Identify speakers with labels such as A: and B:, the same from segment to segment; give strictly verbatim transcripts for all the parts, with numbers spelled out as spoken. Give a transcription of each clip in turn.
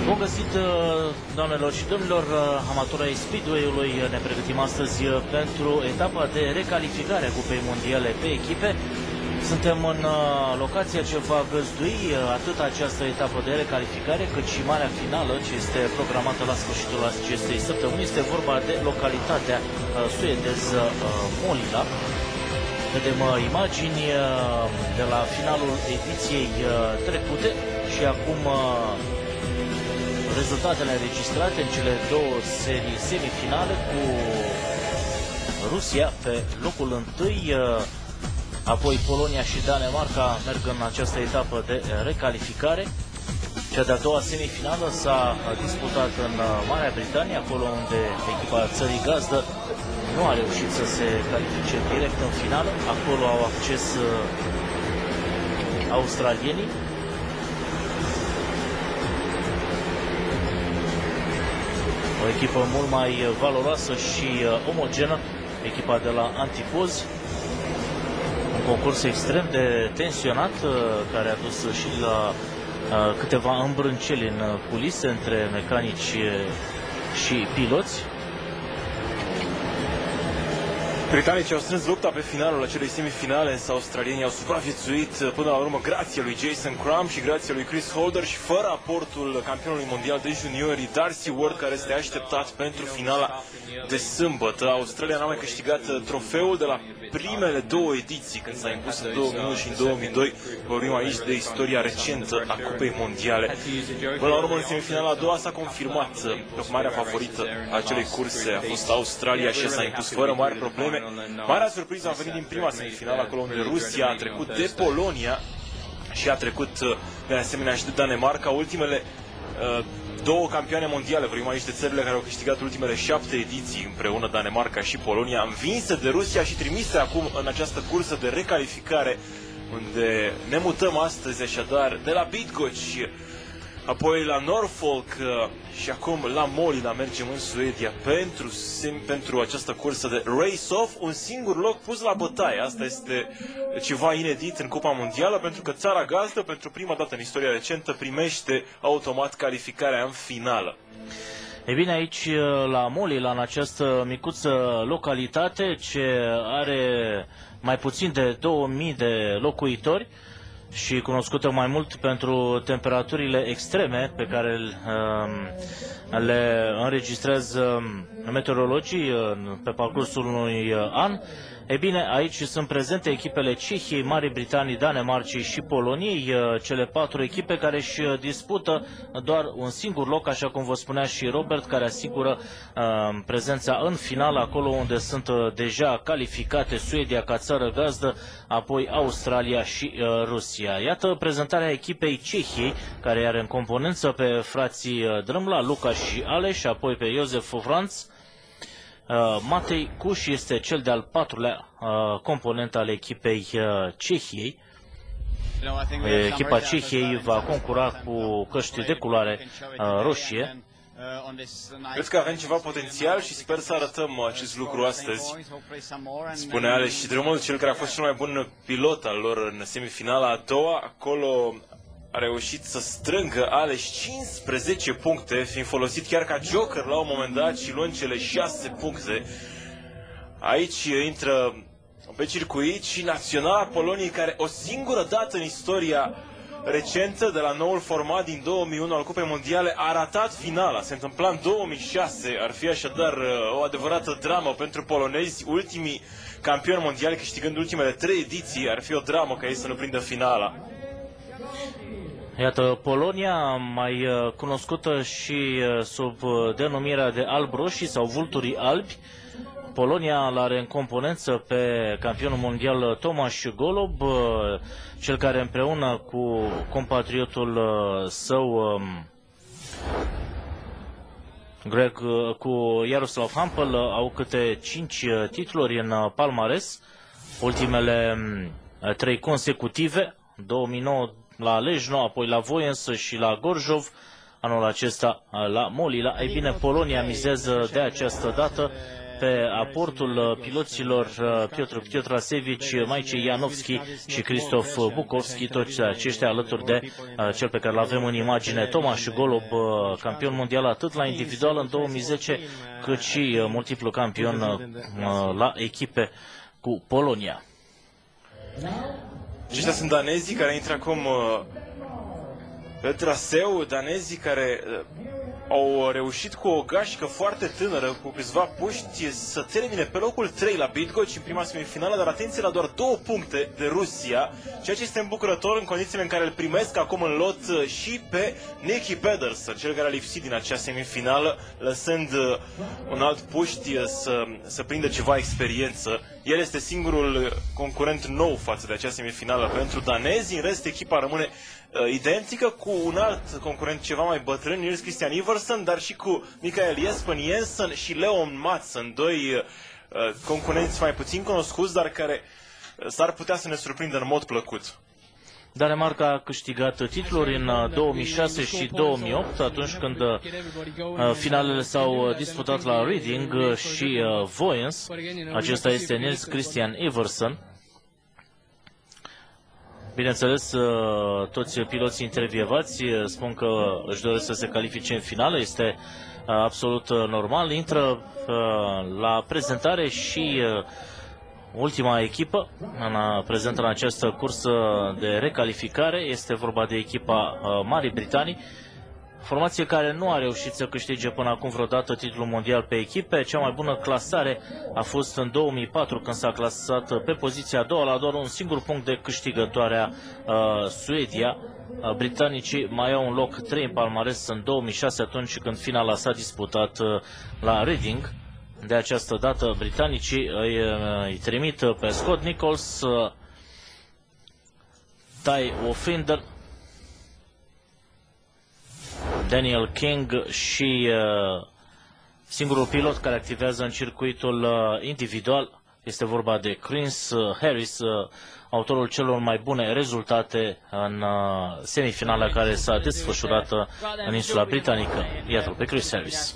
A: Bun găsit, doamnelor și domnilor, amatori ai Speedway-ului. Ne pregătim astăzi pentru etapa de recalificare a Cupei Mondiale pe echipe. Suntem în locația ce va găzdui atât această etapă de recalificare, cât și marea finală ce este programată la sfârșitul acestei săptămâni. Este vorba de localitatea suedeză Målilla. Vedem imagini de la finalul ediției trecute și acum rezultatele înregistrate în cele două serii semifinale, cu Rusia pe locul întâi, apoi Polonia și Danemarca merg în această etapă de recalificare. Cea de-a doua semifinală s-a disputat în Marea Britanie, acolo unde echipa țării gazdă nu a reușit să se califice direct în finală. Acolo au acces australienii. O echipă mult mai valoroasă și omogenă, echipa de la Antipozi. Un concurs extrem de tensionat, care a dus și la câteva îmbrânceli în culise între mecanici și piloți.
B: Britanicii au strâns lupta pe finalul acelei semifinale, însă australienii au supraviețuit până la urmă grație lui Jason Crum și grație lui Chris Holder și fără aportul campionului mondial de juniori Darcy Ward, care este așteptat pentru finala de sâmbătă. Australia n-a mai câștigat trofeul de la primele două ediții, când s-a impus în două mii unu și în două mii doi. Vorbim aici de istoria recentă a Cupei Mondiale. Până la urmă, în semifinala a doua s-a confirmat că marea favorită a acelei curse a fost Australia și s-a impus fără mari probleme. Marea surpriză a venit din prima semifinală, acolo unde Rusia a trecut de Polonia și a trecut de asemenea și de Danemarca, ultimele uh, două campioane mondiale. Vorbim aici de țările care au câștigat ultimele șapte ediții împreună, Danemarca și Polonia, învinse de Rusia și trimise acum în această cursă de recalificare, unde ne mutăm astăzi așadar de la Bydgoszcz, apoi la Norfolk și acum la Målilla. Mergem în Suedia pentru, pentru această cursă de race-off, un singur loc pus la bătaie. Asta este ceva inedit în Cupa Mondială, pentru că țara gazdă, pentru prima dată în istoria recentă, primește automat calificarea în finală.
A: E bine, aici la Målilla, în această micuță localitate ce are mai puțin de două mii de locuitori și cunoscută mai mult pentru temperaturile extreme pe care uh, le înregistrează meteorologii pe parcursul unui an. E bine, aici sunt prezente echipele Cehiei, Marii Britanii, Danemarcei și Poloniei, cele patru echipe care își dispută doar un singur loc, așa cum vă spunea și Robert, care asigură uh, prezența în final, acolo unde sunt uh, deja calificate Suedia ca țară gazdă, apoi Australia și uh, Rusia. Iată prezentarea echipei Cehiei, care are în componență pe frații uh, Drâmla, Luca și Aleș, apoi pe Iosef Franț. Uh, Matei Cuș este cel de-al patrulea uh, component al echipei uh, Cehiei. Echipa Cehiei va concura cu căști de culoare uh, roșie.
B: Cred că avem ceva potențial și sper să arătăm acest lucru astăzi. Spune Aleș Drâmul, cel care a fost cel mai bun pilot al lor în semifinala a doua. Acolo a reușit să strângă Aleș cincisprezece puncte, fiind folosit chiar ca joker la un moment dat și luând cele șase puncte. Aici intră pe circuit și naționala Poloniei, care o singură dată în istoria recentă, de la noul format din două mii unu al Cupei Mondiale, a ratat finala. Se întâmpla în două mii șase, ar fi așadar o adevărată dramă pentru polonezi, ultimii campioni mondiali câștigând ultimele trei ediții. Ar fi o dramă ca ei să nu prindă finala.
A: Iată, Polonia, mai cunoscută și sub denumirea de alb-roșii sau vulturii albi. Polonia l-are în componență pe campionul mondial Tomasz Golob, cel care împreună cu compatriotul său Greg, cu Jaroslav Hampel, au câte cinci titluri în palmares, ultimele trei consecutive, două mii nouă la Lejno, apoi la Voiensă și la Gorjov, anul acesta la Målilla. Ei bine, Polonia mizează de această dată pe aportul piloților Piotr Piotrasevici, Maice Ianovski și Cristof Bukovski, toți aceștia alături de cel pe care îl avem în imagine, Tomaș Golob, campion mondial atât la individual în două mii zece, cât și multiplu campion la echipe cu Polonia.
B: Aceștia sunt danezii care intră acum pe traseu, danezii care au reușit cu o gașcă foarte tânără, cu câțiva puști, să termine pe locul trei la Bydgoszcz în prima semifinală, dar atenție la doar două puncte de Rusia, ceea ce este îmbucurător în condițiile în care îl primesc acum în lot și pe Nicky Pedersen, cel care a lipsit din acea semifinală, lăsând un alt puști să, să prindă ceva experiență. El este singurul concurent nou față de acea semifinală pentru danezi, în rest echipa rămâne uh, identică cu un alt concurent ceva mai bătrân, Niels Christian Iversen, dar și cu Mikael Jesper Jensen și Leon Madsen, doi uh, concurenți mai puțin cunoscuți, dar care uh, s-ar putea să ne surprindă în mod plăcut.
A: Danemarca a câștigat titluri în două mii șase și două mii opt, atunci când finalele s-au disputat la Reading și Vojens. Acesta este Niels Christian Iversen. Bineînțeles, toți piloții intervievați spun că își doresc să se califice în finală, este absolut normal. Intră la prezentare și ultima echipă în, prezentă în această cursă de recalificare. Este vorba de echipa uh, Marii Britanii, formație care nu a reușit să câștige până acum vreodată titlul mondial pe echipe. Cea mai bună clasare a fost în două mii patru, când s-a clasat pe poziția a doua, la doar un singur punct de câștigătoarea uh, Suedia. Uh, britanicii mai au un loc trei în palmares în două mii șase, atunci când finala s-a disputat uh, la Reading. De această dată, britanicii îi, îi trimit pe Scott Nichols, Ty Offinder, Daniel King și uh, singurul pilot care activează în circuitul uh, individual este vorba de Chris Harris, uh, autorul celor mai bune rezultate în uh, semifinala care s-a desfășurat în insula britanică. Iată pe Chris Harris.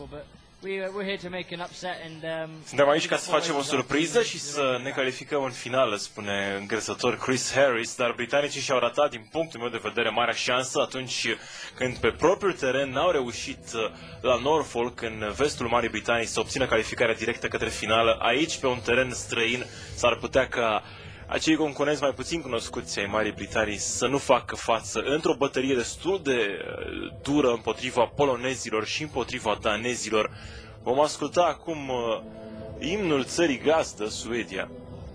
B: Suntem aici ca să facem o surpriză și să ne calificăm în finală, spune îngresător Chris Harris, dar britanicii și-au ratat, din punctul meu de vedere, marea șansă atunci când pe propriul teren n-au reușit la Norfolk, în vestul Marii Britanii, să obțină calificarea directă către finală. Aici, pe un teren străin, s-ar putea ca acei concurenți mai puțin cunoscuți ai Marii Britanii să nu facă față într-o bătălie destul de dură împotriva polonezilor și împotriva danezilor. Vom asculta acum uh, imnul țării gazdă, Suedia.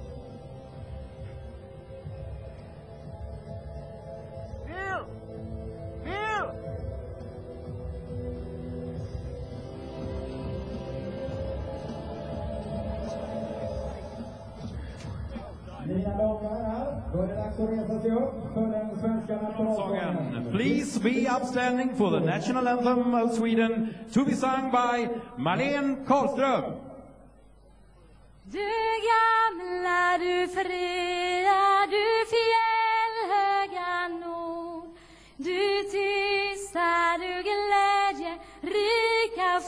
C: Please be upstanding for the national anthem of Sweden, to be sung by Marlene Karlström.
D: Du gamla, du fria, du fjällhöga nord, du tysta, du glädje, rika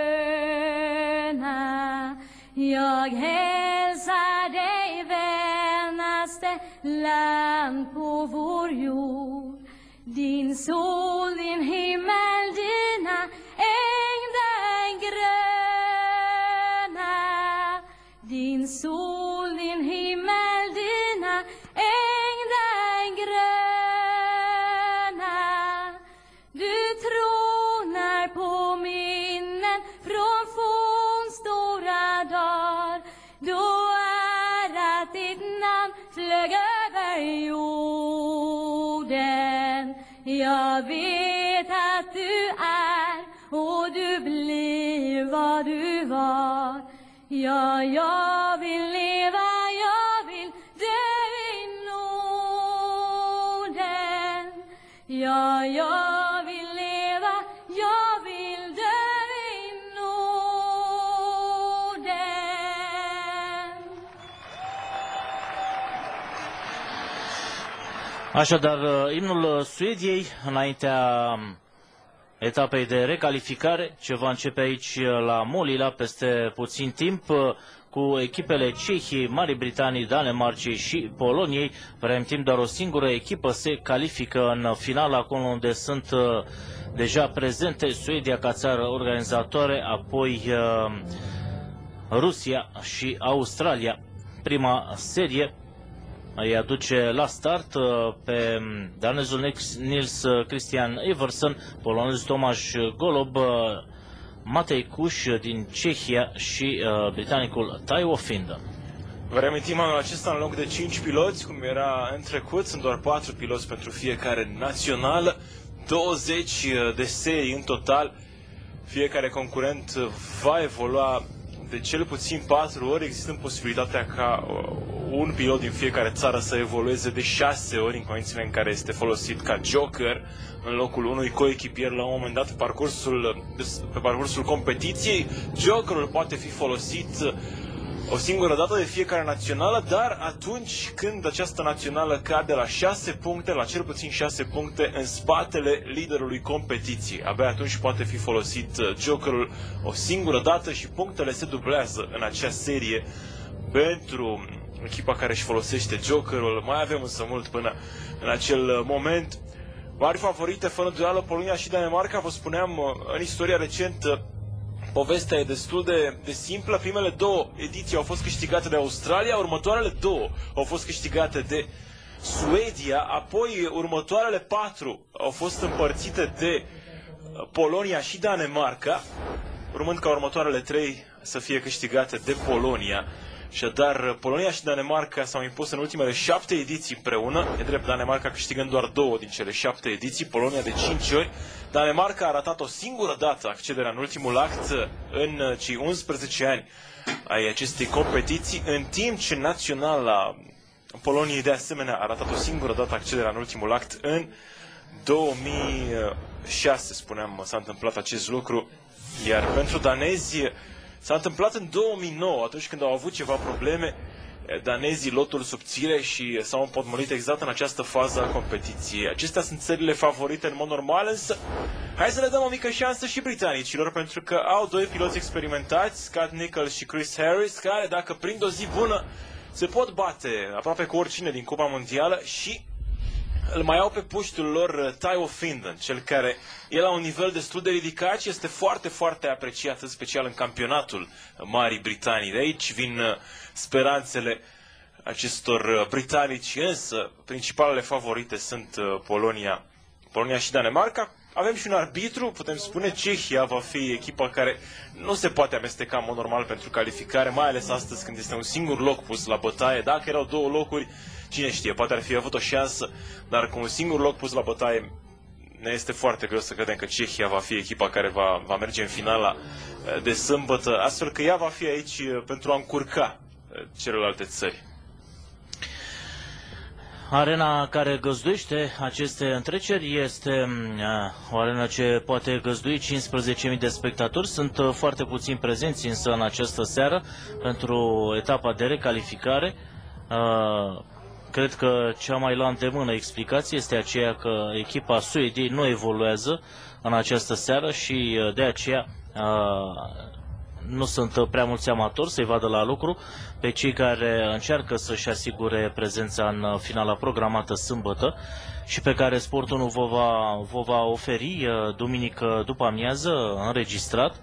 D: sköna. Jag hälsar dig, vänaste land på vår jord. Din sol, din himmel, dina ängder gröna. Din sol, din himmel, dina ängder gröna. Du tronar på minnen från fornstora dagar, då ärat ditt namn flög över jorden. Jag vet att du är och du blir vad du var. Ja, jag vill leva, jag vill dö i Norden. Ja, jag vill leva, jag vill dö i Norden.
A: Așadar, imnul Suediei, înaintea etapei de recalificare, ce va începe aici la Molila peste puțin timp, cu echipele Cehiei, Marii Britanii, Danemarcei și Poloniei. Reamintim, doar o singură echipă se califică în final, acolo unde sunt deja prezente Suedia ca țară organizatoare, apoi Rusia și Australia. Prima serie îi aduce la start pe danezul Niels Christian Iversen, polonezul Tomasz Golob, Matej Kuș din Cehia și uh, britanicul Taiwo Findon.
B: Vă reamintim, anul acesta, în loc de cinci piloți, cum era în trecut, sunt doar patru piloți pentru fiecare națională, douăzeci de serii în total. Fiecare concurent va evolua de cel puțin patru ori, existând posibilitatea ca un pilot din fiecare țară să evolueze de șase ori, în condițiile în care este folosit ca joker în locul unui coechipier la un moment dat pe parcursul, pe parcursul competiției. Jokerul poate fi folosit o singură dată de fiecare națională, dar atunci când această națională cade la șase puncte, la cel puțin șase puncte în spatele liderului competiției. Abia atunci poate fi folosit jokerul o singură dată și punctele se dublează în acea serie pentru echipa care își folosește jokerul. Mai avem însă mult până în acel moment. Mari favorite, fără îndoială, Polonia și Danemarca. Vă spuneam, în istoria recentă, povestea e destul de, de simplă. Primele două ediții au fost câștigate de Australia, următoarele două au fost câștigate de Suedia, apoi următoarele patru au fost împărțite de Polonia și Danemarca, urmând ca următoarele trei să fie câștigate de Polonia. Așadar, Polonia și Danemarca s-au impus în ultimele șapte ediții împreună. E drept, Danemarca câștigând doar două din cele șapte ediții, Polonia de cinci ori. Danemarca a ratat o singură dată accederea în ultimul act în cei unsprezece ani ai acestei competiții, în timp ce naționala Poloniei de asemenea a ratat o singură dată accederea în ultimul act în două mii șase, spuneam, s-a întâmplat acest lucru. Iar pentru danezi s-a întâmplat în două mii nouă, atunci când au avut ceva probleme danezii, lotul subțire, și s-au împotmolit exact în această fază a competiției. Acestea sunt țările favorite în mod normal, însă hai să le dăm o mică șansă și britanicilor, pentru că au doi piloți experimentați, Scott Nichols și Chris Harris, care, dacă prind o zi bună, se pot bate aproape cu oricine din Cupa Mondială. Și îl mai au pe puștul lor Taiwo Findon, cel care e la un nivel destul de ridicat și este foarte, foarte apreciat, în special în campionatul Marii Britanii. De aici vin speranțele acestor britanici, însă principalele favorite sunt Polonia, Polonia și Danemarca. Avem și un arbitru, putem spune, Cehia va fi echipa care nu se poate amesteca în mod normal pentru calificare, mai ales astăzi când este un singur loc pus la bătaie. Dacă erau două locuri, cine știe, poate ar fi avut o șansă, dar cu un singur loc pus la bătaie, ne este foarte greu să credem că Cehia va fi echipa care va, va merge în finala de sâmbătă, astfel că ea va fi aici pentru a încurca celelalte țări.
A: Arena care găzduiește aceste întreceri este uh, o arenă ce poate găzdui cincisprezece mii de spectatori. Sunt uh, foarte puțini prezenți însă în această seară pentru etapa de recalificare. Uh, cred că cea mai la îndemână explicație este aceea că echipa Suediei nu evoluează în această seară și uh, de aceea uh, nu sunt prea mulți amatori să-i vadă la lucru pe cei care încearcă să-și asigure prezența în finala programată sâmbătă și pe care Sport unu vă va, vă va oferi duminică după amiază, înregistrat.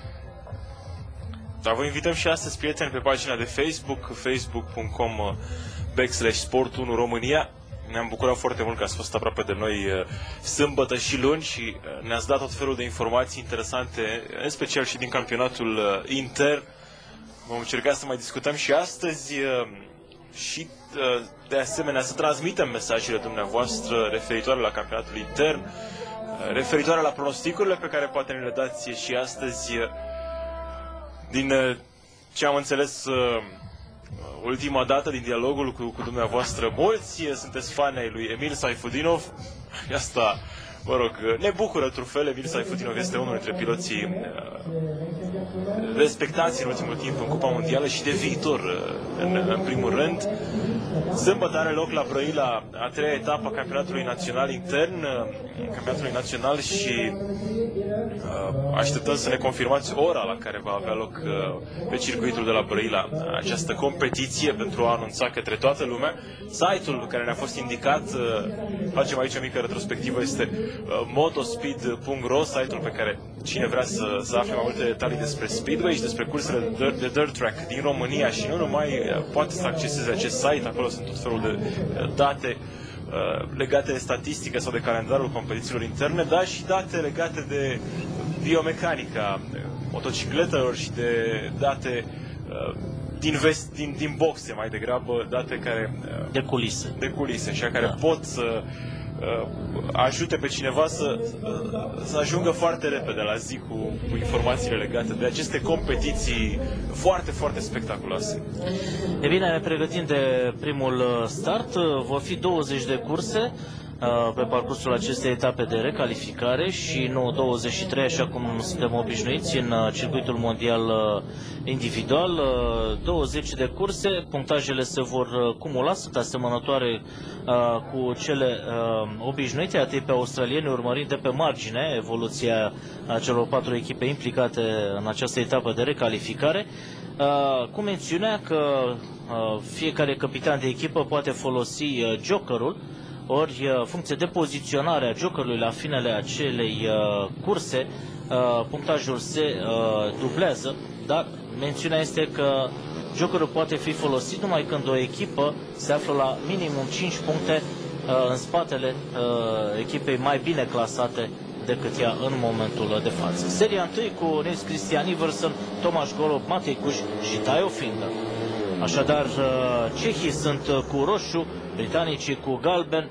B: Dar vă invităm și astăzi, prieteni, pe pagina de Facebook, facebook punct com backslash sport unu România. Ne-am bucurat foarte mult că ați fost aproape de noi sâmbătă și luni și ne-ați dat tot felul de informații interesante, în special și din campionatul intern. Vom încerca să mai discutăm și astăzi și de asemenea să transmitem mesajele dumneavoastră referitoare la campionatul intern, referitoare la pronosticurile pe care poate ne le dați și astăzi. Din ce am înțeles ultima dată din dialogul cu, cu dumneavoastră, mulți sunteți fani ai lui Emil Saifudinov. Asta mă rog, ne bucură trufele. Mircea Aifutinov este unul dintre piloții respectați în ultimul timp în Cupa Mondială și de viitor, în, în primul rând. Sâmbătă are loc la Brăila a treia etapă a campionatului național intern, campionatului național, și așteptăm să ne confirmați ora la care va avea loc pe circuitul de la Brăila această competiție pentru a anunța către toată lumea. Site-ul care ne-a fost indicat, facem aici o mică retrospectivă, este motospeed punct ro, site-ul pe care cine vrea să, să afle mai multe detalii despre Speedway și despre cursele de dirt, de dirt track din România și nu numai, poate să acceseze acest site. Acolo sunt tot felul de date legate de statistică sau de calendarul competițiilor interne, dar și date legate de biomecanica motocicletelor și de date din, vest, din, din boxe, mai degrabă date care
A: de culise,
B: de culise și care da. pot să uh, ajute pe cineva să, uh, să ajungă foarte repede la zi cu, cu informațiile legate de aceste competiții foarte, foarte spectaculoase.
A: E bine, ne pregătim de primul start. Vor fi douăzeci de curse pe parcursul acestei etape de recalificare și nu douăzeci și trei, așa cum suntem obișnuiți în circuitul mondial individual. douăzeci de curse, punctajele se vor cumula, sunt asemănătoare cu cele obișnuite, atât pe australieni, urmărind de pe margine evoluția celor patru echipe implicate în această etapă de recalificare, cu mențiunea că fiecare capitan de echipă poate folosi jokerul, ori funcție de poziționare a jokerului la finele acelei uh, curse, uh, punctajul se uh, dublează, dar mențiunea este că jokerul poate fi folosit numai când o echipă se află la minimum cinci puncte uh, în spatele uh, echipei mai bine clasate decât ea în momentul de față. Seria întâi cu Nils Christian Iversen, Tomáš Golob, Matej Kuš și Tayo Finger. Așadar, cehii sunt cu roșu, britanicii cu galben,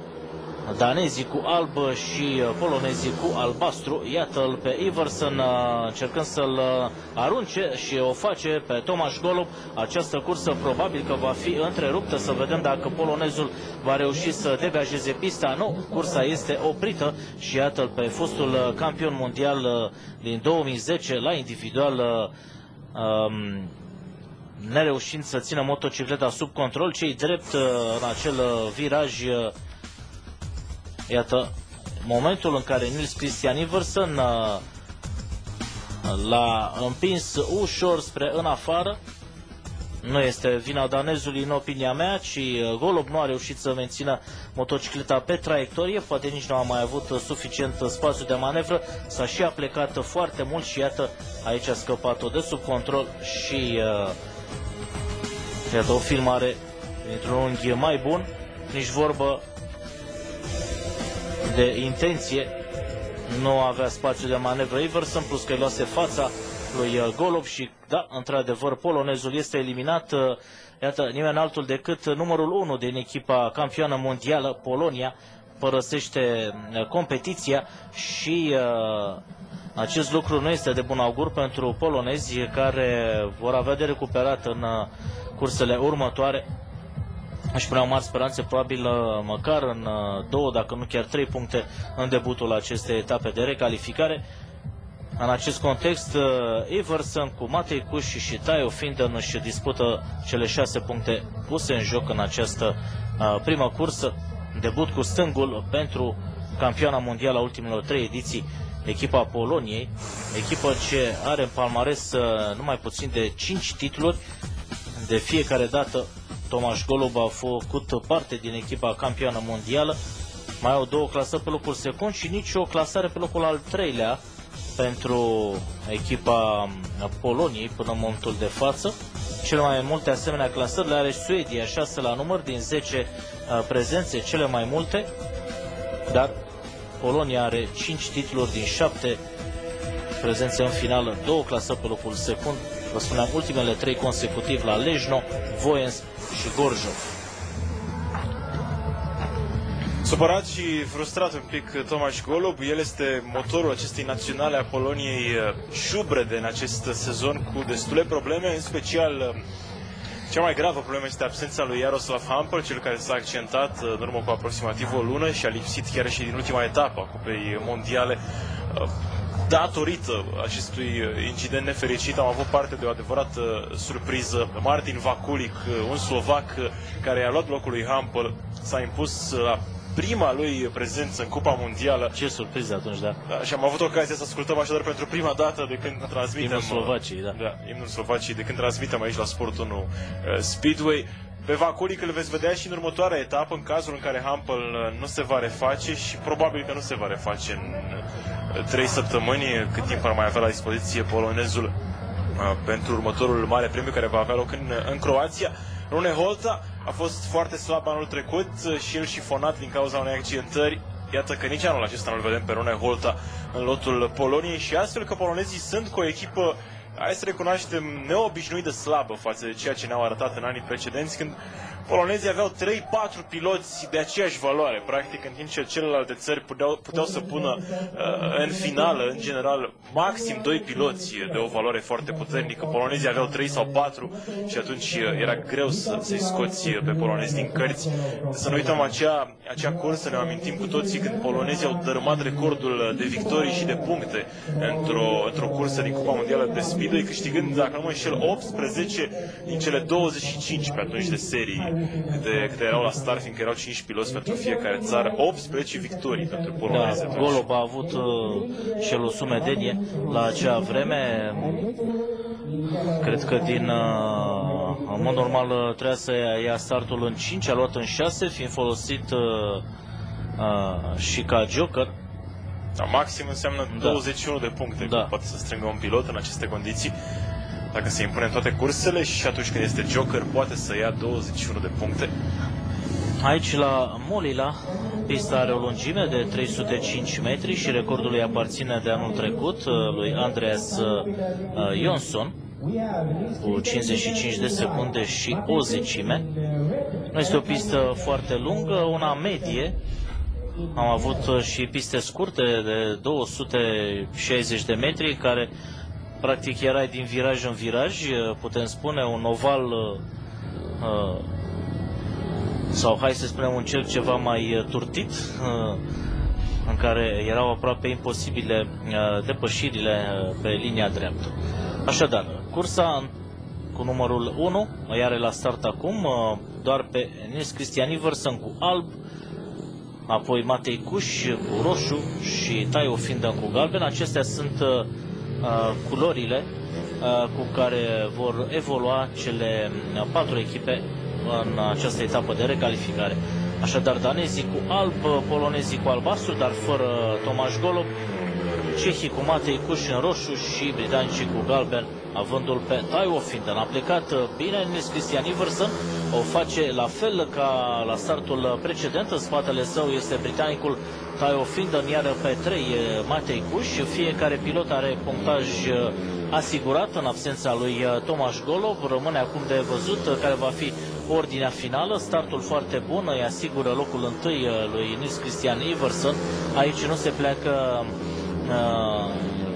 A: danezii cu alb și polonezii cu albastru. Iată-l pe Iversen încercând să-l arunce și o face pe Tomáš Golob. Această cursă probabil că va fi întreruptă, să vedem dacă polonezul va reuși să degajeze pista. Nu, cursa este oprită și iată-l pe fostul campion mondial din două mii zece la individual, um, nereușind să țină motocicleta sub control. Cei drept în acel viraj, iată momentul în care Nils Christian Iversen l-a împins ușor spre în afară. Nu este vina danezului în opinia mea, ci Golob nu a reușit să mențină motocicleta pe traiectorie, poate nici nu a mai avut suficient spațiu de manevră, s-a și aplecat foarte mult și iată, aici a scăpat-o de sub control și uh, iată o filmare dintr-un unghi mai bun, nici vorbă de intenție, nu avea spațiu de manevră Iversen, plus că îi luase fața lui Golob și da, într-adevăr, polonezul este eliminat. Iată, nimeni altul decât numărul unu din echipa campioană mondială, Polonia, părăsește competiția și uh, acest lucru nu este de bun augur pentru polonezi, care vor avea de recuperat în uh, cursele următoare. Își puneau mari speranțe, probabil uh, măcar în uh, două, dacă nu chiar trei puncte în debutul acestei etape de recalificare. În acest context, Iversen cu Matej Kuš și Tayo Finder își dispută cele șase puncte puse în joc în această uh, primă cursă. Debut cu stângul pentru campioana mondială a ultimelor trei ediții, echipa Poloniei, echipă ce are în palmares uh, numai puțin de cinci titluri. De fiecare dată Tomáš Golob a făcut parte din echipa campioană mondială. Mai au două clasări pe locul secund și nici o clasare pe locul al treilea pentru echipa Poloniei până în momentul de față. Cele mai multe asemenea clasări le are Suedia, șase la număr din zece uh, prezențe, cele mai multe, dar Polonia are cinci titluri din șapte prezențe în finală, două clasări pe locul secund. Vă spuneam, ultimele trei consecutiv la Lejno, Voiens și Gorjov.
B: Supărat și frustrat un pic Tomáš Golob, el este motorul acestei naționale a Poloniei șubrede în acest sezon, cu destule probleme, în special Cea mai gravă problemă este absența lui Jaroslav Hampel, cel care s-a accentat în urmă cu aproximativ o lună și a lipsit chiar și din ultima etapă a Cupei Mondiale. Datorită acestui incident nefericit am avut parte de o adevărată surpriză. Martin Vakulik, un slovac care a luat locul lui Hampel, s-a impus la prima lui prezență în Cupa Mondială.
A: Ce surpriză atunci, da.
B: Da, și am avut ocazia să ascultăm așadar pentru prima dată de când transmitem...
A: Imnul Slovaciei, da.
B: Da, imnul Slovaciei, de când transmitem aici la Sport unu uh, Speedway. Pe Vakulik îl veți vedea și în următoarea etapă, în cazul în care Hampel nu se va reface și probabil că nu se va reface în uh, trei săptămâni, cât timp ar mai avea la dispoziție polonezul uh, pentru următorul mare premiu care va avea loc în, în Croația. Rune Holta a fost foarte slab anul trecut și el șifonat din cauza unei accidentări. Iată că nici anul acesta nu-l vedem pe Rune Holta în lotul Poloniei și astfel că polonezii sunt cu o echipă, hai să recunoaștem, neobișnuit de slabă față de ceea ce ne-au arătat în anii precedenți, când polonezii aveau trei patru piloți de aceeași valoare, practic, în timp ce celelalte țări puteau, puteau să pună uh, în finală, în general, maxim doi piloți de o valoare foarte puternică. Polonezii aveau trei sau patru și atunci uh, era greu să, să-i scoți pe polonezi din cărți. Să nu uităm acea, acea cursă, ne amintim cu toții, când polonezii au dărâmat recordul de victorii și de puncte într-o, într-o cursă din Cupa Mondială de Speedway, câștigând, dacă nu mă înșel, optsprezece din cele douăzeci și cinci pe atunci de serii câte, câte erau la start, fiindcă erau cinci piloți pentru fiecare țară, optsprezece victorii pentru polonezi.
A: Da, Golob a avut uh, și el o sumedenie la acea vreme. Cred că din uh, în mod normal trebuia să ia startul în cinci, a luat în șase, fiind folosit uh, uh, și ca joker.
B: Da, maxim înseamnă da. douăzeci și unu de puncte, da. Poate să strângă un pilot în aceste condiții, dacă se impune în toate cursele, și atunci când este joker poate să ia douăzeci și unu de puncte.
A: Aici la Molila, pista are o lungime de trei sute cinci metri și recordul îi aparține de anul trecut lui Andreas Jonsson cu cincizeci și cinci de secunde și o zecime. Nu este o pistă foarte lungă, una medie. Am avut și piste scurte de două sute șaizeci de metri, care practic erai din viraj în viraj, putem spune un oval uh, sau hai să spunem un cerc ceva mai turtit, uh, în care erau aproape imposibile uh, depășirile uh, pe linia dreaptă. Așadar, cursa cu numărul unu îi are la start acum uh, doar pe Nils Christian Iversen cu alb, apoi Matei Kush cu roșu și Taiyo Findon cu galben. Acestea sunt uh, Uh, culorile uh, cu care vor evolua cele uh, patru echipe în această etapă de recalificare. Așadar, danezii cu alb, polonezii cu albastru, dar fără Tomasz Golob, cehii cu Matei Kush în roșu și britanicii cu galben, avându-l pe Taiyo Findon. A plecat bine Nils Christian Iversen, o face la fel ca la startul precedent. În spatele său este britanicul Taiyo Findon, iar pe trei Matei Kush. Fiecare pilot are punctaj asigurat în absența lui Tomasz Golob. Rămâne acum de văzut care va fi ordinea finală. Startul foarte bun îi asigură locul întâi lui Nils Christian Iversen. Aici nu se pleacă uh,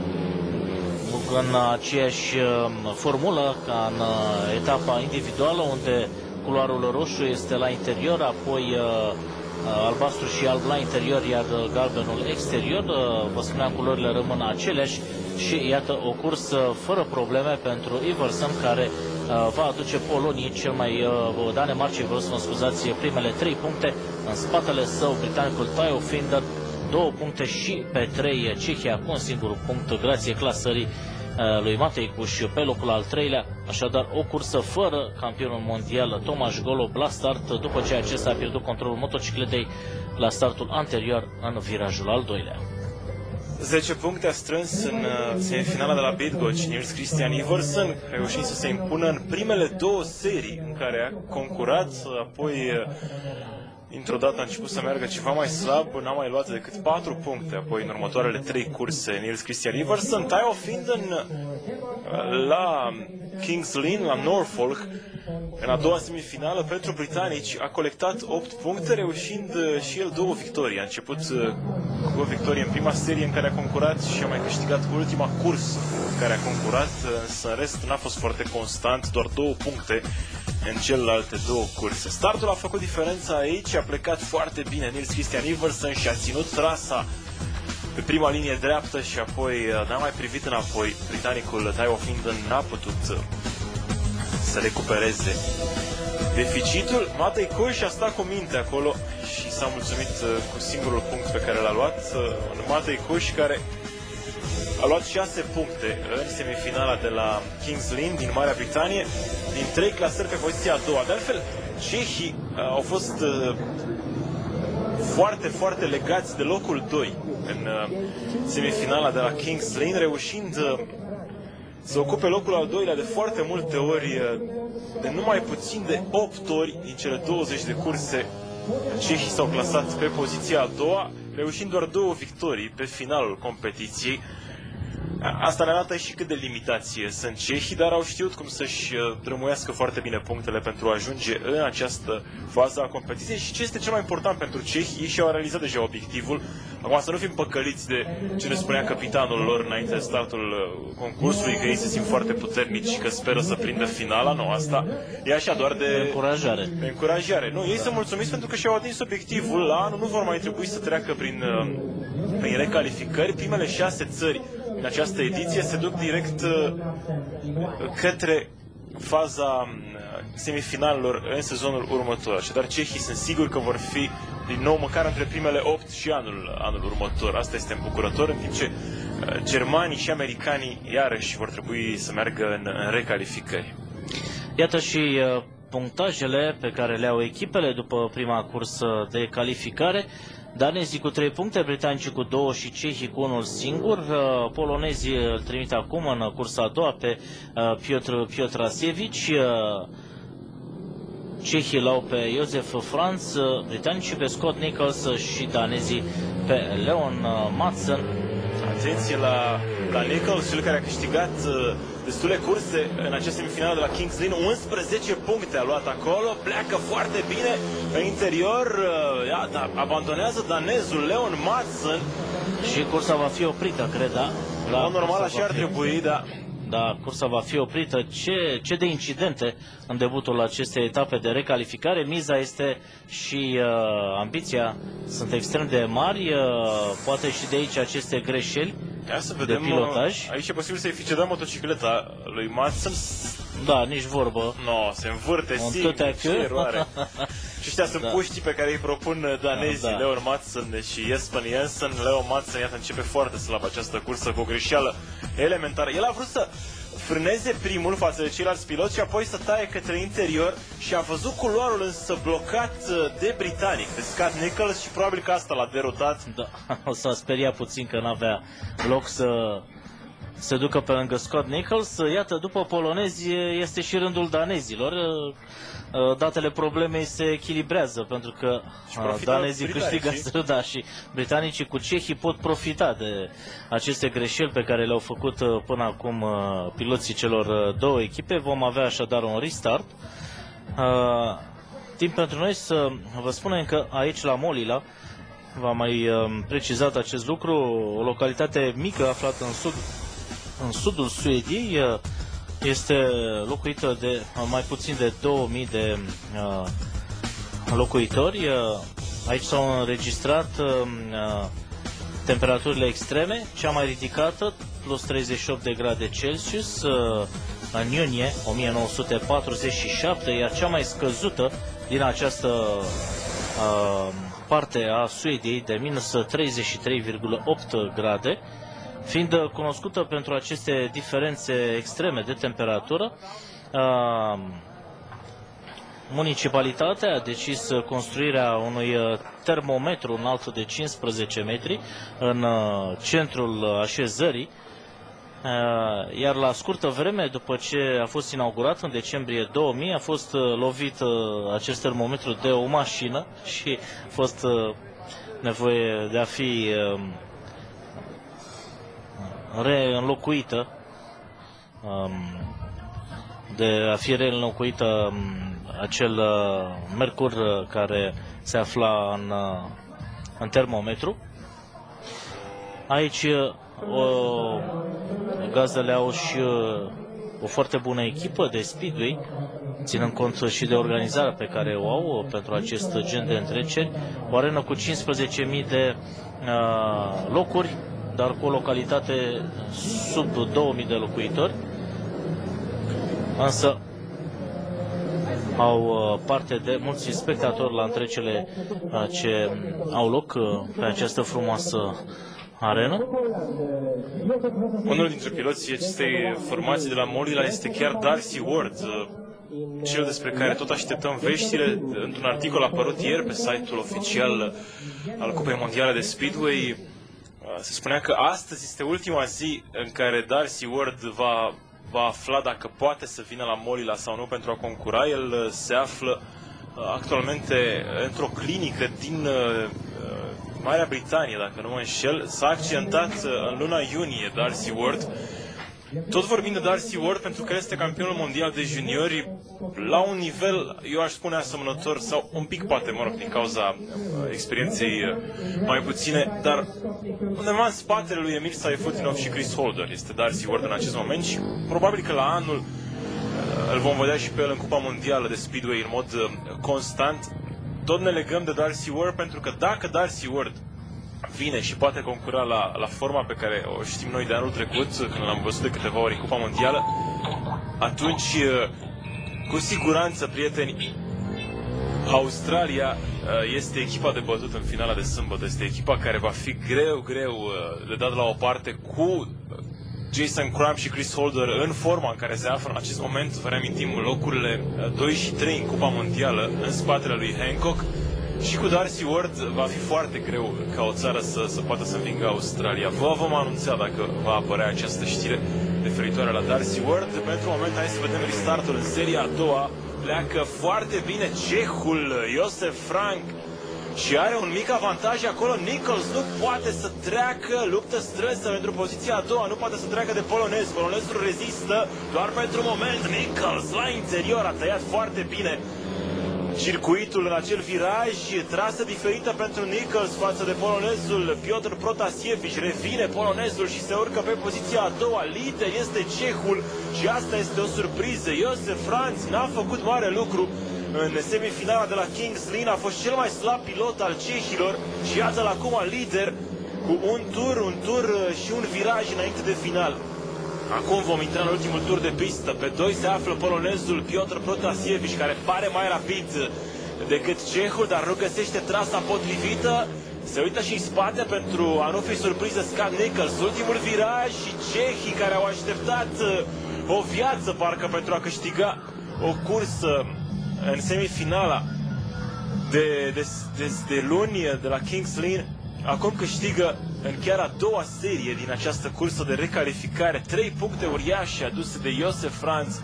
A: în aceeași formulă ca în etapa individuală, unde culoarul roșu este la interior, apoi albastru și alb la interior, iar galbenul exterior. Vă spuneam, culorile rămân aceleași și iată o cursă fără probleme pentru Iversen, care va aduce Poloniei cel mai Danemarcei, vreau să mă scuzați, primele trei puncte. În spatele său britanicul Taiyo Findon, două puncte, și pe trei Cehia cu un singur punct grație clasării lui Matei Kush pe locul al treilea. Așadar, o cursă fără campionul mondial Tomasz Golob la start, după ce acesta a pierdut controlul motocicletei la startul anterior în virajul al doilea.
B: zece puncte a strâns în semifinala de la Bydgoszcz Nils Christian Iversen, reușind să se impună în primele două serii în care a concurat, apoi dintr-o dată a început să meargă ceva mai slab, n-a mai luat decât patru puncte, apoi în următoarele trei curse Nils Christian Iversen. Taiyo Findon la Kings Lynn, la Norfolk, în a doua semifinală pentru britanici, a colectat opt puncte, reușind și el două victorii. A început cu o victorie în prima serie în care a concurat și a mai câștigat ultima cursă în care a concurat, însă în rest n-a fost foarte constant, doar două puncte în celelalte două curse. Startul a făcut diferența aici, a plecat foarte bine Nils Christian Iversen și a ținut trasa pe prima linie dreaptă și apoi n-a mai privit înapoi. Britanicul Taiwo Findon n-a putut să recupereze deficitul. Matej Kuš a stat cu minte acolo și s-a mulțumit cu singurul punct pe care l-a luat. Matej Kuš, care a luat șase puncte în semifinala de la Kings Lynn din Marea Britanie, din trei clasări pe poziția a doua. De altfel, cehii au fost uh, foarte, foarte legați de locul doi în uh, semifinala de la Kings Lynn, reușind uh, să ocupe locul al doilea de foarte multe ori, uh, de numai puțin de opt ori din cele douăzeci de curse. Cehii s-au clasat pe poziția a doua, reușind doar două victorii pe finalul competiției. Asta ne arată și cât de limitați sunt cehii, dar au știut cum să-și drămuiască foarte bine punctele pentru a ajunge în această fază a competiției și ce este cel mai important pentru cehi, ei și-au realizat deja obiectivul. Acum să nu fim păcăliți de ce ne spunea capitanul lor înainte de startul concursului, că ei se simt foarte puternici și că speră să prindă finala. Nu, asta e așa doar de
A: încurajare.
B: De încurajare. Nu, ei sunt mulțumiți pentru că și-au atins obiectivul. La anul nu vor mai trebui să treacă prin, prin recalificări. Primele șase țări în această ediție se duc direct uh, către faza semifinalelor în sezonul următor. Așadar, cehii sunt siguri că vor fi din nou măcar între primele opt și anul, anul următor. Asta este îmbucurător, în timp ce uh, germanii și americanii iarăși vor trebui să meargă în, în recalificări.
A: Iată și uh, punctajele pe care le au echipele după prima cursă de calificare. Danezii cu trei puncte, britanicii cu două și cehii cu unul singur. Polonezii îl trimit acum în cursa a doua pe Piotr Piotrasiewicz. Cehii l-au pe Josef Franz, britanicii pe Scott Nichols și danezii pe Leon Madsen.
B: Atenție la, la Nichols, cel care a câștigat destule curse în această semifinală de la Kings Lynn. unsprezece puncte a luat acolo, pleacă foarte bine în interior, iată, abandonează danezul Leon Madsen.
A: Și cursa va fi oprită, cred, da?
B: La normal așa ar trebui, da.
A: Da, cursa va fi oprită. Ce, ce de incidente în debutul acestei etape de recalificare. Miza este și uh, ambiția sunt extrem de mari, uh, poate și de aici aceste greșeli.
B: Ia să vedem,
A: de pilotaj.
B: Aici e posibil să-i fi cedat motocicleta lui Madsen.
A: Da, nici vorbă.
B: No, se învârte singur, ce eroare. Și ăștia sunt da. puștii pe care îi propun danezii, da, da. Leon Madsen și Jesper Jensen. Leon Madsen, iată, începe foarte slab această cursă cu o greșeală elementară. El a vrut să frâneze primul față de ceilalți piloți și apoi să taie către interior și a văzut culoarul însă blocat de britanic, de Scott Nichols, și probabil că asta l-a derutat.
A: Da, o s-a speriat puțin că n-avea loc să se ducă pe lângă Scott Nichols. Iată, după polonezi este și rândul danezilor. Datele problemei se echilibrează pentru că danezii câștigă, da, și britanicii cu cehii pot profita de aceste greșeli pe care le-au făcut până acum piloții celor două echipe. Vom avea așadar un restart. Timp pentru noi să vă spunem că aici la Molila, v-am mai precizat acest lucru, o localitate mică aflată în sud, în sudul Suediei, este locuită de mai puțin de două mii de uh, locuitori. Aici s-au înregistrat uh, temperaturile extreme, cea mai ridicată, plus treizeci și opt de grade Celsius, uh, în iunie o mie nouă sute patruzeci și șapte, iar cea mai scăzută din această uh, parte a Suediei, de minus treizeci și trei virgulă opt grade, fiind cunoscută pentru aceste diferențe extreme de temperatură. Uh, municipalitatea a decis construirea unui termometru înalt de cincisprezece metri în uh, centrul așezării, uh, iar la scurtă vreme după ce a fost inaugurat în decembrie două mii, a fost uh, lovit uh, acest termometru de o mașină și a fost uh, nevoie de a fi uh, reînlocuită, de a fi reînlocuită acel mercur care se afla în, în termometru. Aici o, gazdele au și o foarte bună echipă de speedway, ținând cont și de organizarea pe care o au pentru acest gen de întreceri. O arenă cu cincisprezece mii de uh, locuri, dar cu o localitate sub două mii de locuitori. Însă au uh, parte de mulți spectatori la întrecerile uh, ce au loc uh, pe această frumoasă arenă.
B: Unul dintre piloții acestei formații de la Molila este chiar Darcy Ward, cel despre care tot așteptăm veștile. Într-un articol apărut ieri pe site-ul oficial al Cupei Mondiale de Speedway, se spunea că astăzi este ultima zi în care Darcy Ward va, va afla dacă poate să vină la Molila sau nu pentru a concura. El se află actualmente într-o clinică din Marea Britanie, dacă nu mă înșel. S-a accidentat în luna iunie Darcy Ward. Tot vorbind de Darcy Ward, pentru că este campionul mondial de juniori la un nivel, eu aș spune, asemănător, sau un pic poate, mă rog, din cauza experienței mai puține, dar undeva în spatele lui Emil Sayfutdinov și Chris Holder este Darcy Ward în acest moment și probabil că la anul îl vom vedea și pe el în Cupa Mondială de Speedway în mod constant. Tot ne legăm de Darcy Ward, pentru că dacă Darcy Ward vine și poate concura la, la forma pe care o știm noi de anul trecut, când l-am văzut de câteva ori în Cupa Mondială, atunci, cu siguranță, prieteni, Australia este echipa de bătut în finala de sâmbătă. Este echipa care va fi greu, greu de dat la o parte, cu Jason Crump și Chris Holder în forma în care se află în acest moment. Vă reamintim locurile doi și trei în Cupa Mondială, în spatele lui Hancock. Și cu Darcy Ward va fi foarte greu ca o țară să, să poată să învingă Australia. Vă vom anunța dacă va apărea această știre referitoare la Darcy Ward. Pentru moment, hai să vedem restartul în seria a doua. Pleacă foarte bine cehul Josef Frank și are un mic avantaj acolo. Nichols nu poate să treacă, luptă strânsă pentru poziția a doua, nu poate să treacă de polonez. Polonezul rezistă doar pentru moment. Nichols la interior a tăiat foarte bine circuitul în acel viraj, trasă diferită pentru Nichols față de polonezul Piotr Protasievici. Revine polonezul și se urcă pe poziția a doua. Lider este cehul și asta este o surpriză. Josef Franz n-a făcut mare lucru în semifinala de la Kings Lynn, a fost cel mai slab pilot al cehilor și iată-l acum lider cu un tur, un tur și un viraj înainte de final. Acum vom intra în ultimul tur de pistă. Pe doi se află polonezul Piotr Protasievici, care pare mai rapid decât cehul, dar nu găsește trasa potrivită. Se uită și în spate pentru a nu fi surpriză Scott Nichols. Ultimul viraj și cehii care au așteptat o viață parcă pentru a câștiga o cursă în semifinala de, de, de, de luni de la Kings Lynn, acum câștigă în chiar a doua serie din această cursă de recalificare. Trei puncte uriașe aduse de Josef Franz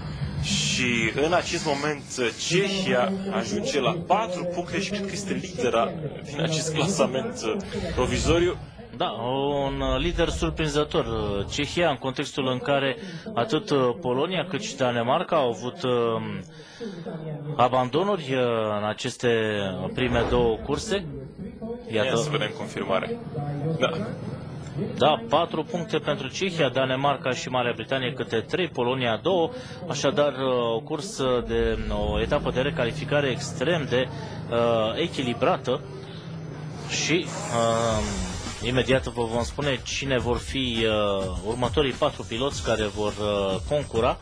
B: și în acest moment Cehia ajunge la patru puncte și cred că este lidera din acest clasament provizoriu.
A: Da, un lider surprinzător. Cehia, în contextul în care atât Polonia cât și Danemarca au avut abandonuri în aceste prime două curse.
B: Iată. Ia să vedem confirmare. Da.
A: Da, patru puncte pentru Cehia, Danemarca și Marea Britanie câte trei, Polonia două. Așadar, o cursă de o etapă de recalificare extrem de uh, echilibrată și uh, imediat vă vom spune cine vor fi uh, următorii patru piloți care vor uh, concura.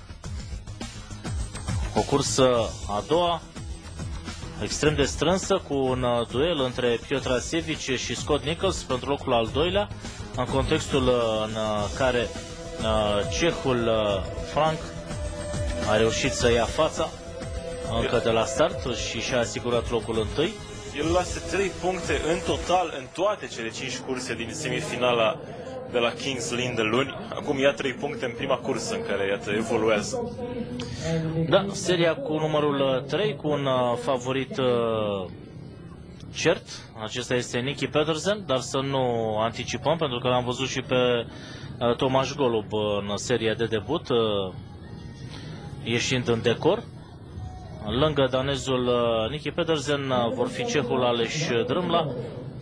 A: O cursă a doua extrem de strânsă, cu un uh, duel între Piotr Protasievici și Scott Nichols pentru locul al doilea, în contextul uh, în uh, care uh, cehul uh, Frank a reușit să ia fața încă de la start și și-a asigurat locul întâi.
B: El lasă trei puncte în total în toate cele cinci curse din semifinala de la Kings Lynn de luni. Acum ia trei puncte în prima cursă în care, iată, evoluează.
A: Da, seria cu numărul trei, cu un uh, favorit uh, cert. Acesta este Nicky Pedersen, dar să nu anticipăm, pentru că l-am văzut și pe uh, Tomaș Golub în seria de debut, uh, ieșind în decor. Lângă danezul uh, Nicky Pedersen uh, vor fi cehul Aleš Drmla,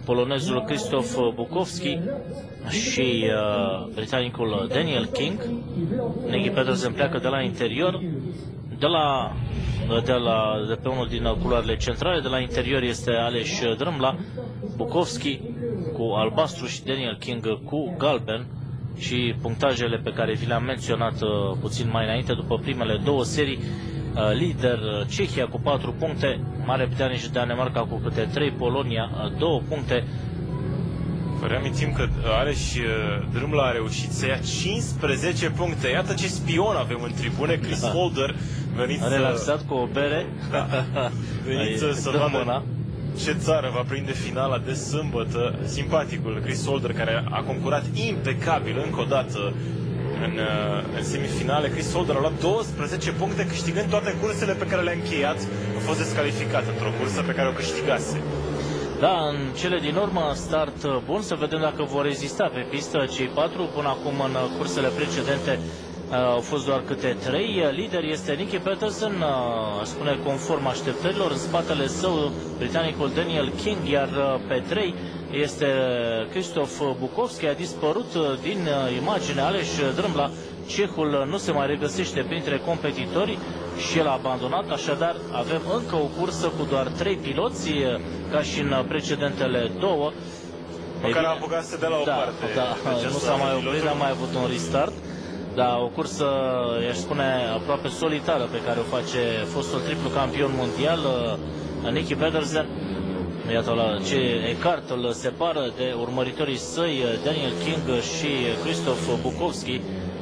A: polonezul Krzysztof Bukowski și uh, britanicul Daniel King. Nicky Pedersen pleacă de la interior, de la, de, la, de pe unul din culoarele centrale. De la interior este Aleš Drmla, Bukowski cu albastru și Daniel King cu galben. Și punctajele pe care vi le-am menționat uh, puțin mai înainte, după primele două serii, uh, lider uh, Cehia cu patru puncte, Marea Britanie și Danemarca cu câte trei, Polonia uh, două puncte.
B: Vă reamintim că Aleš Drmla a reușit să ia cincisprezece puncte. Iată ce spion avem în tribune, Chris da. Holder. Veniți
A: relaxat
B: să...
A: cu o bere.
B: Da. Veniți să, să vadă ce țară va prinde finala de sâmbătă. Simpaticul Chris Holder, care a concurat impecabil încă o dată în, în semifinale. Chris Holder a luat douăsprezece puncte, câștigând toate cursele pe care le-a încheiat. A fost descalificat într-o cursă pe care o câștigase.
A: Da, în cele din urmă, start bun, să vedem dacă vor rezista pe pistă cei patru. Până acum, în cursele precedente, au fost doar câte trei. Lider este Nicky Pedersen, spune conform așteptărilor. În spatele său, britanicul Daniel King, iar pe trei este Krzysztof Bukowski. A dispărut din imagine Aleš Drmla. Cehul nu se mai regăsește printre competitori și el a abandonat, așadar avem încă o cursă cu doar trei piloți, ca și în precedentele două.
B: Măcar a apucat să dea la o
A: da,
B: parte.
A: Da, nu s-a mai oprit, a mai avut un restart. Da, o cursă, aș spune, aproape solitară pe care o face fostul triplu campion mondial, Nicky Pedersen. Iată la ce ecart îl separă de urmăritorii săi, Daniel King și Krzysztof Bukowski,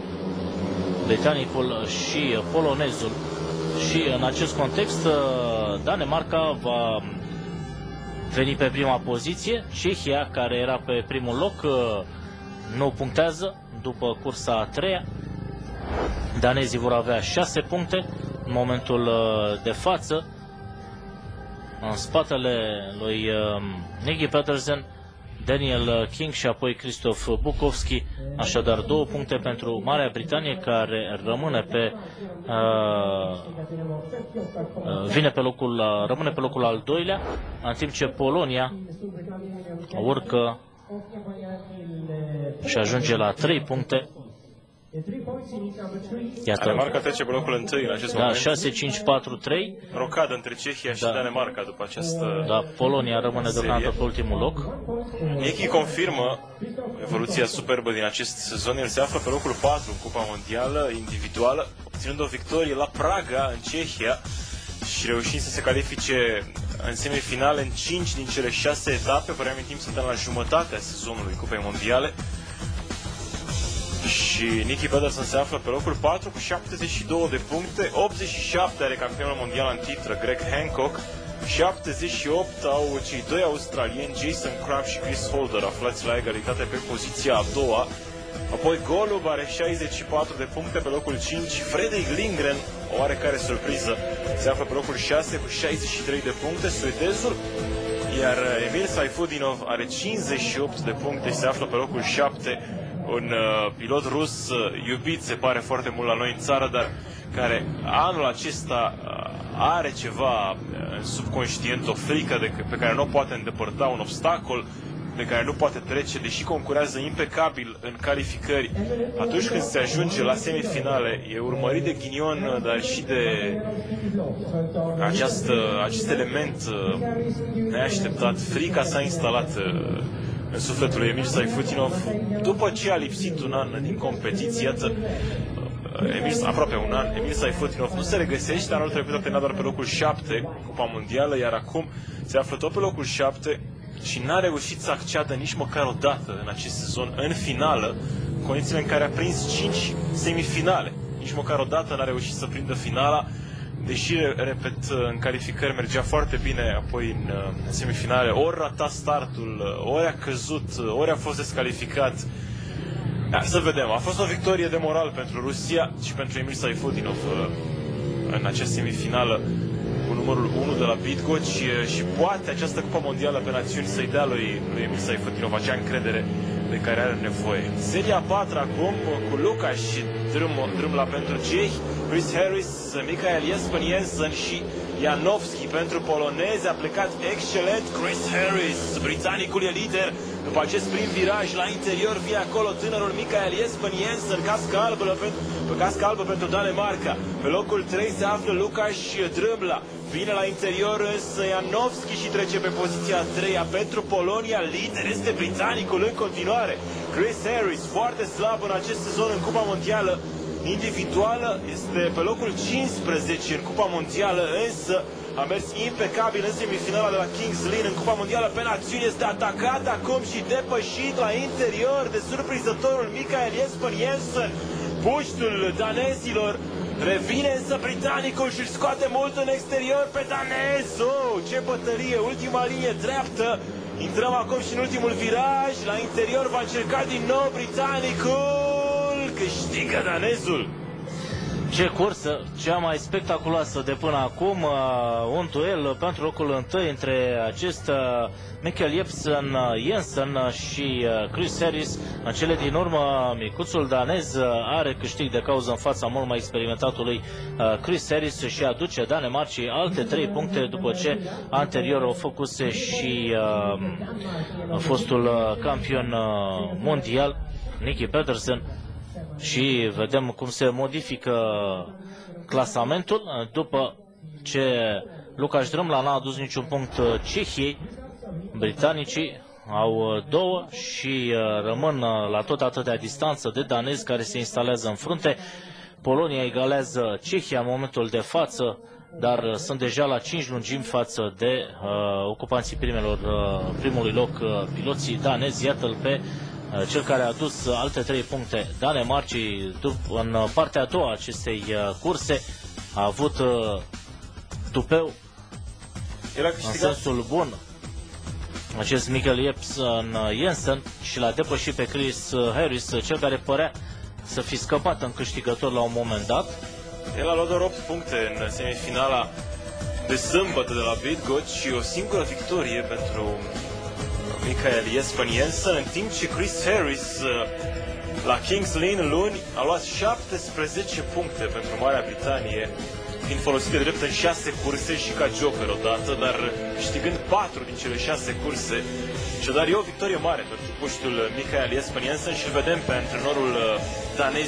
A: britanicul și polonezul. Și în acest context, Danemarca va veni pe prima poziție. Cehia, care era pe primul loc, nu punctează după cursa a treia. Danezii vor avea șase puncte în momentul de față. În spatele lui Nicky Pedersen, Daniel King și apoi Krzysztof Bukowski. Așadar două puncte pentru Marea Britanie, care rămâne pe uh, vine pe locul, uh, rămâne pe locul al doilea, în timp ce Polonia urcă și ajunge la trei puncte.
B: Iată, Danemarca trece pe locul întâi în acest
A: da,
B: moment.
A: șase cinci patru trei.
B: Rocadă între Cehia și
A: da.
B: Danemarca după această
A: Da, Polonia rămâne deocamdată pe ultimul loc.
B: Nicky confirmă evoluția superbă din acest sezon. El se află pe locul patru în Cupa Mondială individuală, obținând o victorie la Praga, în Cehia, și reușind să se califice în semifinale în cinci din cele șase etape. Vă reamintim, suntem la jumătatea sezonului Cupei Mondiale. Și Nicky Pedersen se află pe locul patru cu șaptezeci și două de puncte, optzeci și șapte are campionul mondial în titră Greg Hancock, șaptezeci și opt au cei doi australieni Jason Crump și Chris Holder, aflați la egalitate pe poziția a doua. Apoi Golub are șaizeci și patru de puncte pe locul cinci, Fredrik Lindgren, o oarecare surpriză, se află pe locul șase cu șaizeci și trei de puncte, suedezul, iar Emil Sayfutdinov are cincizeci și opt de puncte și se află pe locul șapte. Un uh, pilot rus uh, iubit, se pare foarte mult la noi în țară, dar care anul acesta uh, are ceva uh, în subconștient, o frică de, pe care nu o poate îndepărta, un obstacol de care nu poate trece, deși concurează impecabil în calificări. Atunci când se ajunge la semifinale, e urmărit de ghinion, dar și de această, acest element uh, neașteptat. Frica s-a instalat uh, în sufletul lui Emil Sayfutdinov după ce a lipsit un an din competiție. Iată, Emil, aproape un an, Emil Sayfutdinov nu se regăsește. Anul trecut a terminat doar pe locul șapte Cupa Mondială, iar acum se află tot pe locul șapte și n-a reușit să acceadă nici măcar o dată în acest sezon în finală, în condițiile în care a prins cinci semifinale. Nici măcar o dată n-a reușit să prindă finala, deși, repet, în calificări mergea foarte bine, apoi în, în semifinale ori rata startul, ori a căzut, ori a fost descalificat. Da, să vedem, a fost o victorie de moral pentru Rusia și pentru Emil Sayfutdinov în această semifinală cu numărul unu de la Bydgoszcz și poate această Cupa Mondială pe Națiuni să-i dea lui, lui Emil Sayfutdinov acea încredere de care are nevoie. Seria a patra acum cu Lukáš și Drmla pentru cehi, Chris Harris, Mikael Jesper Jensen și Janowski pentru polonezi, a plecat excelent Chris Harris, britanicul e lider. După acest prim viraj la interior vine acolo tânărul Mikael Jesper Jensen, cască albă pentru, cască albă pentru Danemarca. Pe locul trei se află Lukáš Drmbla. Vine la interior însă Janowski și trece pe poziția a treia pentru Polonia. Lider este britanicul în continuare. Chris Harris, foarte slab în acest sezon în Cupa Mondială individuală, este pe locul cincisprezece în Cupa Mondială, însă a mers impecabil în semifinala de la Kings Lynn în Cupa Mondială pe națiuni. Este atacat acum și depășit la interior de surprinzătorul Mikael Jesper Jensen. Puștul danezilor revine însă britanicul și își scoate mult în exterior pe danez. Oh, ce bătălie, ultima linie dreaptă. Intrăm acum și în ultimul viraj. La interior va încerca din nou britanicul. Câștigă danezul.
A: Ce cursă, cea mai spectaculoasă de până acum, uh, un duel pentru locul întâi între acest uh, Mikael Jesper Jensen și uh, Chris Harris. În cele din urmă, micuțul danez uh, are câștig de cauză în fața mult mai experimentatului uh, Chris Harris și aduce Danemarcii alte trei puncte după ce anterior au făcuse și uh, fostul uh, campion uh, mondial Nicki Pedersen. Și vedem cum se modifică clasamentul după ce Lukáš Drmbla n-a adus niciun punct Cehiei. Britanicii au două și rămân la tot atâtea distanță de danezi care se instalează în frunte. Polonia egalează Cehia în momentul de față, dar sunt deja la cinci lungimi față de uh, ocupanții primelor, uh, primului loc, uh, piloții danezi. Iată-l pe cel care a adus alte trei puncte Danemarcii în partea a doua acestei curse. A avut tupeu în sensul bun acest Mikael Jesper Jensen și l-a depășit pe Chris Harris, cel care părea să fi scăpat în câștigător la un moment dat.
B: El a luat doar opt puncte în semifinala de sâmbătă de la Bydgoszcz și o singură victorie pentru Mikael Jesper Jensen, în timp ce Chris Harris la Kings Lynn luni a luat șaptesprezece puncte pentru Marea Britanie, fiind folosit de drept în șase curse și ca joker odată, dar câștigând patru din cele șase curse. Și dar e o victorie mare pentru puștul Mikael Jesper Jensen și îl vedem pe antrenorul danez.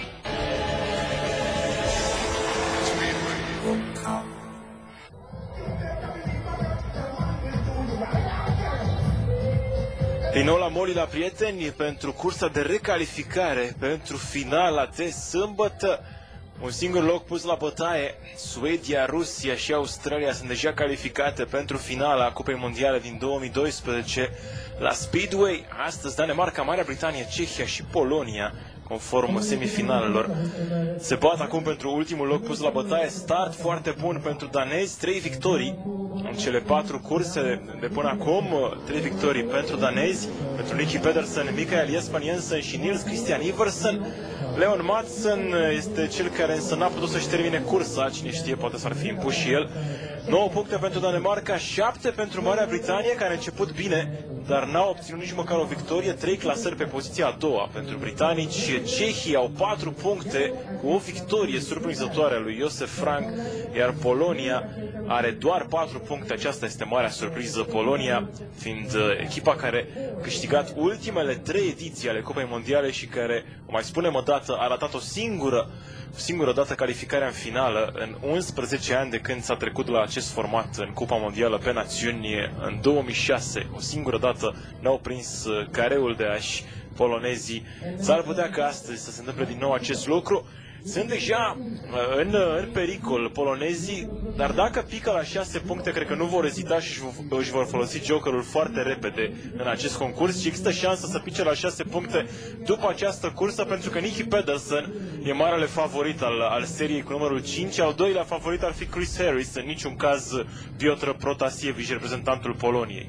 B: Din nou la Moli la prieteni pentru cursa de recalificare pentru finala de sâmbătă. Un singur loc pus la bătaie. Suedia, Rusia și Australia sunt deja calificate pentru finala Cupei Mondiale din două mii doisprezece la Speedway. Astăzi Danemarca, Marea Britanie, Cehia și Polonia, conform semifinalelor, se bat acum pentru ultimul loc pus la bătaie. Start foarte bun pentru danezi, trei victorii în cele patru curse de până acum, trei victorii pentru danezi, pentru Nicki Pedersen, Mikael Jesper Jensen și Niels Christian Iversen. Leon Madsen este cel care însă n-a putut să-și termine cursa, cine știe, poate s-ar fi impus și el. nouă puncte pentru Danemarca, șapte pentru Marea Britanie, care a început bine, dar n-a obținut nici măcar o victorie, trei clasări pe poziția a doua pentru britanici. Cehii au patru puncte cu o victorie surprinzătoare a lui Josef Frank, iar Polonia are doar patru puncte. Aceasta este marea surpriză, Polonia fiind echipa care a câștigat ultimele trei ediții ale Cupei Mondiale și care, o mai spunem o dată, a ratat o singură o singură dată calificarea în finală în unsprezece ani de când s-a trecut la acest format în Cupa Mondială pe națiuni în două mii șase. O singură dată n-au prins careul de ași polonezii. S-ar putea ca astăzi să se întâmple din nou acest lucru. Sunt deja în, în pericol polonezii, dar dacă pică la șase puncte, cred că nu vor ezita și își vor folosi jokerul foarte repede în acest concurs și există șansă să pice la șase puncte după această cursă, pentru că Nicki Pedersen e marele favorit al, al seriei cu numărul cinci, al doilea favorit ar fi Chris Harris, în niciun caz Piotr Protasievici, reprezentantul Poloniei.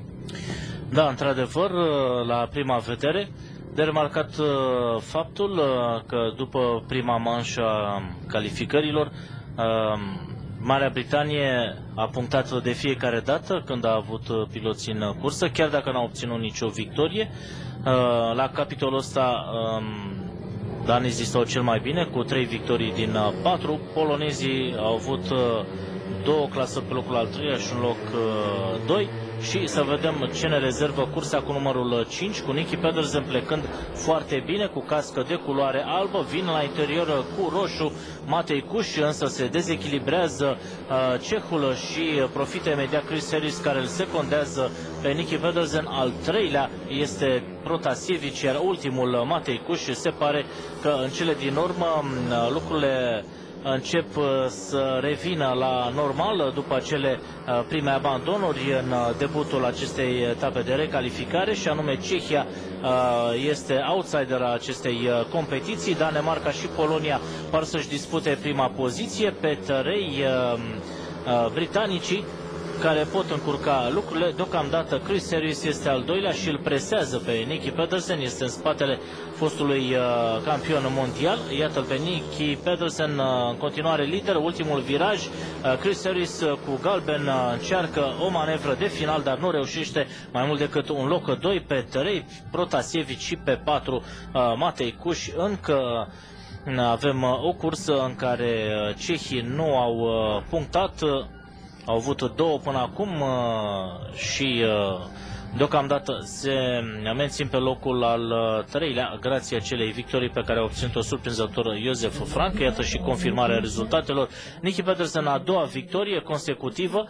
A: Da, într-adevăr, la prima vedere, de remarcat uh, faptul uh, că după prima manșă a calificărilor, uh, Marea Britanie a punctat de fiecare dată când a avut uh, piloți în cursă, chiar dacă n-a obținut nicio victorie. Uh, la capitolul ăsta, uh, danezii stau cel mai bine cu trei victorii din patru. Polonezii au avut două clasări pe locul al treilea și un loc doi. Și să vedem ce ne rezervă cursa cu numărul cinci, cu Nicky Pedersen plecând foarte bine, cu cască de culoare albă, vin la interior cu roșu Matei Kush, însă se dezechilibrează uh, cehul și profită imediat Chris Harris, care îl secundează pe Nicky Pedersen. Al treilea este Protasievic, iar ultimul Matei Kush. Se pare că în cele din urmă lucrurile încep să revină la normal după cele prime abandonuri în debutul acestei etape de recalificare, și anume Cehia este outsidera acestei competiții. Danemarca și Polonia par să-și dispute prima poziție. Pe trei britanicii care pot încurca lucrurile. Deocamdată Chris Harris este al doilea și îl presează pe Nicky Pedersen, este în spatele fostului uh, campion mondial. Iată-l pe Nicky Pedersen uh, în continuare lider. Ultimul viraj, uh, Chris Harris uh, cu galben uh, încearcă o manevră de final, dar nu reușește mai mult decât un loc doi. Pe trei Protasievic și pe patru uh, Matei Kush. Încă avem uh, o cursă în care uh, cehii nu au uh, punctat. Uh, Au avut două până acum uh, și uh, deocamdată se mențin pe locul al uh, treilea, grație acelei victorii pe care a obținut-o surprinzător Josef Frank. Iată și confirmarea rezultatelor. Nicky Pedersen, a doua victorie consecutivă,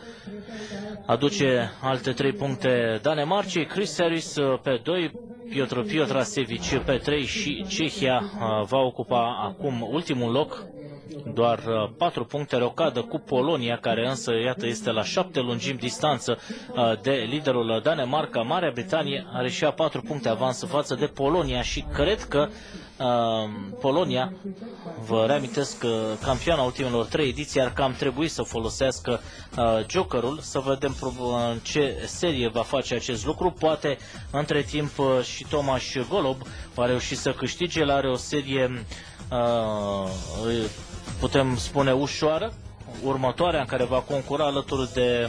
A: aduce alte trei puncte Danemarcei. Chris Harris uh, pe doi, Piotr Piotrasevic pe trei și Cehia uh, va ocupa acum ultimul loc. Doar patru puncte, rocadă cu Polonia, care însă, iată, este la șapte lungimi distanță de liderul Danemarca. Marea Britanie are și a patru puncte avans față de Polonia și cred că uh, Polonia, vă reamintesc că campioana ultimelor trei ediții, ar cam trebui să folosească uh, jokerul, să vedem în ce serie va face acest lucru. Poate între timp uh, și Tomaș Golob va reuși să câștige. El are o serie uh, putem spune ușoară, următoarea, în care va concura alături de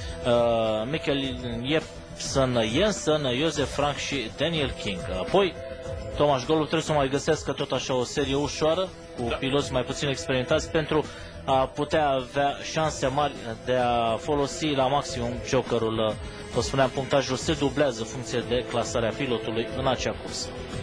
A: uh, Mikkel Jepsen Jensen, Josef Frank și Daniel King. Apoi Tomaș Golob trebuie să mai găsească tot așa o serie ușoară cu da. piloți mai puțin experimentați pentru a putea avea șanse mari de a folosi la maximum jokerul. Vă spuneam, punctajul se dublează în funcție de clasarea pilotului în acea cursă.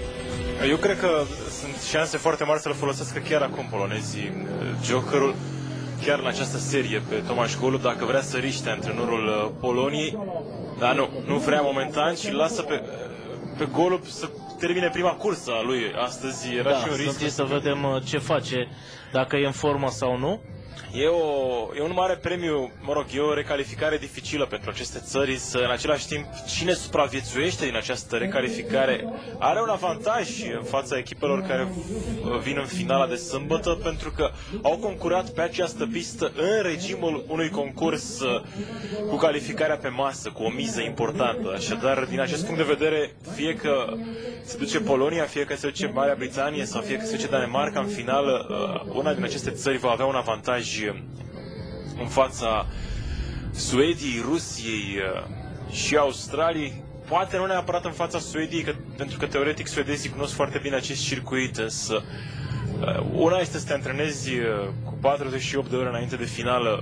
B: Eu cred că sunt șanse foarte mari să-l folosească chiar acum polonezii jokerul, chiar în această serie pe Tomaș Golob, dacă vrea să riște antrenorul Poloniei, dar nu, nu vrea momentan și lasă pe, pe Golob să termine prima cursă a lui astăzi. Era
A: da,
B: și un risc.
A: Să vedem ce face, dacă e în formă sau nu.
B: E, o, e un mare premiu, mă rog, e o recalificare dificilă pentru aceste țări, să în același timp cine supraviețuiește din această recalificare are un avantaj în fața echipelor care vin în finala de sâmbătă, pentru că au concurat pe această pistă în regimul unui concurs cu calificarea pe masă, cu o miză importantă. Așadar, din acest punct de vedere, fie că se duce Polonia, fie că se duce Marea Britanie sau fie că se duce Danemarca în finală, una din aceste țări va avea un avantaj în fața Suediei, Rusiei și Australiei. Poate nu neapărat în fața Suediei, că, pentru că teoretic suedezii cunosc foarte bine acest circuit, însă una este să te antrenezi cu patruzeci și opt de ore înainte de finală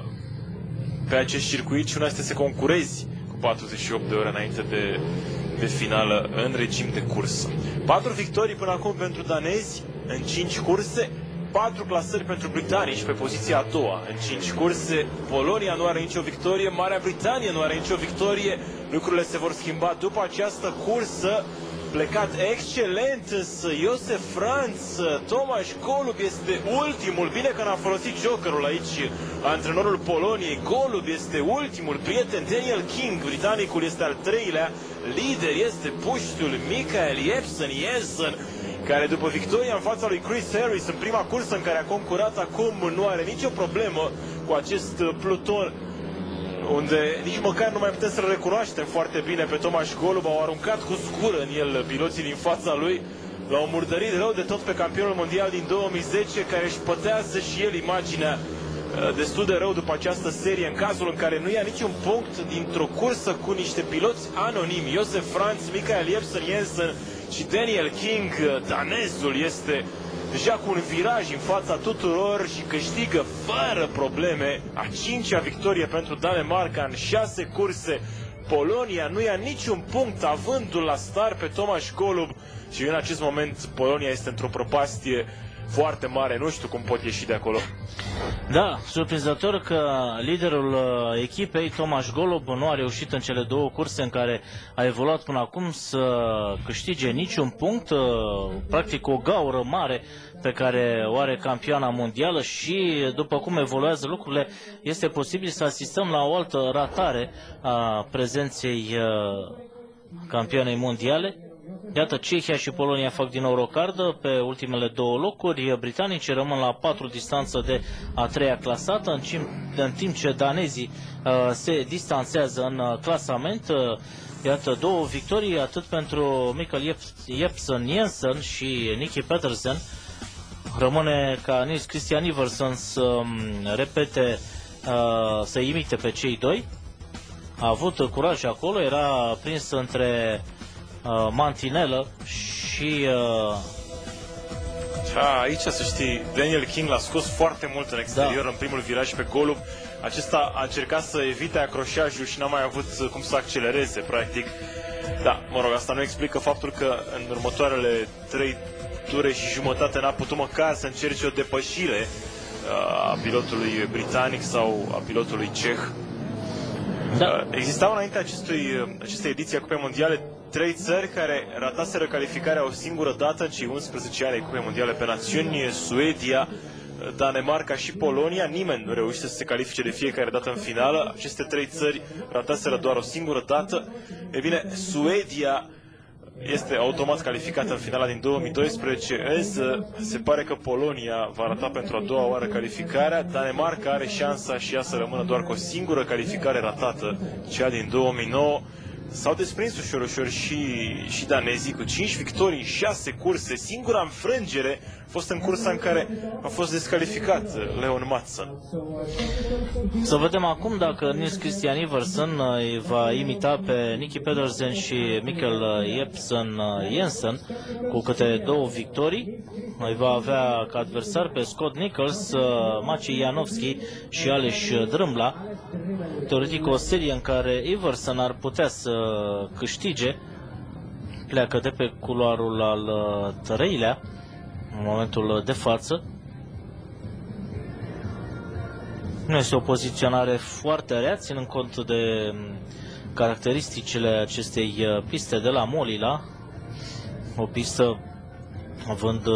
B: pe acest circuit și una este să concurezi cu patruzeci și opt de ore înainte de, de finală în regim de cursă. Patru victorii până acum pentru danezi în cinci curse, patru clasări pentru britanici pe poziția a doua în cinci curse. Polonia nu are nicio victorie, Marea Britanie nu are nicio victorie. Lucrurile se vor schimba după această cursă. Plecat excelent, însă Josef Franz, Tomaș Golob este ultimul. Bine că n-a folosit jokerul aici antrenorul Poloniei. Golob este ultimul prieten. Daniel King, britanicul, este al treilea. Lider este puștul Mikkel Jepsen Jensen, care după victoria în fața lui Chris Harris în prima cursă în care a concurat acum nu are nicio problemă cu acest pluton, unde nici măcar nu mai putem să-l recunoaștem foarte bine pe Tomaș Golob. Au aruncat cu scură în el piloții din fața lui. L-au murdărit rău de tot pe campionul mondial din două mii zece, care își pătează și el imaginea destul de rău după această serie, în cazul în care nu ia niciun punct dintr-o cursă cu niște piloți anonimi. Josef Franz, Mikkel Jepsen Jensen și Daniel King. Danezul este deja cu un viraj în fața tuturor și câștigă fără probleme a cincea victorie pentru Danemarca în șase curse. Polonia nu ia niciun punct, avându-l la start pe Tomasz Golub, și în acest moment Polonia este într-o prăpastie foarte mare, nu știu cum pot ieși de acolo.
A: Da, surprinzător că liderul echipei, Tomasz Golub, nu a reușit în cele două curse în care a evoluat până acum să câștige niciun punct, practic o gaură mare pe care o are campioana mondială și după cum evoluează lucrurile, este posibil să asistăm la o altă ratare a prezenței campioanei mondiale. Iată, Cehia și Polonia fac din nou rocardă pe ultimele două locuri. Britanicii rămân la patru distanță de a treia clasată, în timp, în timp ce danezii uh, se distanțează în uh, clasament. Uh, iată, două victorii, atât pentru Mikkel Jepsen Jensen și Nicky Pedersen. Rămâne ca Niels Christian Iversen să um, repete, uh, să imite pe cei doi. A avut curaj acolo, era prins între Uh, mantinelă și... Uh...
B: A, aici, să știi, Daniel King l-a scos foarte mult în exterior, da, în primul viraj pe Golub. Acesta a încercat să evite acroșajul și n-a mai avut cum să accelereze, practic. Da, mă rog, asta nu explică faptul că în următoarele trei ture și jumătate n-a putut măcar să încerce o depășire uh, a pilotului britanic sau a pilotului ceh. Da. Existau înainte acestui, acestei ediții a Cupei Mondiale trei țări care rataseră calificarea o singură dată în cei unsprezece ani ai Cupei Mondiale pe națiuni: Suedia, Danemarca și Polonia. Nimeni nu reușise să se califice de fiecare dată în finală. Aceste trei țări rataseră doar o singură dată. E bine, Suedia este automat calificată în finala din două mii doisprezece, însă se pare că Polonia va rata pentru a doua oară calificarea. Danemarca are șansa și ea să rămână doar cu o singură calificare ratată, cea din două mii nouă. S-au desprins ușor, ușor și, și danezii cu cinci victorii în șase curse. Singura înfrângere a fost în cursa în care a fost descalificat Leon Madsen.
A: Să vedem acum dacă Niels Christian Iversen îi va imita pe Nicky Pedersen și Mikkel Jepsen Jensen cu câte două victorii. Îi va avea ca adversar pe Scott Nichols, Maciej Janowski și Aleš Drâmbla. Teoretic, o serie în care Iversen ar putea să câștige pleacă de pe culoarul al treilea în momentul de față. Nu este o poziționare foarte rea, ținând cont de caracteristicile acestei piste de la Molila, o pistă având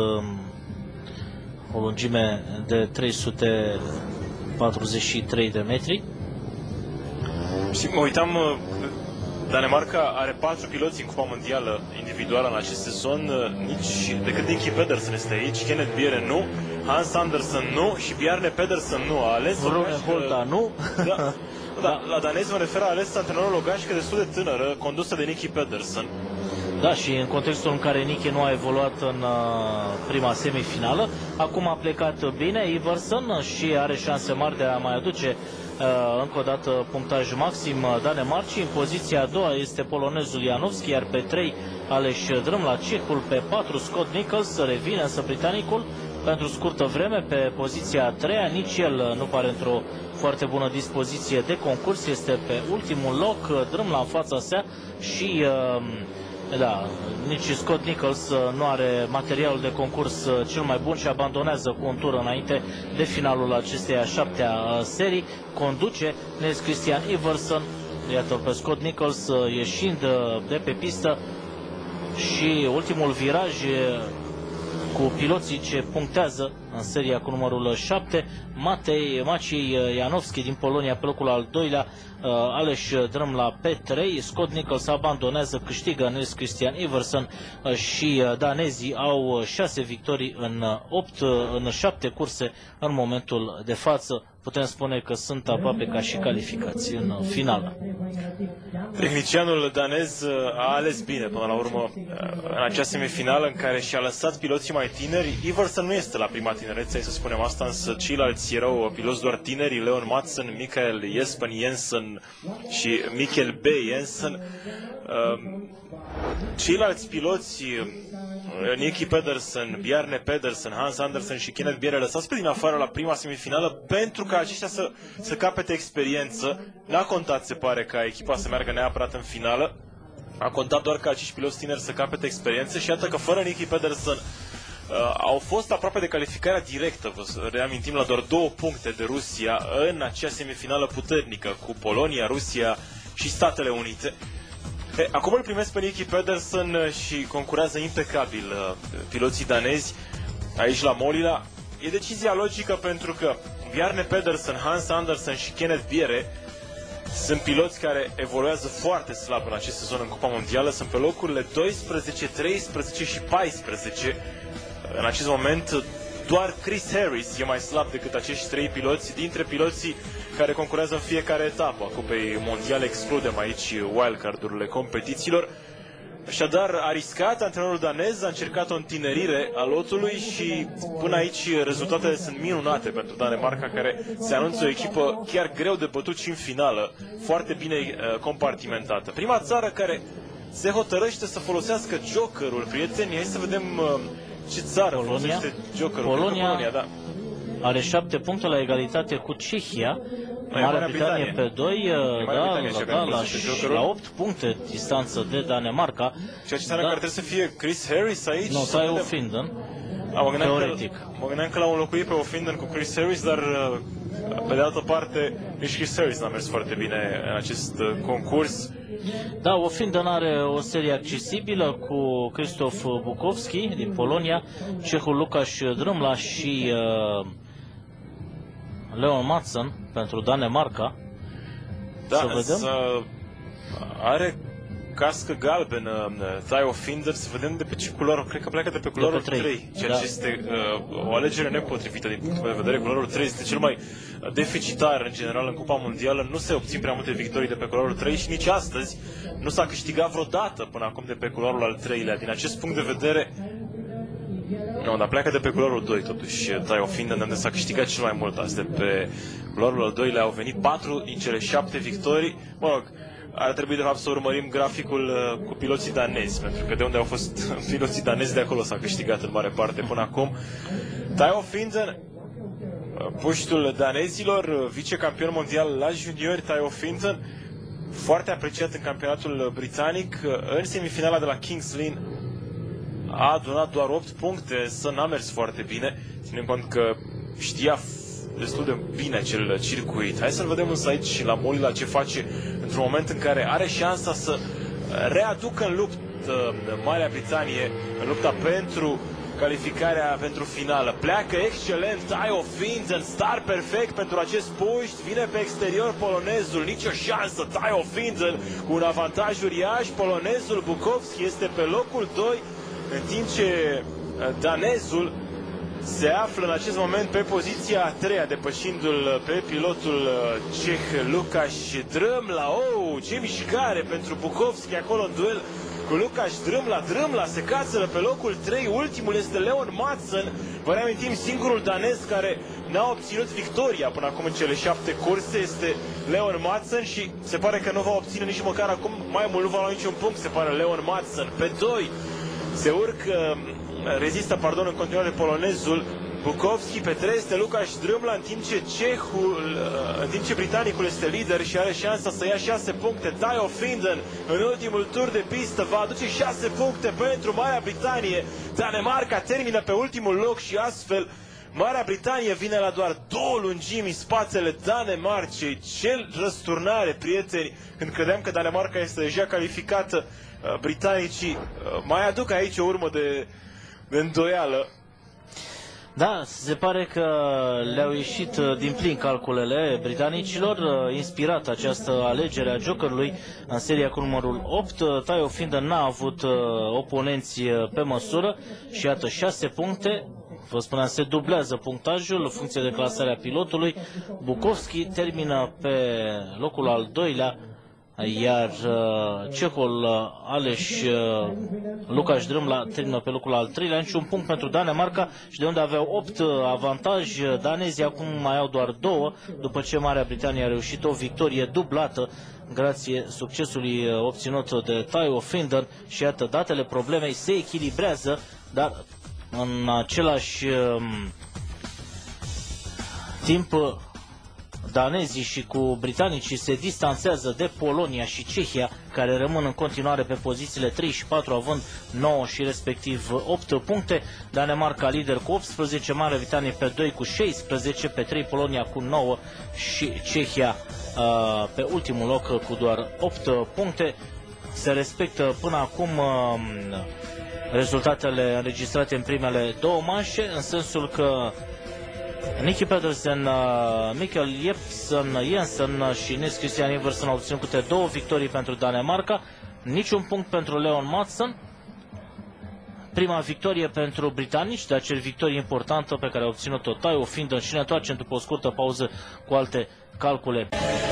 A: o lungime de trei sute patruzeci și trei de metri.
B: Și mă uitam, Danemarca are patru piloți în Cupa Mondială individuală în acest sezon, nici decât Nicky Pedersen este aici, Kenneth Bjerre nu, Hans Andersen nu și Bjarne Pedersen nu. A ales
A: Rune Holta nu.
B: Da, da, la danezi mă refer, a ales antrenorul o gașcă destul de tânără, condusă de Nicky Pedersen.
A: Da, și în contextul în care Nicky nu a evoluat în uh, prima semifinală, acum a plecat bine Iversen și are șanse mari de a mai aduce uh, încă o dată punctaj maxim Danemarcii. În poziția a doua este polonezul Janowski, iar pe trei Aleš Drâmbla, cehul, pe patru Scott Nichols, revine însă britanicul pentru scurtă vreme pe poziția a treia. Nici el nu pare într-o foarte bună dispoziție de concurs, este pe ultimul loc, Drâmbla în fața sa și... Uh, Da, nici Scott Nichols nu are materialul de concurs cel mai bun și abandonează cu un tur înainte de finalul acesteia șaptea serii. Conduce Niels Christian Iversen, iată pe Scott Nichols ieșind de pe pistă și ultimul viraj cu piloții ce punctează în seria cu numărul șapte, Matej Maciej Janowski din Polonia pe locul al doilea, Aleš Drâmbla pe trei, Scott Nichols abandonează, câștigă Niels Christian Iversen și danezii au șase victorii în opt, în șapte curse în momentul de față. Putem spune că sunt aproape ca și calificați în finală.
B: Tehnicianul danez a ales bine până la urmă în acea semifinală în care și-a lăsat piloții mai tineri. Iversen nu este la prima tinerețe, să spunem asta, însă ceilalți erau piloți doar tineri: Leon Madsen, Mikkel Jesper Jensen și Mikkel B. Jensen. Ceilalți piloți Nicky Pedersen, Bjarne Pedersen, Hans Andersen și Kenneth Bjerre lăsați pe din afară la prima semifinală pentru ca aceștia să, să capete experiență. N-a contat, se pare, ca echipa să meargă neapărat în finală. A contat doar ca acești piloți tineri să capete experiență și iată că fără Nicky Pedersen uh, au fost aproape de calificarea directă, vă reamintim, la doar două puncte de Rusia în acea semifinală puternică cu Polonia, Rusia și Statele Unite. E, acum îl primesc pe Nicky Pedersen și concurează impecabil uh, piloții danezi aici la Molila. E decizia logică pentru că Bjarne Pedersen, Hans Andersen și Kenneth Bjerre sunt piloți care evoluează foarte slab în acest sezon în Cupa Mondială. Sunt pe locurile doisprezece, treisprezece și paisprezece. În acest moment doar Chris Harris e mai slab decât acești trei piloți dintre piloții care concurează în fiecare etapă a Cupei Mondiale. Excludem aici wildcard-urile competițiililor. Așadar, a riscat, antrenorul danez a încercat o întinerire a lotului și până aici rezultatele sunt minunate pentru Danemarca, care se anunță o echipă chiar greu de bătut și în finală, foarte bine uh, compartimentată. Prima țară care se hotărăște să folosească jokerul, prieteni. Hai să vedem uh, ce țară
A: Polonia.
B: folosește jokerul.
A: Polonia,
B: Polonia, da.
A: Are șapte puncte la egalitate cu Cehia. Marea Britanie pe doi, da, la, da, la, la opt puncte distanță de Danemarca.
B: Ceea ce înseamnă da. că ar trebui să fie Chris Harris aici.
A: Nu, Thaao Finden,
B: teoretic. Mă gândeam că l-au înlocuit pe O'Finden cu Chris Harris, dar pe de altă parte nici Chris Harris n-a mers foarte bine în acest concurs.
A: Da, O'Finden are o serie accesibilă cu Krzysztof Bukowski din Polonia, cehul Lukáš Drmla și uh, Leon Madsen pentru Danemarca.
B: Da,
A: să vedem.
B: Să are cască galbenă Thaao Finden, să vedem de pe ce culoare. Cred că pleacă de pe culoarul trei, trei, ceea
A: da.
B: ce este uh, o alegere nepotrivită din punctul meu de vedere. Culoarul trei este cel mai deficitar în general în Cupa Mondială. Nu se obțin prea multe victorii de pe culoarul trei și nici astăzi nu s-a câștigat vreodată până acum de pe culoarul al treilea. Din acest punct de vedere, nu, dar pleacă de pe culoarul doi totuși Thaao Finden, unde s-a câștigat cel mai mult azi. De pe culoarul al doilea au venit patru din cele șapte victorii. Mă rog, ar trebui de fapt să urmărim graficul uh, cu piloții danezi, pentru că de unde au fost piloții danezi, de acolo s-a câștigat în mare parte până acum. Thaao Finden, uh, puștul danezilor, vicecampion mondial la juniori. Thaao Finden, foarte apreciat în campionatul britanic. Uh, în semifinala de la King's Lynn a adunat doar opt puncte, să n-a mers foarte bine, ținând cont că știa destul de bine acel circuit. Hai să-l vedem însă aici la Molila ce face într-un moment în care are șansa să readucă în luptă Marea Britanie, în lupta pentru calificarea pentru finală. Pleacă excelent Thaao Finden, start perfect pentru acest puști, vine pe exterior polonezul, nicio șansă. Thaao Finden cu un avantaj uriaș, polonezul Bukowski este pe locul doi, în timp ce danezul se află în acest moment pe poziția a treia, depășindu-l pe pilotul ceh Lukáš Drmla. Oh, ce mișcare pentru Bukowski acolo în duel cu Lukáš Drmla. Drmla se cațără pe locul trei, ultimul este Leon Madsen. Vă reamintim, singurul danez care n-a obținut victoria până acum în cele șapte curse este Leon Madsen și se pare că nu va obține nici măcar acum, mai mult nu va lua niciun punct, se pare, Leon Madsen. Pe doi se urcă, rezistă, pardon, în continuare polonezul Bukowski. Pe trei este Lukáš Drmla, în timp ce cehul, în timp ce britanicul este lider și are șansa să ia șase puncte. Thaao Finden în ultimul tur de pistă va aduce șase puncte pentru Marea Britanie. Danemarca termină pe ultimul loc și astfel Marea Britanie vine la doar două lungimi în spatele Danemarcei. Ce răsturnare, prieteni, când credeam că Danemarca este deja calificată. Britanicii mai aduc aici o urmă de, de îndoială.
A: Da, se pare că le-au ieșit din plin calculele britanicilor, inspirat această alegere a jokerului în seria cu numărul opt. Thaao Finden n-a avut oponenți pe măsură și iată șase puncte. Vă spuneam, se dublează punctajul în funcție de clasarea pilotului. Bukowski termină pe locul al doilea, iar uh, cehul uh, ales uh, Lukáš Drmla termină pe locul al treilea. Niciun punct pentru Danemarca și de unde aveau opt uh, avantaj, danezii acum mai au doar două, după ce Marea Britanie a reușit o victorie dublată grație succesului obținut de Taiwo Finder și iată, datele problemei se echilibrează, dar în același um, timp danezii și cu britanicii se distanțează de Polonia și Cehia, care rămân în continuare pe pozițiile trei și patru, având nouă și respectiv opt puncte. Danemarca lider cu optsprezece, Marea Britanie pe doi cu șaisprezece, pe trei Polonia cu nouă și Cehia uh, pe ultimul loc cu doar opt puncte. Se respectă până acum uh, rezultatele înregistrate în primele două manșe, în sensul că Nicky Pedersen, uh, Mikkel Jepsen, Jensen și Niels Christian Iversen au obținut câte două victorii pentru Danemarca, niciun punct pentru Leon Madsen. Prima victorie pentru britanici, de acel victorie importantă pe care a obținut-o Taiwo Finder, și ne întoarcem după o scurtă pauză cu alte calcule.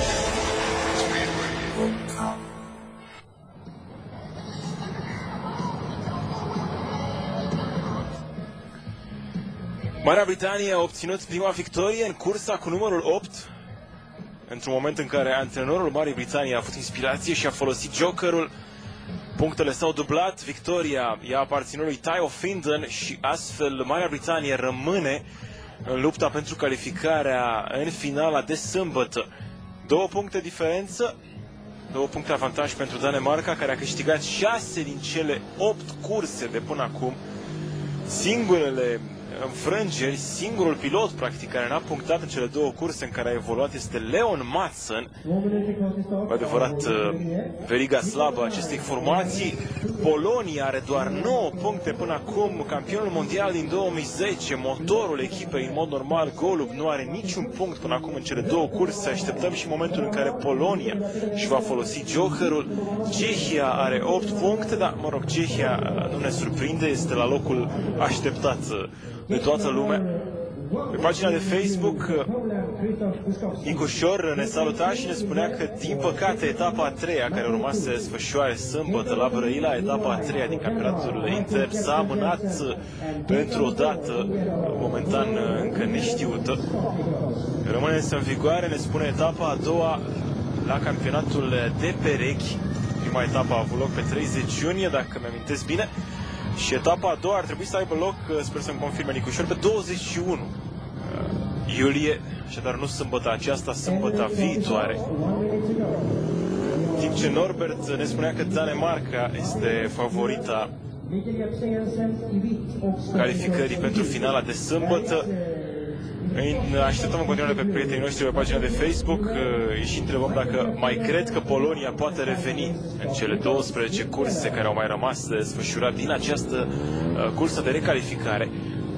B: Marea Britanie a obținut prima victorie în cursa cu numărul opt, într-un moment în care antrenorul Marii Britanii a avut inspirație și a folosit jokerul. Punctele s-au dublat, victoria i-a aparținut lui Taiwo Finder și astfel Marea Britanie rămâne în lupta pentru calificarea în finala de sâmbătă. Două puncte diferență, două puncte avantaj pentru Danemarca, care a câștigat șase din cele opt curse de până acum. Singurele înfrângeri, singurul pilot practic care n-a punctat în cele două curse în care a evoluat este Leon Madsen. Cu adevărat, veriga slabă acestei formații. Polonia are doar nouă puncte până acum, campionul mondial din două mii zece, motorul echipei în mod normal. Golub nu are niciun punct până acum în cele două curse. Așteptăm și momentul în care Polonia își va folosi jokerul. Cehia are opt puncte, dar mă rog, Cehia nu ne surprinde, este la locul așteptat de toată lumea. Pe pagina de Facebook, Nicușor ne saluta și ne spunea că, din păcate, etapa a treia, care urma să se desfășoare sâmbătă la Brăila, etapa a treia din campionatul inter, s-a amânat pentru o dată, momentan încă neștiută. Rămâne însă în vigoare, ne spune, etapa a doua la campionatul de perechi. Prima etapă a avut loc pe treizeci iunie, dacă mi-amintesc bine. Și etapa a doua ar trebui să aibă loc, sper să-mi confirme Nicușor, pe douăzeci și unu iulie, așadar nu sâmbătă aceasta, sâmbătă viitoare. Timp ce Norbert ne spunea că Danemarca este favorita calificării pentru finala de sâmbătă. Așteptăm în continuare pe prietenii noștri pe pagina de Facebook și întrebăm dacă mai cred că Polonia poate reveni în cele douăsprezece curse care au mai rămas de desfășurat din această cursă de recalificare.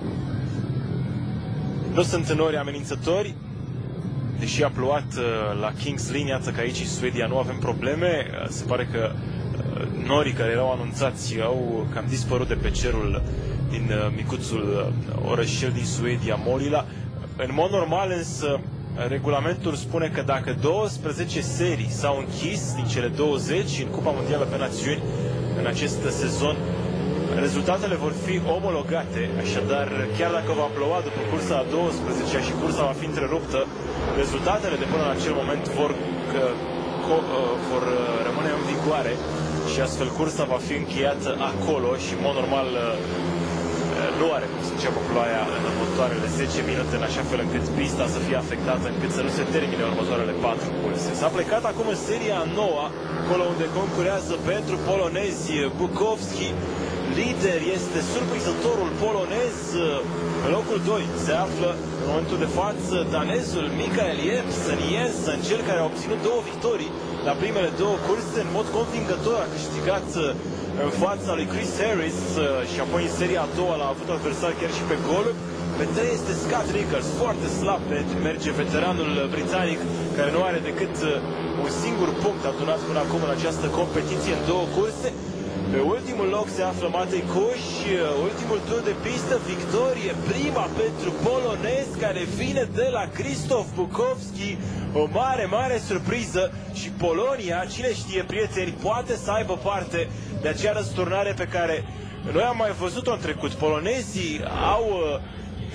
B: Nu sunt nori amenințători, deși a plouat la King's Lynn, iată că aici în Suedia nu avem probleme. Se pare că norii care erau anunțați au cam dispărut de pe cerul din micuțul orășel din Suedia, Molila. În mod normal însă, regulamentul spune că dacă douăsprezece serii s-au închis din cele douăzeci în Cupa Mondială pe Națiuni în acest sezon, rezultatele vor fi omologate, așadar chiar dacă va ploua după cursa a douăsprezecea și cursa va fi întreruptă, rezultatele de până în acel moment vor, că, co, vor rămâne în vigoare și astfel cursa va fi încheiată acolo și în mod normal nu are cum să înceapă ploaia în următoarele zece minute, în așa fel încât pista să fie afectată, încât să nu se termine următoarele patru curse. S-a plecat acum în seria a noua, acolo unde concurează pentru polonezi Bukowski. Lider este surprinzătorul polonez. În locul doi se află în momentul de față danezul Mikkel Jepsen Jensen, cel care a obținut două victorii la primele două curse. În mod convingător a câștigat în fața lui Chris Harris și apoi în seria a doua l-a avut adversar chiar și pe gol. Pe trei este Scott Rickers, foarte slab merge veteranul britanic, care nu are decât un singur punct adunat până acum în această competiție în două curse. Pe ultimul loc se află Matej Kusz, ultimul tur de pistă, victorie, prima pentru polonez, care vine de la Krzysztof Bukowski. O mare, mare surpriză și Polonia, cine știe, prieteni, poate să aibă parte de acea răsturnare pe care noi am mai văzut-o în trecut. Polonezii au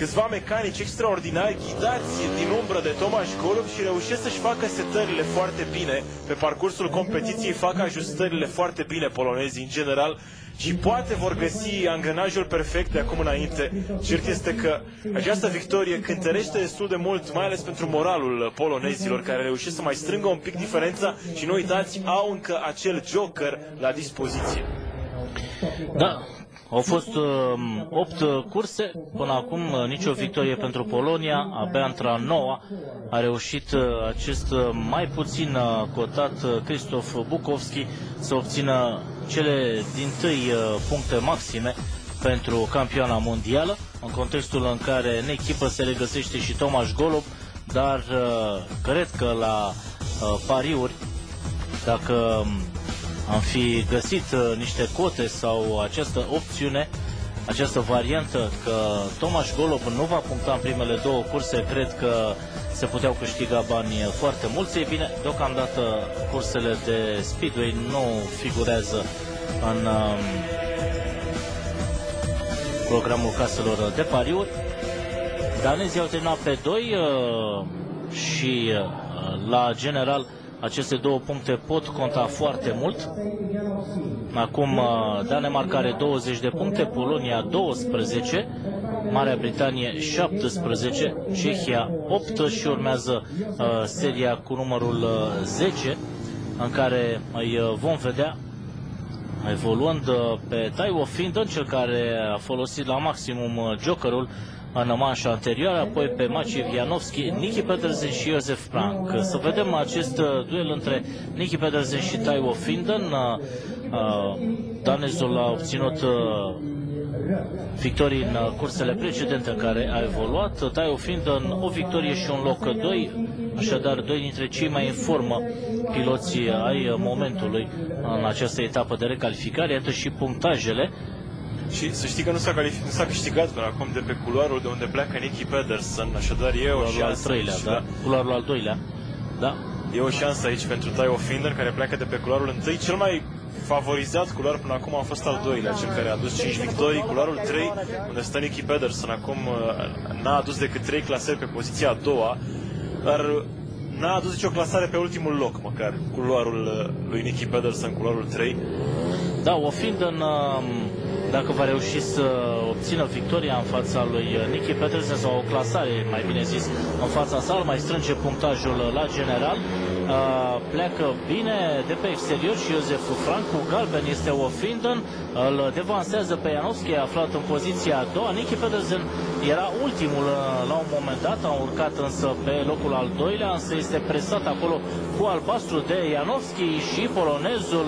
B: câțiva mecanici extraordinari ghidați din umbră de Tomaș Golub și reușesc să-și facă setările foarte bine. Pe parcursul competiției fac ajustările foarte bine polonezii în general și poate vor găsi angrenajul perfect de acum înainte. Cert este că această victorie cântărește destul de mult, mai ales pentru moralul polonezii care reușesc să mai strângă un pic diferența și nu uitați, au încă acel joker la dispoziție.
A: Da. Au fost uh, opt curse, până acum uh, nicio victorie pentru Polonia, abia într-a noua a reușit uh, acest uh, mai puțin uh, cotat uh, Krzysztof Bukowski să obțină cele dintâi uh, puncte maxime pentru campioana mondială, în contextul în care în echipă se regăsește și Tomaș Golub, dar uh, cred că la uh, pariuri, dacă am fi găsit uh, niște cote sau această opțiune, această variantă că Tomaș Golub nu va puncta în primele două curse, cred că se puteau câștiga bani foarte mulți. Ei bine, deocamdată cursele de Speedway nu figurează în uh, programul caselor de pariuri. Danezii au terminat pe doi uh, și uh, la general aceste două puncte pot conta foarte mult. Acum Danemarca are douăzeci de puncte, Polonia douăsprezece, Marea Britanie șaptesprezece, Cehia opt și urmează uh, seria cu numărul uh, zece, în care îi uh, vom vedea evoluând uh, pe Taiwo Finden, cel care a folosit la maximum uh, jokerul în manșa anterioară, apoi pe Maciej Janowski, Niki Pedersen și Josef Frank. Să vedem acest duel între Niki Pedersen și Taiwo Finden. Danezul a obținut victorii în cursele precedente în care a evoluat. Taiwo Finden o victorie și un loc doi, așadar doi dintre cei mai în formă piloții ai momentului în această etapă de recalificare. Iată și punctajele.
B: Și să știi că nu s-a, nu s-a câștigat până acum de pe culoarul de unde pleacă Niki Pedersen, așadar e o șansă
A: al treilea,
B: aici,
A: da?
B: Da?
A: Culoarul al doilea, da?
B: E o șansă aici pentru Taiwo Finden, care pleacă de pe culoarul întâi. Cel mai favorizat culoar până acum a fost al doilea, cel care a adus cinci victorii. Culoarul trei, unde stă Niki Pedersen, acum n-a adus decât trei clasări pe poziția a doua, dar n-a adus nicio clasare pe ultimul loc, măcar, culoarul lui Niki Pedersen, culoarul trei.
A: Da, o Finden, dacă va reuși să obțină victoria în fața lui Niki Pedersen sau o clasare, mai bine zis, în fața sa, mai strânge punctajul la general, pleacă bine de pe exterior și Josef Frank cu galben este o Finden, îl devansează pe Janowski, aflat în poziția a doua. Niki Pedersen era ultimul la un moment dat, a urcat însă pe locul al doilea, însă este presat acolo cu albastru de Janowski și polonezul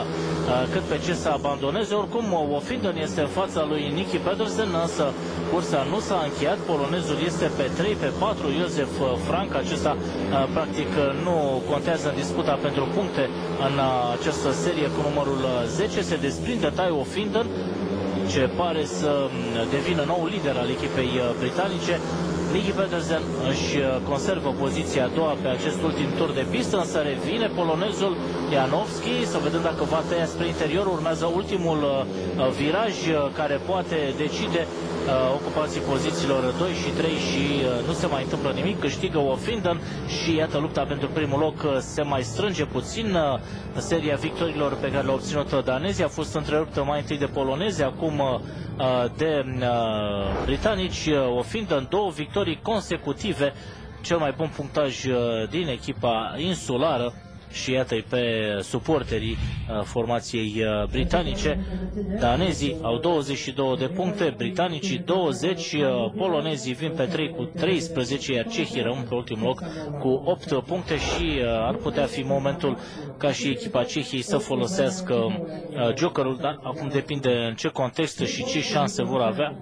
A: cât pe ce să abandoneze. Oricum, o Finden este în fața lui Niki Pedersen, însă cursa nu s-a încheiat. Polonezul este pe trei, pe patru, Josef Frank. Acesta practic nu contează în disputa pentru puncte în această serie cu numărul zece. Se desprinde Taiwo Finden, ce pare să devină nou lider al echipei britanice. Niki Pedersen își conservă poziția a doua pe acest ultim tur de pistă, însă revine polonezul Janowski. Să vedem dacă va tăia spre interior. Urmează ultimul uh, viraj uh, care poate decide uh, ocupații pozițiilor doi și trei și uh, nu se mai întâmplă nimic. Câștigă o Finden și iată lupta pentru primul loc uh, se mai strânge puțin. Uh, seria victorilor pe care le-au obținut danezii a fost întreruptă mai întâi de polonezi, acum uh, de uh, britanici. Uh, o Finden, două victorii consecutive, cel mai bun punctaj uh, din echipa insulară. Și iată-i pe suporterii uh, formației uh, britanice. Danezii au douăzeci și două de puncte, britanicii douăzeci, uh, polonezii vin pe trei cu treisprezece, iar cehii rămân pe ultimul loc cu opt puncte și uh, ar putea fi momentul ca și echipa Cehiei să folosească uh, jokerul, dar acum depinde în ce context și ce șanse vor avea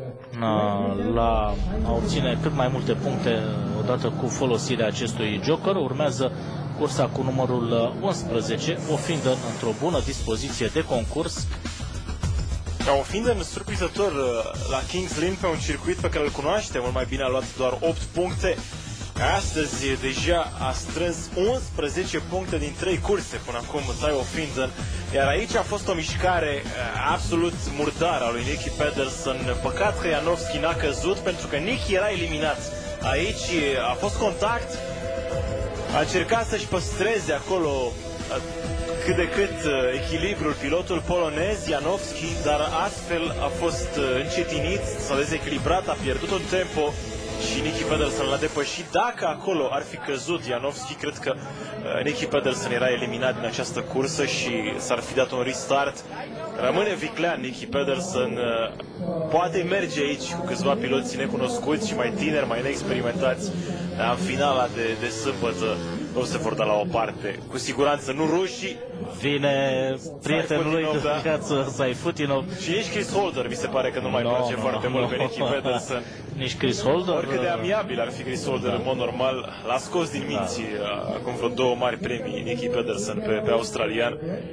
A: uh, la a obține cât mai multe puncte odată cu folosirea acestui joker. Urmează cursa cu numărul unsprezece, o Finden într-o bună dispoziție de concurs.
B: Ca o Finden surprinzător la Kings Lynn, pe un circuit pe care îl cunoaște mult mai bine, a luat doar opt puncte. Astăzi deja a strâns unsprezece puncte din trei curse până acum Taiwo Findon, iar aici a fost o mișcare absolut murdară a lui Nicky Pedersen. Păcat că Janovski n-a căzut, pentru că Nicky era eliminat. Aici a fost contact, a încercat să-și păstreze acolo cât de cât echilibrul pilotul polonez Janovski, dar astfel a fost încetinit, s-a dezechilibrat, a pierdut un tempo și Nicky Pedersen l-a depășit. Dacă acolo ar fi căzut Janovski, cred că uh, Nicky Pedersen era eliminat din această cursă și s-ar fi dat un restart. Rămâne viclean Nicky Pedersen, uh, poate merge aici cu câțiva piloți necunoscuți și mai tineri, mai neexperimentați, dar în finala de, de sâmbătă nu se vor da la o parte. Cu siguranță nu rușii.
A: Vine prietenul lui de viață, Saifutinov.
B: Și nici Chris Holder mi se pare că nu mai no, place no, foarte no, mult no. pe Nicky Pedersen.
A: Nici Chris Holder.
B: Oricât de amiabil ar fi Chris Holder, da. În mod normal, l-a scos din minții da. acum vreo două mari premii Nicky Pedersen pe, pe australian.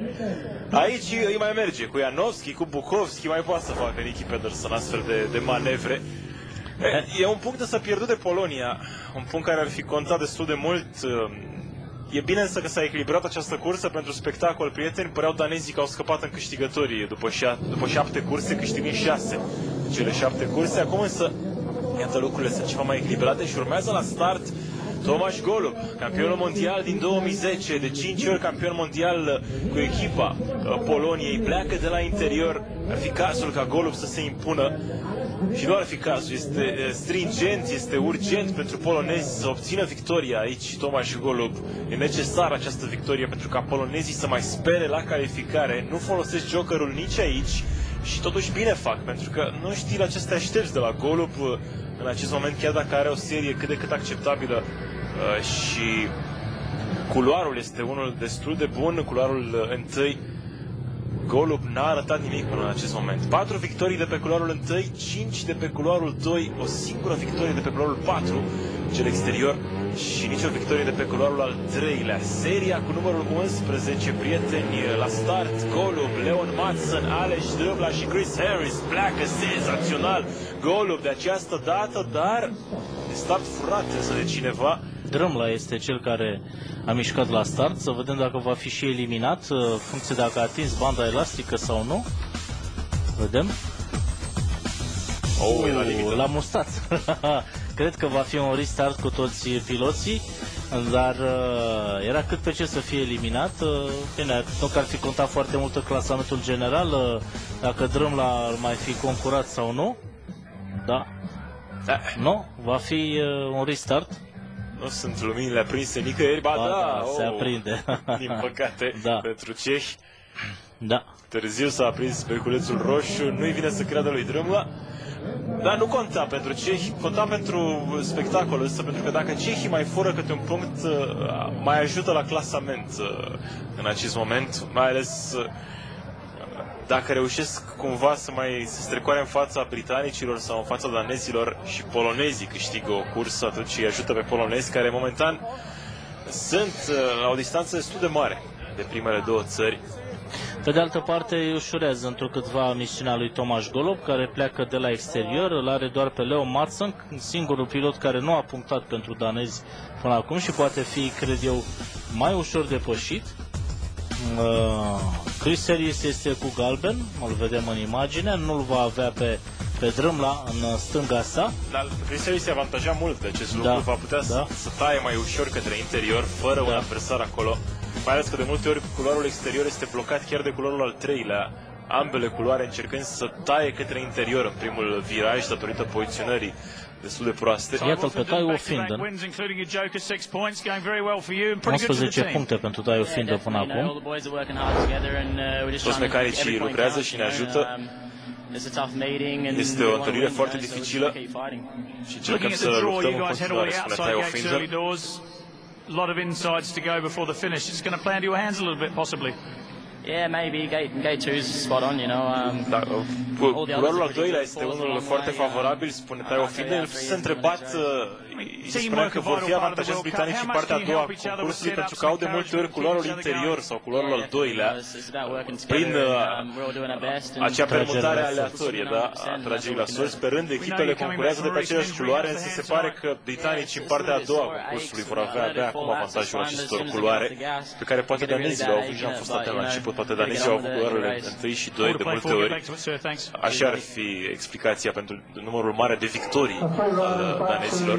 B: Aici îi mai merge cu Janovski, cu Bukovski, mai poate să facă Nicky Pedersen astfel de, de manevre. E, e un punct să pierdut de Polonia, un punct care ar fi contat destul de mult. E bine însă că s-a echilibrat această cursă pentru spectacol, prieteni. Păreau danezii că au scăpat în câștigătorii după, șa după șapte curse, câștigând șase cele șapte curse. Acum însă, iată, lucrurile sunt ceva mai echilibrate și urmează la start Tomasz Golub, campionul mondial din două mii zece, de cinci ori campion mondial cu echipa Poloniei, pleacă de la interior. Ar fi cazul ca Golub să se impună și nu ar fi cazul, este stringent, este urgent pentru polonezi să obțină victoria aici. Tomasz Golub, e necesară această victorie pentru ca polonezii să mai spere la calificare. Nu folosesc jokerul nici aici și totuși bine fac, pentru că nu știi la ce să te aștepți de la Golub în acest moment, chiar dacă are o serie cât de cât acceptabilă. Uh, și culoarul este unul destul de bun, culoarul întâi. Golub n-a arătat nimic până în acest moment. Patru victorii de pe culoarul întâi, cinci de pe culoarul doi, o singură victorie de pe culoarul patru, cel exterior, și nicio victorie de pe culoarul al treilea. Seria cu numărul unsprezece, prieteni, la start. Golub, Leon Madsen, Aleš Drvla și Chris Harris pleacă senzațional. Golub de această dată, dar de start furat însă de cineva.
A: Drvla este cel care a mișcat la start, să vedem dacă va fi și eliminat, în funcție dacă a atins banda elastică sau nu. Vedem.
B: Oh, uh,
A: l-a mustat. Cred că va fi un restart cu toți piloții, dar uh, era cât pe ce să fie eliminat. Uh, bine, nu că ar fi contat foarte mult în clasamentul general, uh, dacă Drvla ar mai fi concurat sau nu. Da.
B: Da.
A: Nu, va fi uh, un restart.
B: Nu sunt luminile aprinse nicăieri, ba, ba da,
A: da
B: oh,
A: se aprinde.
B: Din păcate,
A: da.
B: pentru cehi.
A: Da.
B: Târziu s-a aprins speculețul roșu, nu-i vine să creadă lui Drvla. Dar nu conta pentru cehi, conta pentru spectacol, însă, pentru că dacă cehii mai fură câte un punct, mai ajută la clasament în acest moment, mai ales dacă reușesc cumva să mai se strecoare în fața britanicilor sau în fața danezilor și polonezii câștigă o cursă, atunci îi ajută pe polonezi, care momentan sunt la o distanță destul de mare de primele două țări.
A: Pe de altă parte, îi ușurează întrucâtva misiunea lui Tomasz Golub, care pleacă de la exterior, îl are doar pe Leo Madsen, singurul pilot care nu a punctat pentru danezi până acum și poate fi, cred eu, mai ușor depășit. Uh, Chris Harris este cu galben, îl vedem în imagine, nu-l va avea pe, pe Drvla în stânga sa.
B: Dar Chris Harris se avantaja mult de acest lucru,
A: da,
B: va putea da. să, să taie mai ușor către interior, fără da. un adversar acolo. Mai ales că de multe ori culoarul exterior este blocat chiar de culoarul al treilea, ambele culoare încercând să taie către interior în primul viraj datorită poziționării destul de proaste.
A: Iată-l pe Taiwo Findon. unsprezece puncte pentru Taiwo Findon până acum.
B: Toți mecanicii lucrează și ne ajută. Este o întâlnire foarte dificilă și încercăm să luptăm în continuare, spune Taiwo Findon.
E: A lot of insides to go before the finish. It's going to play into your hands a little bit, possibly. Yeah, maybe gate gate two is spot on, you know. Um,
B: Da, culoarul al doilea este unul foarte favorabil, spune Tayo Finde. El s-a întrebat, îi spunea că vor fi avantajați britanicii în partea a doua a concursului pentru că au de multe ori culoarul interior sau culoarul al doilea prin acea permutare aleatorie, da, a tragerii la sol, sperând echipele concurează de pe aceleași culoare, însă se pare că britanicii în partea a doua a concursului vor avea abia acum avantajul acestor culoare, pe care poate danezii le-au avut și am fost atent la început, poate danezii au avut culoarele întâi și doi de multe ori. Așa ar fi explicația pentru numărul mare de victorii al danezilor.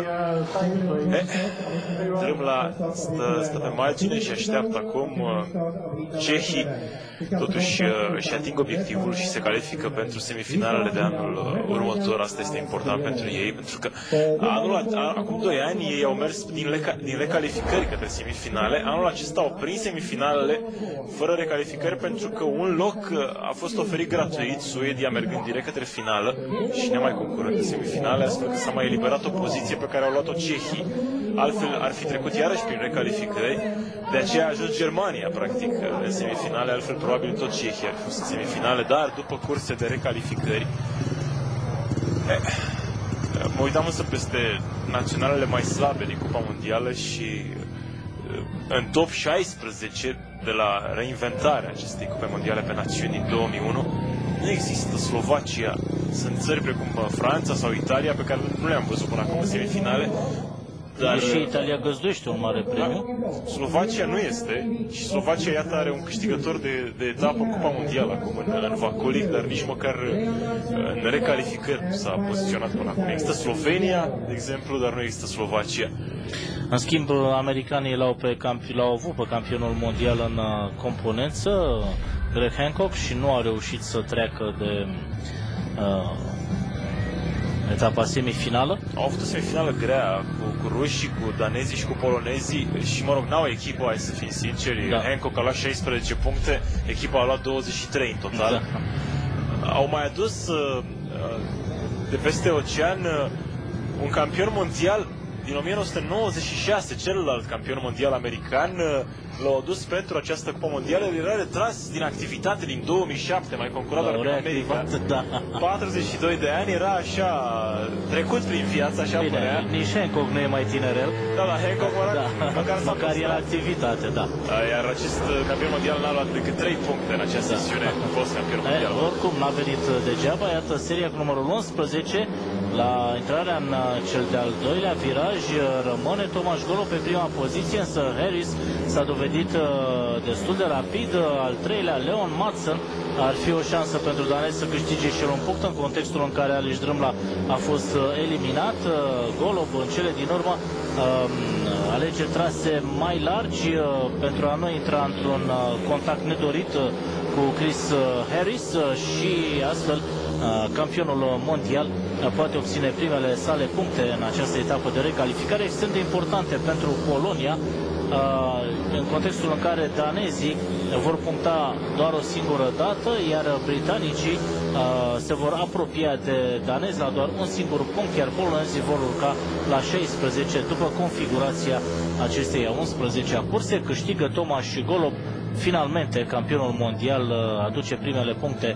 B: Dăm la stă, stă pe margine și așteaptă acum cehii. Totuși își ating obiectivul și se califică pentru semifinalele de anul următor. Asta este important pentru ei, pentru că anul, acum doi ani ei au mers din, leca, din recalificări către semifinale. Anul acesta au prins semifinalele fără recalificări pentru că un loc a fost oferit gratuit, Suedia mergând direct către finală și nemai concurând în semifinale, astfel că s-a mai eliberat o poziție pe care au luat-o cehii. Altfel ar fi trecut iarăși prin recalificări, de aceea a ajuns Germania, practic, în semifinale, altfel probabil tot cehii ar fi fost în semifinale, dar după curse de recalificări. Mă uitam însă peste naționalele mai slabe din Cupa Mondială și în top șaisprezece de la reinventarea acestei Cupe Mondiale pe națiuni din două mii unu nu există Slovacia. Sunt țări precum Franța sau Italia pe care nu le-am văzut până acum în semifinale.
A: Dar și Italia găzduiește un mare premiu.
B: Da, Slovacia nu este și Slovacia, iată, are un câștigător de, de etapă în Cupa Mondială acum în, în Vacolic, dar nici măcar în recalificări nu s-a poziționat până acum. Există Slovenia, de exemplu, dar nu există Slovacia.
A: În schimb, americanii l-au, pe campi- l-au avut pe campionul mondial în componență, Greg Hancock, și nu a reușit să treacă de uh, etapa semifinală.
B: Au avut o semifinală grea cu, cu rușii, cu danezii și cu polonezii și, mă rog, n-au echipă, hai să fim sinceri. Da. Hancock a luat șaisprezece puncte, echipa a luat douăzeci și trei în total. Da. Au mai adus uh, de peste ocean uh, un campion mondial din o mie nouă sute nouăzeci și șase, celălalt campion mondial american, l-au adus pentru această Cupa Mondială. El era retras din activitate din două mii șapte, mai concurat doar în America.
A: Da.
B: patruzeci și doi de ani, era așa trecut prin viață, așa
A: Bine,
B: părea.
A: Nici Hancock nu e mai tinerel.
B: Da, la Hancock,
A: da.
B: măcar,
A: măcar era activitate, da.
B: da. Iar acest campion mondial n-a luat decât trei puncte în această da. sesiune, a fost campion mondial.
A: E, oricum, n-a venit degeaba. Iată seria cu numărul unsprezece. La intrarea în cel de-al doilea viraj rămâne Tomaș Golub pe prima poziție, însă Harris s-a dovedit destul de rapid. Al treilea, Leon Madsen, ar fi o șansă pentru danezi să câștige și el un punct în contextul în care Aleš Drmla a fost eliminat. Golub în cele din urmă alege trase mai largi pentru a nu intra într-un contact nedorit cu Chris Harris și astfel campionul mondial poate obține primele sale puncte în această etapă de recalificare, extrem de importante pentru Polonia, în contextul în care danezii vor puncta doar o singură dată, iar britanicii se vor apropia de danezi la doar un singur punct, iar polonezii vor urca la șaisprezece după configurația acestei a unsprezecea curse. Câștigă Tomaș Golub, finalmente campionul mondial aduce primele puncte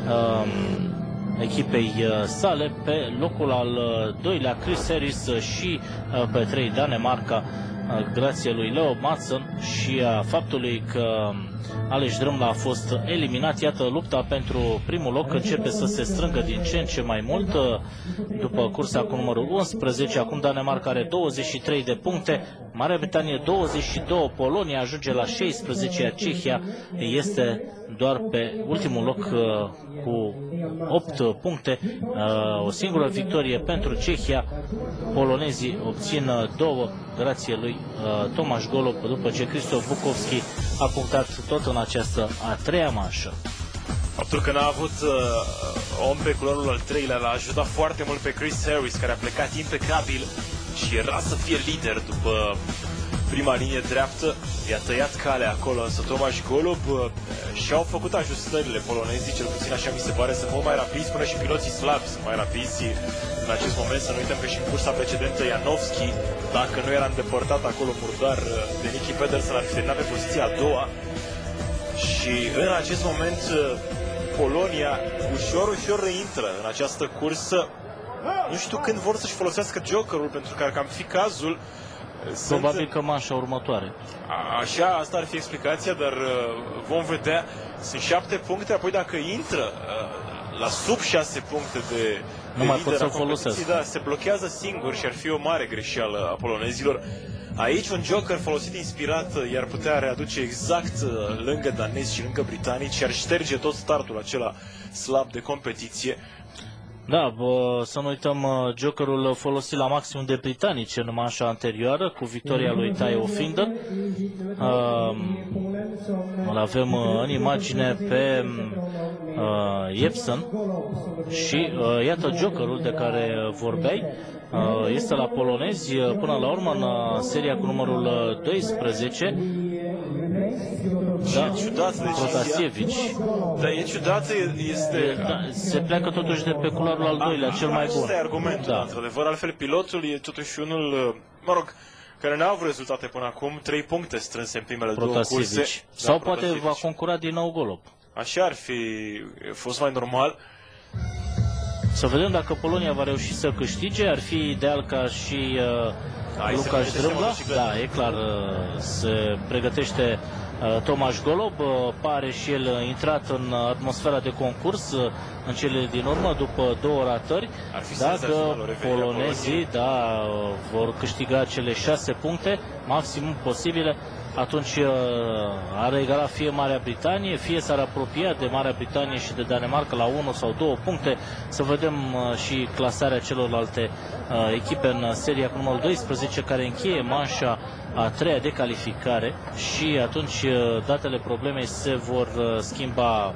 A: echipei sale. Pe locul al doilea Chris Harris și pe trei Danemarca, grație lui Leo Madsen și a faptului că Aleš Drmla a fost eliminat. Iată, lupta pentru primul loc începe să se strângă din ce în ce mai mult după cursa cu numărul unsprezece. Acum Danemarca are douăzeci și trei de puncte, Marea Britanie douăzeci și doi, Polonia ajunge la șaisprezece, iar Cehia este doar pe ultimul loc cu opt puncte. O singură victorie pentru Cehia. Polonezii obțin două grație lui Tomaș Golub, după ce Krzysztof Bukowski a punctat tot în această a treia manșă.
B: Faptul că n-a avut uh, om pe culoarul al treilea l-a ajutat foarte mult pe Chris Harris, care a plecat impecabil și era să fie lider după prima linie dreaptă. I-a tăiat calea acolo, însă Tomaș Golub uh, și-au făcut ajustările polonezii, cel puțin așa mi se pare, sunt mult mai rapizi, până și piloții slabi sunt mai rapizi în acest moment. Să nu uităm că și în cursa precedentă Janowski, dacă nu era îndepărtat acolo murdar de Nicky Pedersen, ar fi terminat pe poziția a doua. Și Și în acest moment Polonia ușor, ușor reintră în această cursă. Nu știu când vor să-și folosească jokerul, pentru că ar cam fi cazul.
A: Probabil
B: Sunt...
A: că manșa următoare.
B: A, așa, asta ar fi explicația, dar vom vedea. Sunt șapte puncte, apoi dacă intră la sub șase puncte de,
A: nu
B: de
A: mai pot să-l
B: folosesc. Da, se blochează singur și ar fi o mare greșeală a polonezilor. Aici un joker folosit inspirat i-ar putea readuce exact lângă danezi și lângă britanici și ar șterge tot startul acela slab de competiție.
A: Da, bă, să nu uităm jokerul folosit la maximum de britanici în manșa anterioară, cu victoria lui Tao Finder. Uh, îl avem în imagine pe uh, Jepsen și uh, iată jokerul de care vorbeai. Uh, este la polonezi până la urmă în uh, seria cu numărul doisprezece. Da, Protasievici.
B: Da, e ciudată, este...
A: Da, se pleacă totuși de pe culoarul al doilea, cel mai bun.
B: Acesta e argumentul, da. Într-adevăr, altfel pilotul e totuși unul, mă rog, care n-a avut rezultate până acum, trei puncte strânse în primele două curse.
A: Sau da, poate va concura din nou Golob.
B: Așa ar fi fost mai normal.
A: Să vedem dacă Polonia va reuși să câștige, ar fi ideal ca și uh, Lukasz Drâmbla. Da, e clar, uh, se pregătește uh, Tomasz Golob, uh, pare și el uh, intrat în atmosfera de concurs uh, în cele din urmă, după două ratări. Dacă polonezii da, uh, vor câștiga cele șase puncte, maximum posibile, atunci uh, ar egala fie Marea Britanie, fie s-ar apropia de Marea Britanie și de Danemarca la unu sau două puncte. Să vedem uh, și clasarea celorlalte uh, echipe în seria cu numărul doisprezece, care încheie manșa a treia de calificare și atunci uh, datele problemei se vor uh, schimba, uh,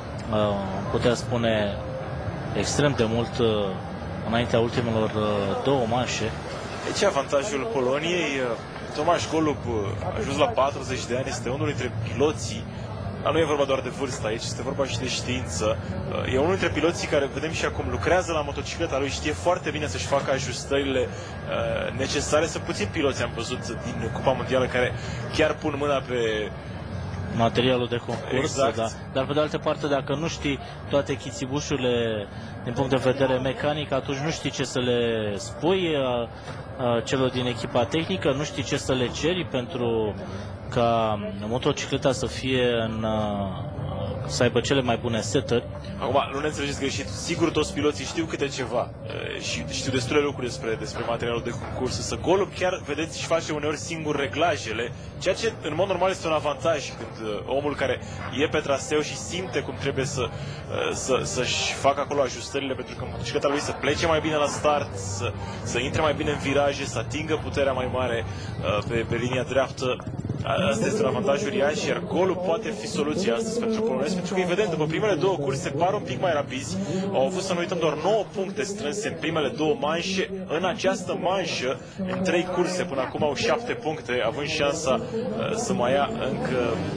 A: putea spune, extrem de mult uh, înaintea ultimelor uh, două manșe.
B: Deci avantajul Poloniei. Uh... Tomasz Golob a ajuns la patruzeci de ani, este unul dintre piloții, dar nu e vorba doar de vârstă aici, este vorba și de știință. E unul dintre piloții care, vedem și acum, lucrează la motocicleta lui, știe foarte bine să-și facă ajustările uh, necesare. Sunt puțini piloți, am văzut, din Cupa Mondială care chiar pun mâna pe
A: materialul de concurs,
B: exact.
A: Da. Dar pe de altă parte, dacă nu știi toate chițibușurile din punct de vedere mecanic, atunci nu știi ce să le spui uh, uh, celor din echipa tehnică, nu știi ce să le ceri pentru ca motocicleta să fie în, uh, să aibă cele mai bune setări.
B: Acum, nu ne înțelegeți greșit, sigur toți piloții știu câte ceva uh, și știu destule lucruri despre, despre materialul de concurs, însă Golob chiar, vedeți, își face uneori singur reglajele, ceea ce în mod normal este un avantaj când uh, omul care e pe traseu și simte cum trebuie să, uh, să, să-și facă acolo ajustările pentru că motocicleta lui să plece mai bine la start, să, să intre mai bine în viraje, să atingă puterea mai mare uh, pe, pe linia dreaptă. Asta este un avantaj uriaș, iar golul poate fi soluția astăzi pentru polonezi, pentru că îi vedem, după primele două curse par un pic mai rapizi. Au avut, să nu uităm, doar nouă puncte strânse în primele două manșe. În această manșă, în trei curse, până acum au șapte puncte, având șansa uh, să mai ia încă,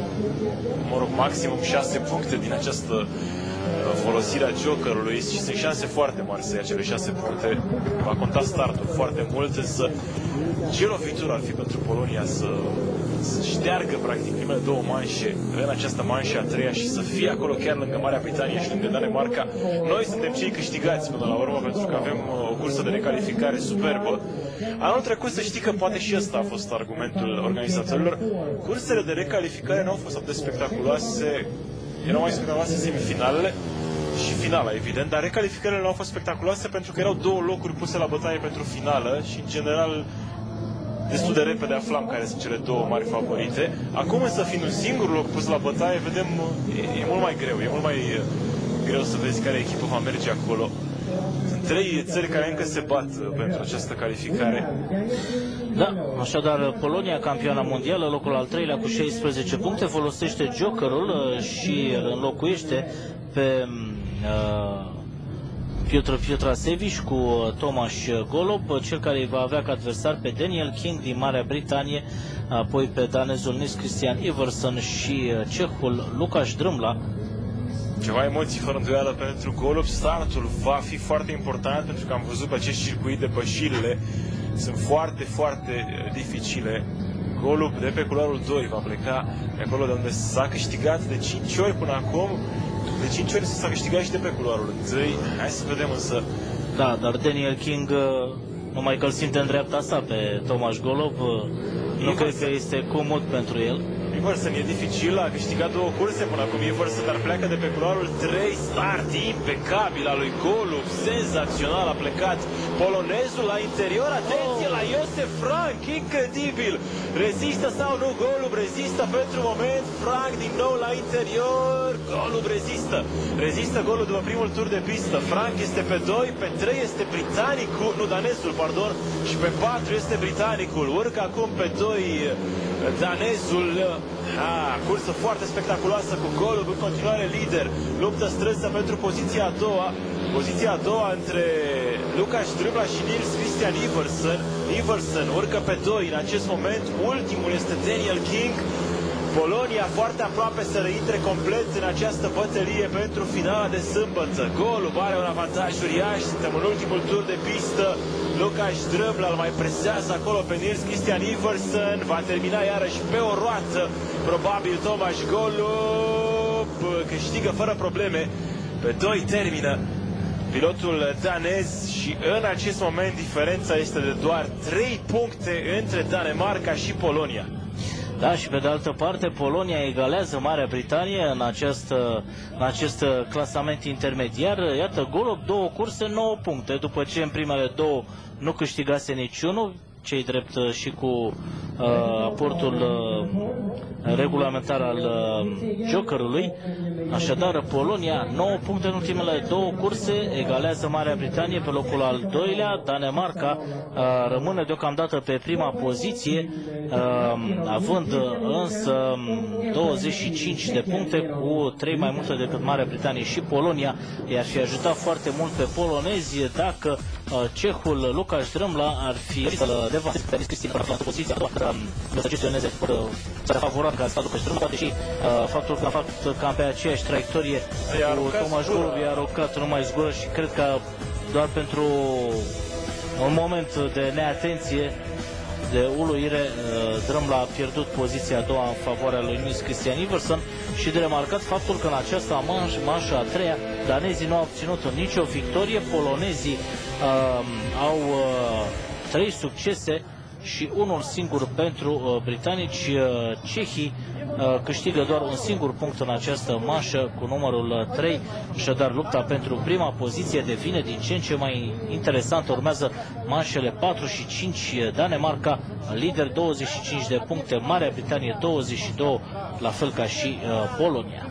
B: mă rog, maximum șase puncte din această uh, folosire a jokerului și sunt șanse foarte mari să ia cele șase puncte. Va conta startul foarte mult, însă ce lovitură ar fi pentru Polonia să să șteargă practic primele două manșe în această manșă a treia și să fie acolo chiar lângă Marea Britanie și lângă Danemarca. Noi suntem cei câștigați până la urmă, pentru că avem o cursă de recalificare superbă. Anul trecut, să știi că poate și ăsta a fost argumentul organizatorilor. Cursele de recalificare nu au fost atât de spectaculoase, erau mai spectaculoase semifinalele și finala, evident, dar recalificările nu au fost spectaculoase pentru că erau două locuri puse la bătaie pentru finală și, în general, destul de repede aflam care sunt cele două mari favorite. Acum însă, fiind un singur loc pus la bătaie, vedem, e, e mult mai greu, e mult mai greu să vezi care echipă va merge acolo. Sunt trei țări care încă se bat pentru această calificare.
A: Da, așadar Polonia, campioana mondială, locul al treilea cu șaisprezece puncte, folosește jokerul și îl înlocuiește pe uh, Piotr Piotrasevici cu Tomasz Golob, cel care va avea ca adversar pe Daniel King din Marea Britanie, apoi pe danezul Niels Christian Iversen și cehul Lukasz Drâmbla.
B: Ceva emoții fără îndoială pentru Golob. Startul va fi foarte important pentru că am văzut pe acest circuit de Bășirile. Sunt foarte, foarte dificile. Golub de pe culoarul doi va pleca de acolo de unde s-a câștigat de cinci ori până acum. De cinci ori s-a câștigat și de pe culoarul întâi. Hai să vedem însă.
A: Da, dar Daniel King, numai că îl simte în dreapta sa pe Tomaș Golub, nu cred că este comod pentru el.
B: Iverson e dificil, a câștigat două curse până acum Iverson, dar pleacă de pe culoarul trei. Start impecabil al lui Golub, senzațional a plecat polonezul la interior. Atenție la Josef Frank, incredibil! Rezistă sau nu Golub? Rezistă pentru moment. Frank din nou la interior. Golub rezistă. Rezistă Golub după primul tur de pistă. Frank este pe doi, pe trei este britanicul, nu danezul, pardon, și pe patru este britanicul. Urcă acum pe doi danezul. Ah, cursă foarte spectaculoasă cu Golub în continuare lider. Luptă strânsă pentru poziția a doua. Poziția a doua între Lukáš Drâmbla și Nils Christian Iversen. Iversen urcă pe doi în acest moment. Ultimul este Daniel King. Polonia foarte aproape să reintre complet în această bătălie pentru finala de sâmbătă. Golub are un avantaj uriaș. Suntem în ultimul tur de pistă. Lukáš Drâmbla îl mai presează acolo pe Nils Christian Iversen. Va termina iarăși pe o roată. Probabil Tomaș Golub câștigă fără probleme. Pe doi termină pilotul danez și în acest moment diferența este de doar trei puncte între Danemarca și Polonia.
A: Da, și pe de altă parte, Polonia egalează Marea Britanie în acest, în acest clasament intermediar. Iată, Golub, două curse, nouă puncte, după ce în primele două nu câștigase niciunul, cei drept și cu uh, aportul uh, regulamentar al uh, jokerului. Așadar, Polonia, nouă puncte în ultimele două curse, egalează Marea Britanie pe locul al doilea. Danemarca uh, rămâne deocamdată pe prima poziție, uh, având însă douăzeci și cinci de puncte, cu trei mai multe decât Marea Britanie și Polonia. I-ar fi ajutat foarte mult pe polonezi dacă uh, cehul Lukáš Drâmbla ar fi să devanse pe Cristina la poziția a doua, să gestioneze țara favorabil ca statul Lukáš Drâmbla, deși uh, faptul că a făcut cam pe aceeași traiectorie cu Tomaș Golub i-a aruncat numai zgură și cred că doar pentru un moment de neatenție, de uluire, Drâmbla a pierdut poziția a doua în favoarea lui Nils Christian Iversen. Și de remarcat faptul că în această manșă, manșă a treia, danezii nu au obținut nicio victorie, polonezii uh, au uh, trei succese și unul singur pentru uh, britanici. Uh, cehii uh, câștigă doar un singur punct în această manșă cu numărul trei. Așadar, lupta pentru prima poziție devine din ce în ce mai interesantă. Urmează manșele patru și cinci, Danemarca lider douăzeci și cinci de puncte, Marea Britanie douăzeci și doi, la fel ca și uh, Polonia.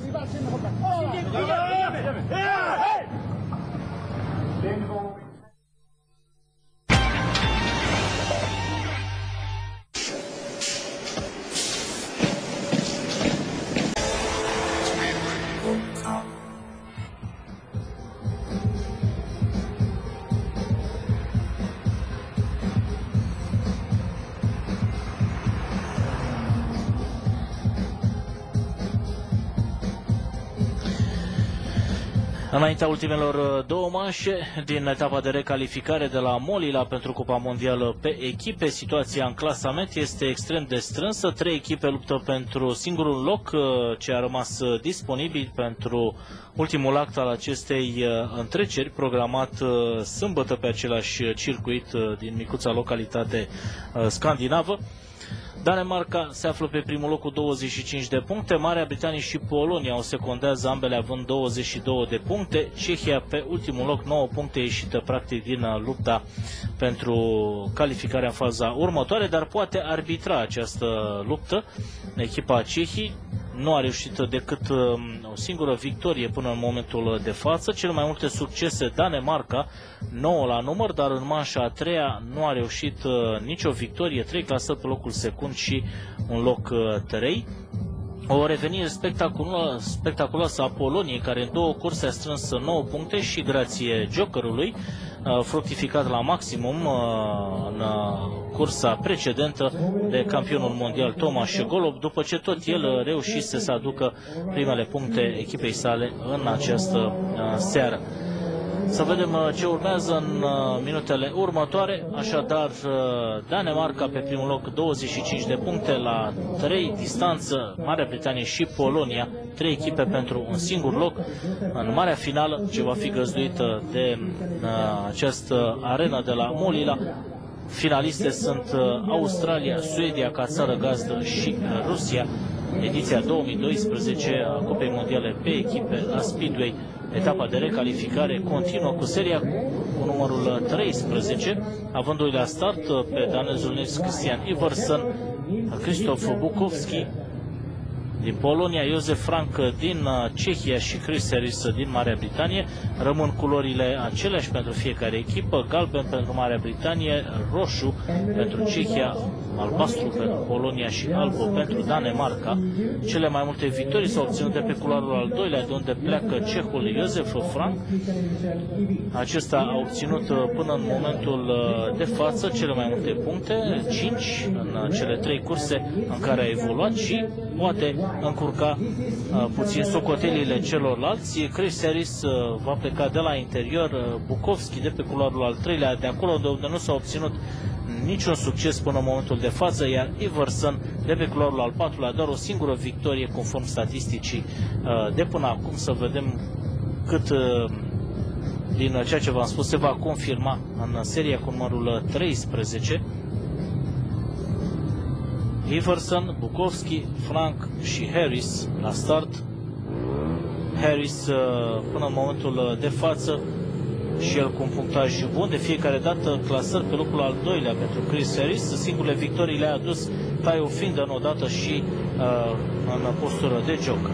A: Înaintea ultimelor două manșe din etapa de recalificare de la Molila pentru Cupa Mondială pe echipe, situația în clasament este extrem de strânsă. Trei echipe luptă pentru singurul loc ce a rămas disponibil pentru ultimul act al acestei întreceri, programat sâmbătă pe același circuit din micuța localitate scandinavă. Danemarca se află pe primul loc cu douăzeci și cinci de puncte, Marea Britanie și Polonia o secundează, ambele având douăzeci și doi de puncte, Cehia pe ultimul loc, nouă puncte, ieșită practic din lupta pentru calificarea în faza următoare, dar poate arbitra această luptă. Echipa Cehii nu a reușit decât o singură victorie până în momentul de față, cele mai multe succese Danemarca, nouă la număr, dar în manșa a treia nu a reușit nicio victorie, trei clasări pe locul secund și un loc trei. O revenire spectaculoasă, spectaculoasă a Poloniei, care în două curse a strâns nouă puncte și grație jokerului, fructificat la maximum în cursa precedentă de campionul mondial Tomaș Golub, după ce tot el reușise să aducă primele puncte echipei sale în această seară. Să vedem ce urmează în minutele următoare. Așadar, Danemarca pe primul loc, douăzeci și cinci de puncte, la trei distanță Marea Britanie și Polonia, trei echipe pentru un singur loc în marea finală, ce va fi găzduită de această arenă de la Molila. Finaliste sunt Australia, Suedia ca țară gazdă și Rusia. Ediția două mii doisprezece a Cupei Mondiale pe echipe a Speedway, etapa de recalificare continuă cu seria cu numărul treisprezece, avându-i la start pe danezul Niels Christian Iversen, Krzysztof Bukowski din Polonia, Josef Frank din Cehia și Chris Harris din Marea Britanie. Rămân culorile aceleași pentru fiecare echipă: galben pentru Marea Britanie, roșu pentru Cehia, albastru pentru Polonia și alb pentru Danemarca. Cele mai multe victorii s-au obținut de pe culoarul al doilea, de unde pleacă cehul Josef Frank. Acesta a obținut până în momentul de față cele mai multe puncte, cinci în cele trei curse în care a evoluat, și poate încurca uh, puțin socotelile celorlalți. Chris Harris uh, va pleca de la interior, uh, Bukowski de pe culoarul al treilea, de acolo de unde nu s-a obținut niciun succes până în momentul de față, iar Iversen de pe culoarul al patrulea, doar o singură victorie conform statisticii uh, de până acum. Să vedem cât uh, din ceea ce v-am spus se va confirma în seria cu numărul treisprezece. Iversen, Bukowski, Frank și Harris la start. Harris până în momentul de față și el cu un punctaj bun, de fiecare dată clasări pe locul al doilea pentru Chris Harris. Singurele victorii le-a adus Tao Findon odată și uh, în postură de joc.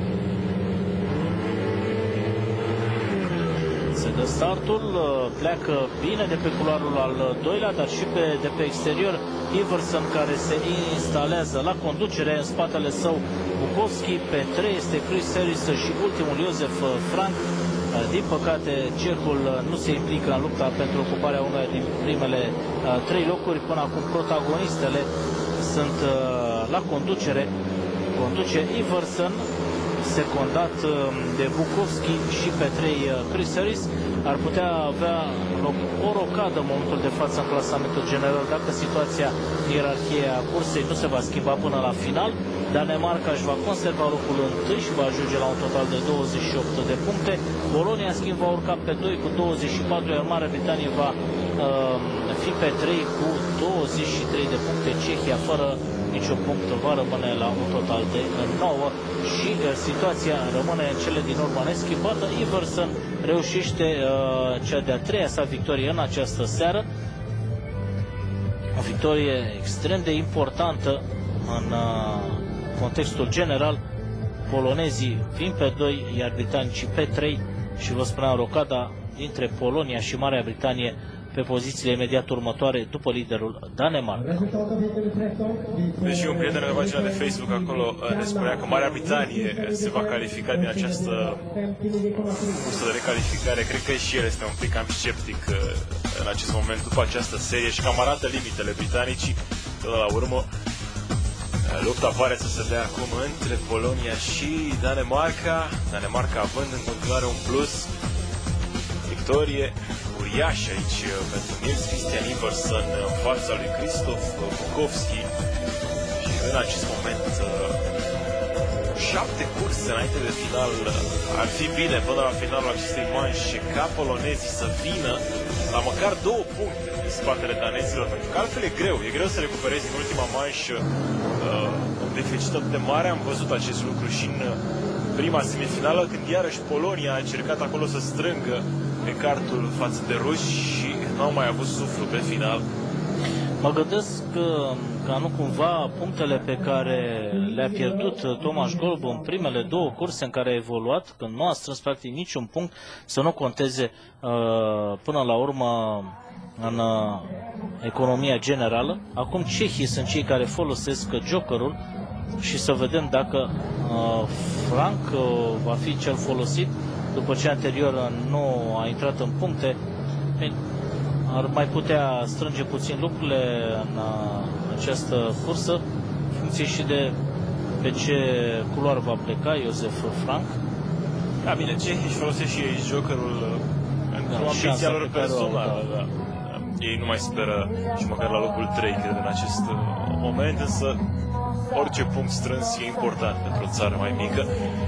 A: Se dă startul, pleacă bine de pe culoarul al doilea, dar și pe, de pe exterior Iversen, care se instalează la conducere, în spatele său Bukowski, pe trei este Chris Harris și ultimul Josef Frank. Din păcate, cehul nu se implică în lupta pentru ocuparea unei din primele trei locuri. Până acum protagonistele sunt la conducere. Conduce Iversen, secundat de Bukowski, și pe trei Chris Harris. Ar putea avea loc o rocadă în momentul de față în clasamentul general dacă situația ierarhiei a cursei nu se va schimba până la final. Danemarca își va conserva locul întâi și va ajunge la un total de douăzeci și opt de puncte. Polonia, în schimb, va urca pe doi cu douăzeci și patru, iar Marea Britanie va uh, fi pe trei cu douăzeci și trei de puncte. Cehia, fără niciun punct, va rămâne la un total de nouă și uh, situația rămâne în cele din urmă neschimbată. Iversen reușește uh, cea de-a treia sa victorie în această seară. O victorie extrem de importantă în uh, contextul general. Polonezii vin pe doi, iar britanicii pe trei, și vă spuneam, rocada dintre Polonia și Marea Britanie pe pozițiile imediat următoare după liderul Danemarca.
B: Deși un prieten pe pagina de Facebook acolo ne spunea că Marea Britanie se va califica din această cursă de recalificare, cred că și el este un pic cam sceptic în acest moment după această serie și cam arată limitele britanicii. Până la urmă, lupta pare să se dea acum între Polonia și Danemarca. Danemarca având în continuare un plus, victorie uriașă aici pentru Niels Christian Iversen în fața lui Krzysztof Bukowski. Și în acest moment șapte curse înainte de final. Ar fi bine până la finalul acestei manșe ca polonezii să vină la măcar două puncte în spatele danezilor, pentru că altfel e greu, e greu să recuperezi în ultima manșă uh, un deficit atât de mare. Am văzut acest lucru și în prima semifinală, când iarăși Polonia a încercat acolo să strângă ecartul față de ruși și n-au mai avut suflu pe final.
A: Mă gândesc că, ca nu cumva punctele pe care le-a pierdut Tomaș Golub în primele două curse în care a evoluat, când nu a strâns practic niciun punct, să nu conteze uh, până la urmă în uh, economia generală. Acum cehii sunt cei care folosesc jokerul și să vedem dacă uh, Frank uh, va fi cel folosit după ce anterior nu a intrat în puncte. Ar mai putea strânge puțin lucrurile în această cursă, în funcție și de pe ce culoare va pleca Josef Frank.
B: Da, bine, cehii își folosesc și ei jokerul în
A: Da,
B: cu ambiția lor
A: pe care o au,
B: personală.
A: da.
B: Da. Ei nu mai speră și măcar la locul trei, cred, în acest uh, moment, însă orice punct strâns e important pentru o țară mai mică.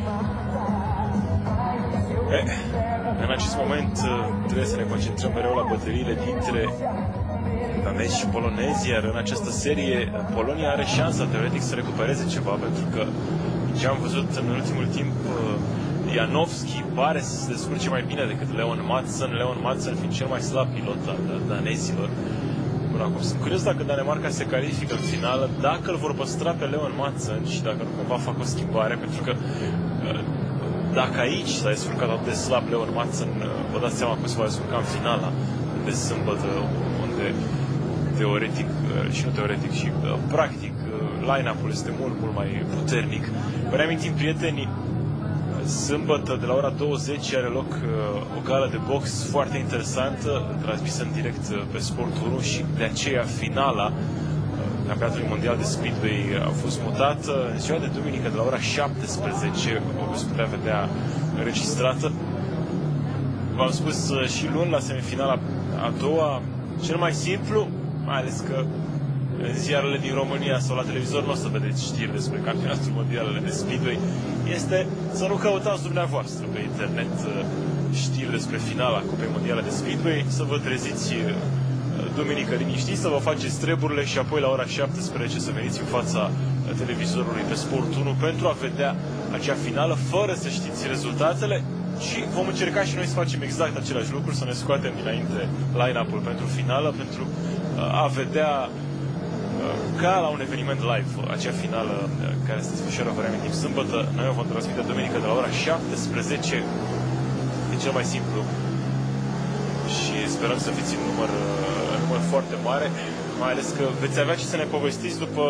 B: E, în acest moment uh, trebuie să ne concentrăm mereu la bătăliile dintre danezi și polonezi, iar în această serie Polonia are șansa teoretic să recupereze ceva, pentru că ce am văzut în ultimul timp, Janowski pare să se descurce mai bine decât Leon Madsen, Leon Madsen fiind cel mai slab pilot al danezilor până acum. Sunt curios dacă Danemarca se califică în finală, dacă îl vor păstra pe Leon Madsen și dacă nu cumva fac o schimbare, pentru că dacă aici s-a descurcat atât de slab Leon Madsen, vă dați seama cum se va descurca în finala de sâmbătă, unde teoretic și nu teoretic și practic line-up-ul este mult, mult mai puternic. Vă reamintim, prieteni, sâmbătă de la ora douăzeci are loc uh, o gală de box foarte interesantă, transmisă în direct uh, pe Sport unu și de aceea finala uh, Campionatului Mondial de Speedway a fost mutată în ziua de duminică de la ora șaptesprezece, o veți putea vedea înregistrată. V-am spus uh, și luni la semifinala a doua, cel mai simplu, mai ales că în ziarele din România sau la televizor nu o să vedeți știri despre Campionatul Mondial de Speedway, este să nu căutați dumneavoastră pe internet știri despre finala Cupei Mondiale de Speedway, să vă treziți duminică liniștiți, să vă faceți treburile și apoi la ora șaptesprezece să veniți în fața televizorului pe Sport unu pentru a vedea acea finală fără să știți rezultatele. Și vom încerca și noi să facem exact același lucru, să ne scoatem dinainte line-up-ul pentru finală, pentru a vedea ca la un eveniment live acea finală care se desfășoară, vă reamintim, sâmbătă. Noi o vom transmite duminică de la ora șaptesprezece. E cel mai simplu și sperăm să fiți în număr, în număr foarte mare, mai ales că veți avea ce să ne povestiți după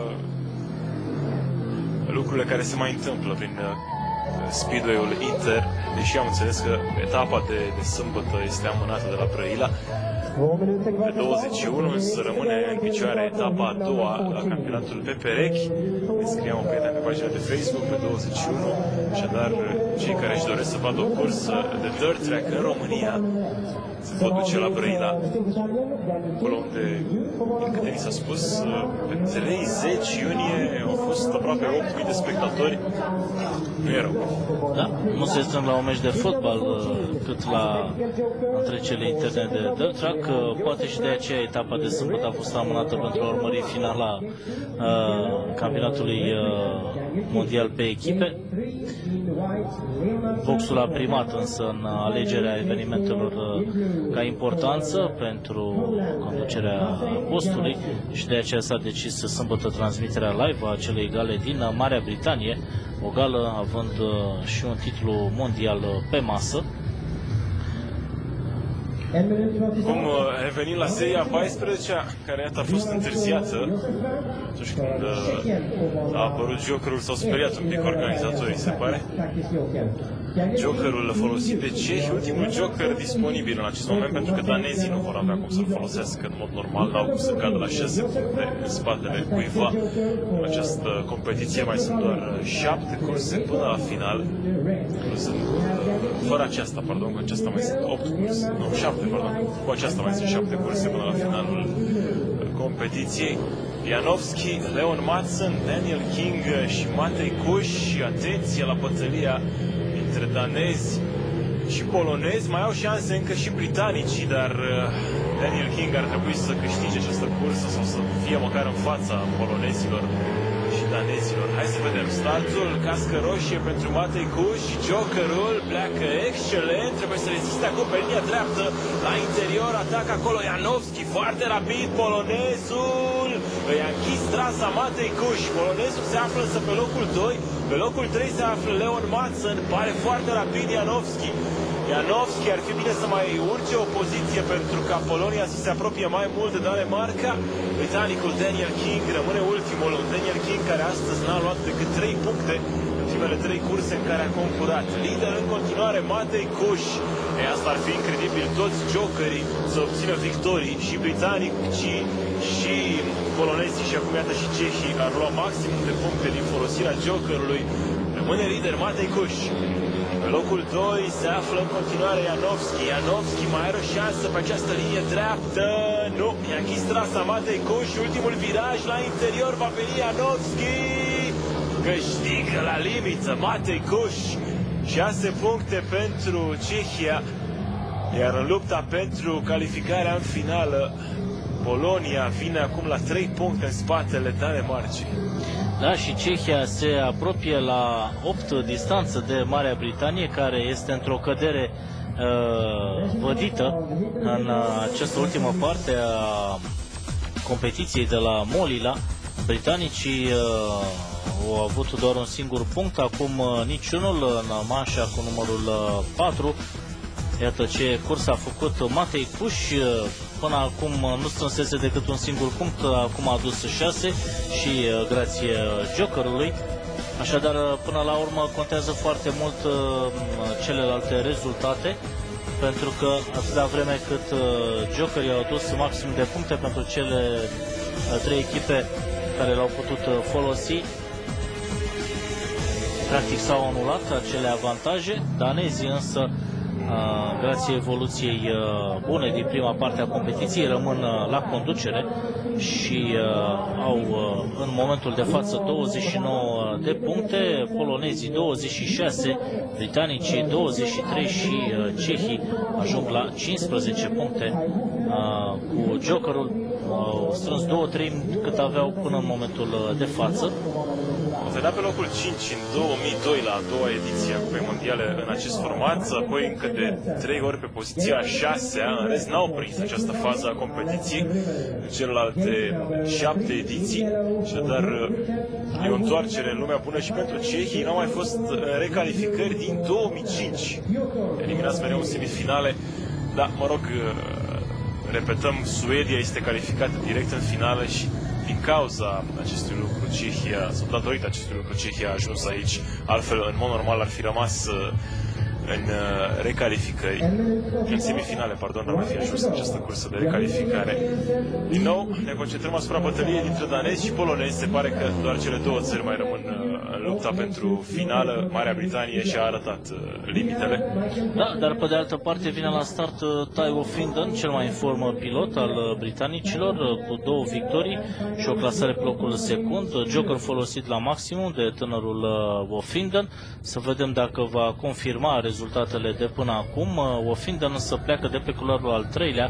B: lucrurile care se mai întâmplă prin Speedway-ul Inter, deși am înțeles că etapa de, de sâmbătă este amânată de la Brăila. Pe douăzeci și unu însă rămâne în picioare etapa a doua la campionatul pe perechi. Ne scriam un prieten pe pagina de Facebook pe douăzeci și unu. Așadar, cei care își doresc să vadă o cursă de dirt track în România se pot duce la Brăila, acolo unde, din câte ni s-a spus, pe treizeci iunie au fost aproape opt mii de spectatori. Nu erau.
A: Da, nu se strâng la un meci de fotbal cât la întrecele interne de dirt track. Poate și de aceea etapa de sâmbătă a fost amânată pentru a urmări finala uh, campionatului uh, mondial pe echipe. Boxul a primat însă în alegerea evenimentelor uh, ca importanță pentru conducerea postului și de aceea s-a decis sâmbătă transmiterea live a acelei gale din Marea Britanie, o gală având uh, și un titlu mondial pe masă.
B: Cum revenim la seria a paisprezecea, care iată a fost întârziată, atunci când a apărut Jokerul, s-au speriat un pic organizatorii, se pare. Jokerul folosit de cehi, ultimul Joker disponibil în acest moment, pentru că danezii nu vor avea cum să-l folosească în mod normal, n-au cum să cadă la șase puncte în spatele cuiva. În această competiție mai sunt doar șapte curse până la final. Sunt, fără aceasta, pardon, cu aceasta mai sunt opt curse, nu, șapte, pardon, cu aceasta mai sunt șapte curse până la finalul competiției. Janowski, Leon Madsen, Daniel King și Matej Kusz. Atenție la bătălia între danezi și polonezi. Mai au șanse încă și britanicii, dar Daniel King ar trebui să câștige această cursă sau să fie măcar în fața polonezilor și danezilor. Hai să vedem startul, cască roșie pentru Matej Kusz și Jokerul pleacă excelent, trebuie să reziste acum pe linia dreaptă, la interior atac acolo Janowski, foarte rapid, polonezul îi a închis trasa Matej Kusz. Polonezul se află însă pe locul doi, pe locul trei se află Leon Madsen, pare foarte rapid Janowski. Janowski ar fi bine să mai urce o poziție pentru ca Polonia să se apropie mai mult de Danemarca. Britanicul Daniel King rămâne ultimul, un Daniel King care astăzi n-a luat decât trei puncte în primele trei curse în care a concurat. Lider în continuare Matej Kusz. E, asta ar fi incredibil, toți jokerii să obțină victorii, și britanicii și polonezii și acum iată și cehii ar lua maximum de puncte din folosirea jokerului. Rămâne lider Matej Kusz. Pe locul doi se află în continuare Janovski. Janovski mai are o șansă pe această linie dreaptă. Nu, i-a închis trasa Matej Kuš. Ultimul viraj la interior va veni Janovski. Câștigă la limită Matej Kuš. șase puncte pentru Cehia. Iar în lupta pentru calificarea în finală, Polonia vine acum la trei puncte în spatele Danemarcei.
A: Da, și Cehia se apropie la opt distanță de Marea Britanie, care este într-o cădere uh, vădită în uh, această ultimă parte a competiției de la Molila. Britanicii uh, au avut doar un singur punct, acum uh, niciunul în manșa cu numărul uh, patru. Iată ce curs a făcut Matej Kuš. Până acum nu strânsese decât un singur punct, acum a adus șase și grație jokerului. Așadar, până la urmă contează foarte mult celelalte rezultate, pentru că atâta vreme cât jokerii au adus maxim de puncte pentru cele trei echipe care l-au putut folosi, practic s-au anulat acele avantaje. Danezii însă, grație evoluției bune din prima parte a competiției, rămân la conducere și au în momentul de față douăzeci și nouă de puncte, polonezii douăzeci și șase, britanicii douăzeci și trei și cehii ajung la cincisprezece puncte. Cu jokerul au strâns două treimi cât aveau până în momentul de față.
B: Au terminat pe locul cinci în două mii doi la a doua ediție a Cupei Mondiale în acest format, apoi încă de trei ori pe poziția a șasea, în rest n-au prins această fază a competiției în celelalte șapte ediții, și dar e o întoarcere în lumea bună și pentru cehii. N-au mai fost recalificări din două mii cinci, eliminați mereu în semifinale, dar mă rog, repetăm, Suedia este calificată direct în finală și din cauza acestui lucru Cehia, sau datorită acestui lucru Cehia a ajuns aici, altfel în mod normal ar fi rămas în recalificări, în semifinale, pardon, n-ar mai fi ajuns în această cursă de recalificare. Din nou, ne concentrăm asupra bătăliei dintre danezi și polonezi. Se pare că doar cele două țări mai rămân în lupta pentru finală. Marea Britanie și-a arătat limitele.
A: Da, dar pe de altă parte vine la start Taiwo Findon, cel mai în formă pilot al britanicilor, cu două victorii și o clasare pe locul secund. Joker folosit la maximum de tânărul Woffinden. Să vedem dacă va confirma rezultatele de până acum. Woffinden însă pleacă de pe culoarul al treilea,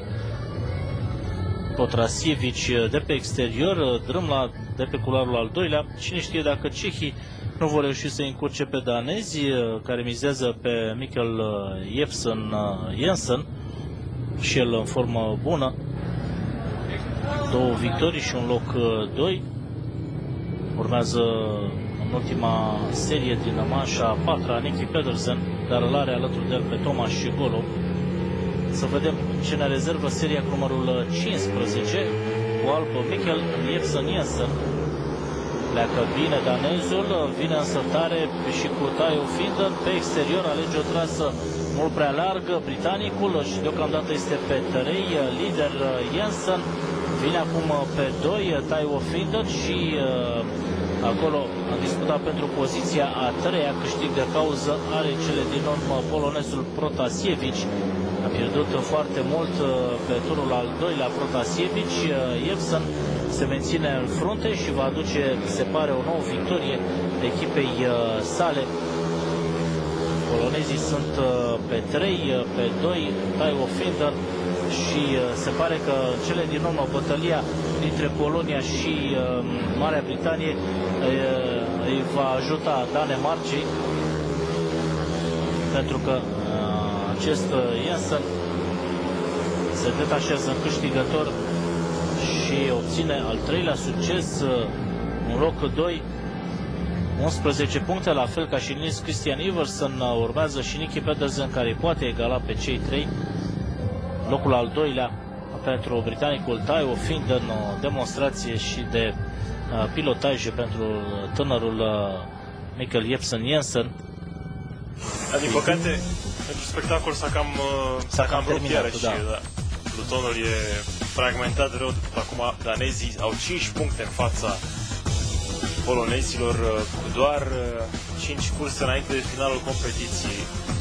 A: Protasievic de pe exterior, Drâmla de pe culoarul al doilea. Cine știe dacă cehii nu vor reuși să încurce pe danezi, care mizează pe Mikkel Jepsen Jensen, și el în formă bună. Două victorii și un loc doi. Urmează în ultima serie din manșa a patra Nicky Pedersen, dar îl are alături de el pe Tomasz Golo. Să vedem ce ne rezervă seria cu numărul cincisprezece, cu alb Mikkel Jepsen Jensen. Pleacă bine danezul, vine însă tare și cu Taiwo Findon pe exterior, alege o trasă mult prea largă britanicul și deocamdată este pe trei, lider Jensen. Vine acum pe doi Taiwo Findon și uh, acolo a disputat pentru poziția a treia, câștig de cauză are cele din urmă polonezul Protasievic. A pierdut foarte mult uh, pe turul al doilea Protasievic. Uh, Jepsen se menține în frunte și va aduce, se pare, o nouă victorie echipei uh, sale. Polonezii sunt uh, pe trei, uh, pe doi Taiwo Findon și uh, se pare că cele din urmă bătălia dintre Polonia și uh, Marea Britanie uh, îi va ajuta Danemarcei, pentru că uh, acest uh, Jensen se detașează în câștigător și obține al treilea succes, uh, un loc doi, unsprezece puncte, la fel ca și Niels Christian Iversen. Uh, urmează și Nicky Pedersen, care poate egala pe cei trei. Locul al doilea pentru britanicul Taiwo Findon, o demonstrație și de uh, pilotaj pentru tânărul uh, Mikkel Jepsen Jensen.
B: Da, din păcate, pentru spectacol s-a cam, uh, s-a cam rupt iarăși. Da. Da. Plutonul e fragmentat rău de tot acum. Danezii au cinci puncte în fața polonezilor, uh, cu doar uh, cinci curse înainte de finalul competiției.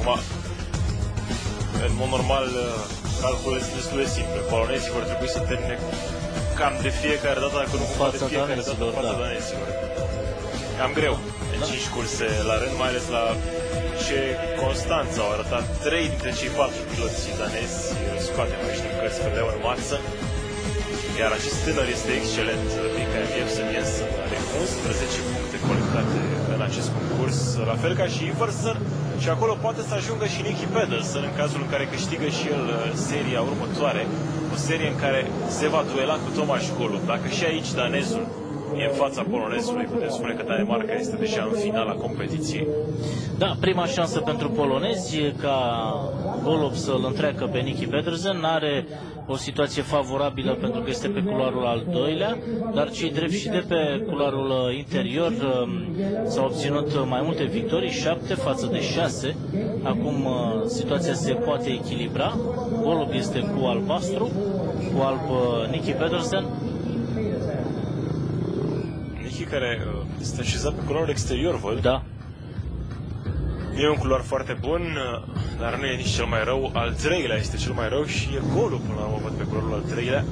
B: Acum, în mod normal, calculele sunt destul de simple. Polonezii vor trebui să termine cam de fiecare dată, dacă nu cumva de fiecare dată în fața danezilor. Cam greu în cinci curse la rând, mai ales la ce Constanța au arătat. Trei dintre cei patru piloți danezi scoatem aici din cărți pe leu în mață. Iar acest tânăr este excelent, Mikael Jebsen Jensen, are unsprezece puncte colectate în acest concurs, la fel ca și Iversen, și acolo poate să ajungă și Nicky Pedersen în cazul în care câștigă și el seria următoare, o serie în care se va duela cu Tomasz Golub. Dacă și aici danezul e în fața polonezului, putem spune că Danemarca este deja în finala competiției.
A: Da, prima șansă pentru polonezi ca Golub să-l întreacă pe Nicky Pedersen. Are o situație favorabilă pentru că este pe culoarul al doilea, dar cei drept și de pe culoarul interior s-au obținut mai multe victorii, șapte față de șase. Acum situația se poate echilibra. Golub este cu albastru, cu alb Nicky Pedersen.
B: Nicky care este așezat pe culoarul exterior, văd.
A: Da.
B: E un culoar foarte bun, dar nu e nici cel mai rău. Al treilea este cel mai rău și e Golub, până la urmă, văd pe culoarul al treilea.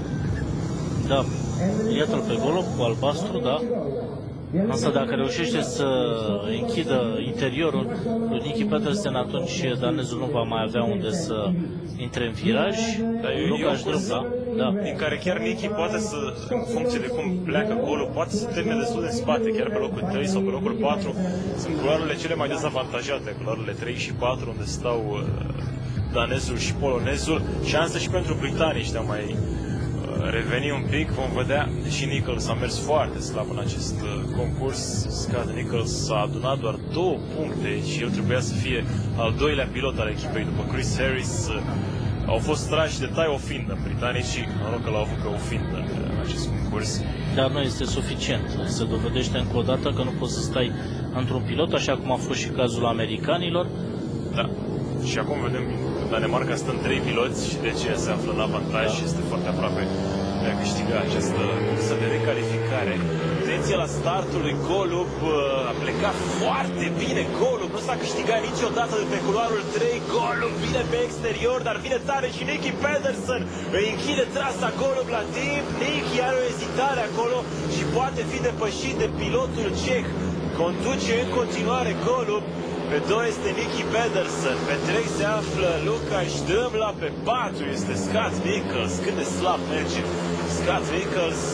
A: Da, iată-l pe Golub cu albastru, da. Însă dacă reușește să închidă interiorul lui Nicky Pedersen, atunci danezul nu va mai avea unde să intre în viraj. Lukáš Drvla, da.
B: Din care chiar Nicky poate să, în funcție de cum pleacă Golub, poate să termine destul de spate, chiar pe locul trei sau pe locul patru. Sunt culoarele cele mai dezavantajate, culoarele trei și patru, unde stau danezul și polonezul. Șansă și pentru britanici de a mai reveni un pic, vom vedea. Și Nichols a mers foarte slab în acest concurs. Scott Nichols a adunat doar două puncte și el trebuia să fie al doilea pilot al echipei după Chris Harris. Au fost trași de Ty O'Findon britanicii, noroc că l-au avut pe O'Findon în acest concurs.
A: Dar nu este suficient. Se dovedește încă o dată că nu poți să stai într-un pilot, așa cum a fost și cazul americanilor.
B: Da. Și acum vedem Danemarca stă în trei piloți și de ce se află în avantaj și este foarte aproape de a câștiga această cursă de recalificare. Atenție la startul lui Golub, a plecat foarte bine Golub, nu s-a câștigat niciodată de pe culoarul trei. Golub vine pe exterior, dar vine tare și Nicky Pedersen îi închide trasa Golub la timp. Nicky are o ezitare acolo și poate fi depășit de pilotul ceh. Conduce în continuare Golub. Pe doi este Nicky Pedersen, pe trei se află Lukáš Drvla, pe patru este Scott Nichols. Cât de slab merge Scott Nichols.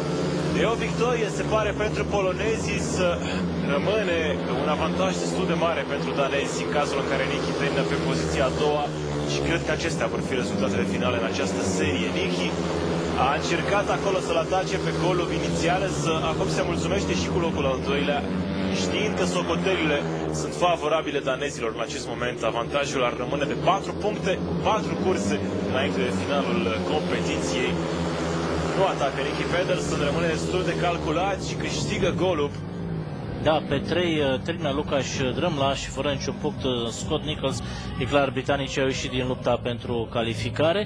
B: E o victorie, se pare, pentru polonezii, să rămâne un avantaj destul de mare pentru danezi în cazul în care Nicky termină pe poziția a doua, și cred că acestea vor fi rezultatele finale în această serie. Nicky a încercat acolo să-l atace pe Golub inițial, însă acum se mulțumește și cu locul al doilea, știind că socotelile sunt favorabile danezilor în acest moment. Avantajul ar rămâne de patru puncte cu patru curse înainte de finalul competiției. Nu atacă Nicky Pedersen, rămâne destul de calculat și câștigă Golub.
A: Da, pe trei termină Lukáš Drvla și fără niciun punct Scott Nichols. E clar, britanicii au ieșit din lupta pentru calificare.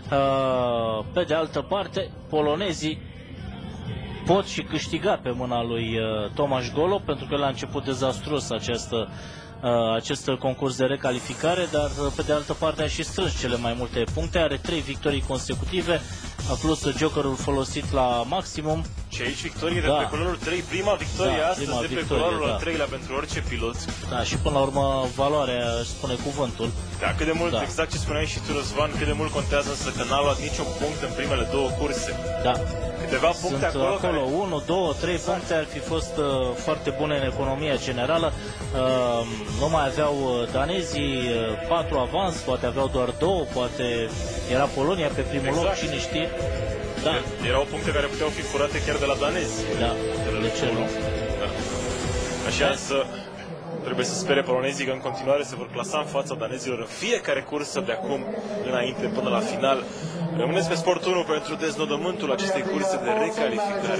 A: Pe de altă parte, polonezii pot și câștiga pe mâna lui Tomasz Golub, pentru că la început dezastruos această, acest concurs de recalificare, dar pe de altă parte a și strâns cele mai multe puncte, are trei victorii consecutive, plus jokerul folosit la maximum.
B: Și aici victorie de
A: da.
B: pe culoarul trei, prima victorie
A: da,
B: astăzi
A: prima
B: de pe
A: victorie,
B: culoarul
A: da.
B: al treilea pentru orice pilot.
A: Da, și până la urmă valoarea spune cuvântul.
B: Da, cât de mult,
A: da.
B: exact ce spuneai și tu, Răzvan, cât de mult contează însă că n-a luat niciun punct în primele două curse.
A: Da.
B: Câteva puncte
A: Sunt
B: acolo,
A: acolo
B: care...
A: unu, doi, trei exact. puncte ar fi fost uh, foarte bune în economia generală. Uh, nu mai aveau danezii uh, patru avans, poate aveau doar două, poate era Polonia pe primul
B: exact.
A: loc, cine știe. Da.
B: Erau puncte care puteau fi furate chiar de la danezi.
A: Da, de ce nu?
B: Da. Așa însă trebuie să spere polonezii că în continuare se vor clasa în fața danezilor în fiecare cursă de acum înainte până la final. Rămâneți pe Sport unu pentru deznodământul acestei curse de recalificare.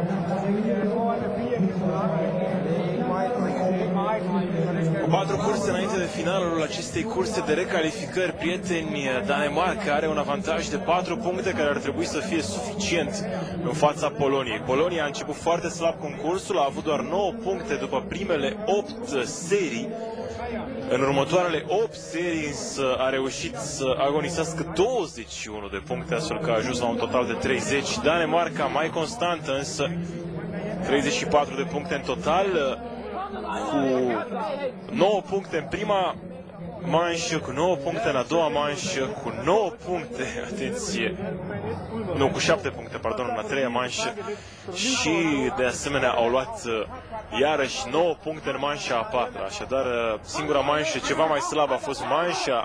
B: Cu patru curse finalul acestei curse de recalificări, prieteni. Danemarca are un avantaj de patru puncte care ar trebui să fie suficient în fața Poloniei. Polonia a început foarte slab concursul, a avut doar nouă puncte după primele opt serii. În următoarele opt serii însă a reușit să agonisească douăzeci și unu de puncte, astfel că a ajuns la un total de treizeci. Danemarca mai constantă însă, treizeci și patru de puncte în total, cu nouă puncte în prima manșă, cu nouă puncte în a doua manșă, cu nouă puncte, atenție, nu, cu șapte puncte, pardon, în a treia manșă și de asemenea au luat iarăși nouă puncte în manșa a patra. Așadar, singura manșă ceva mai slabă a fost manșa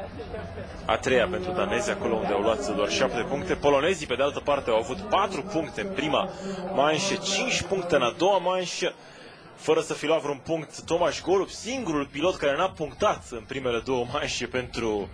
B: a treia pentru danezi, acolo unde au luat doar șapte puncte. Polonezii, pe de altă parte, au avut patru puncte în prima manșă, cinci puncte în a doua manșă, fără să fi luat vreun punct. Tomasz Golub, singurul pilot care n-a punctat în primele două manșe pentru,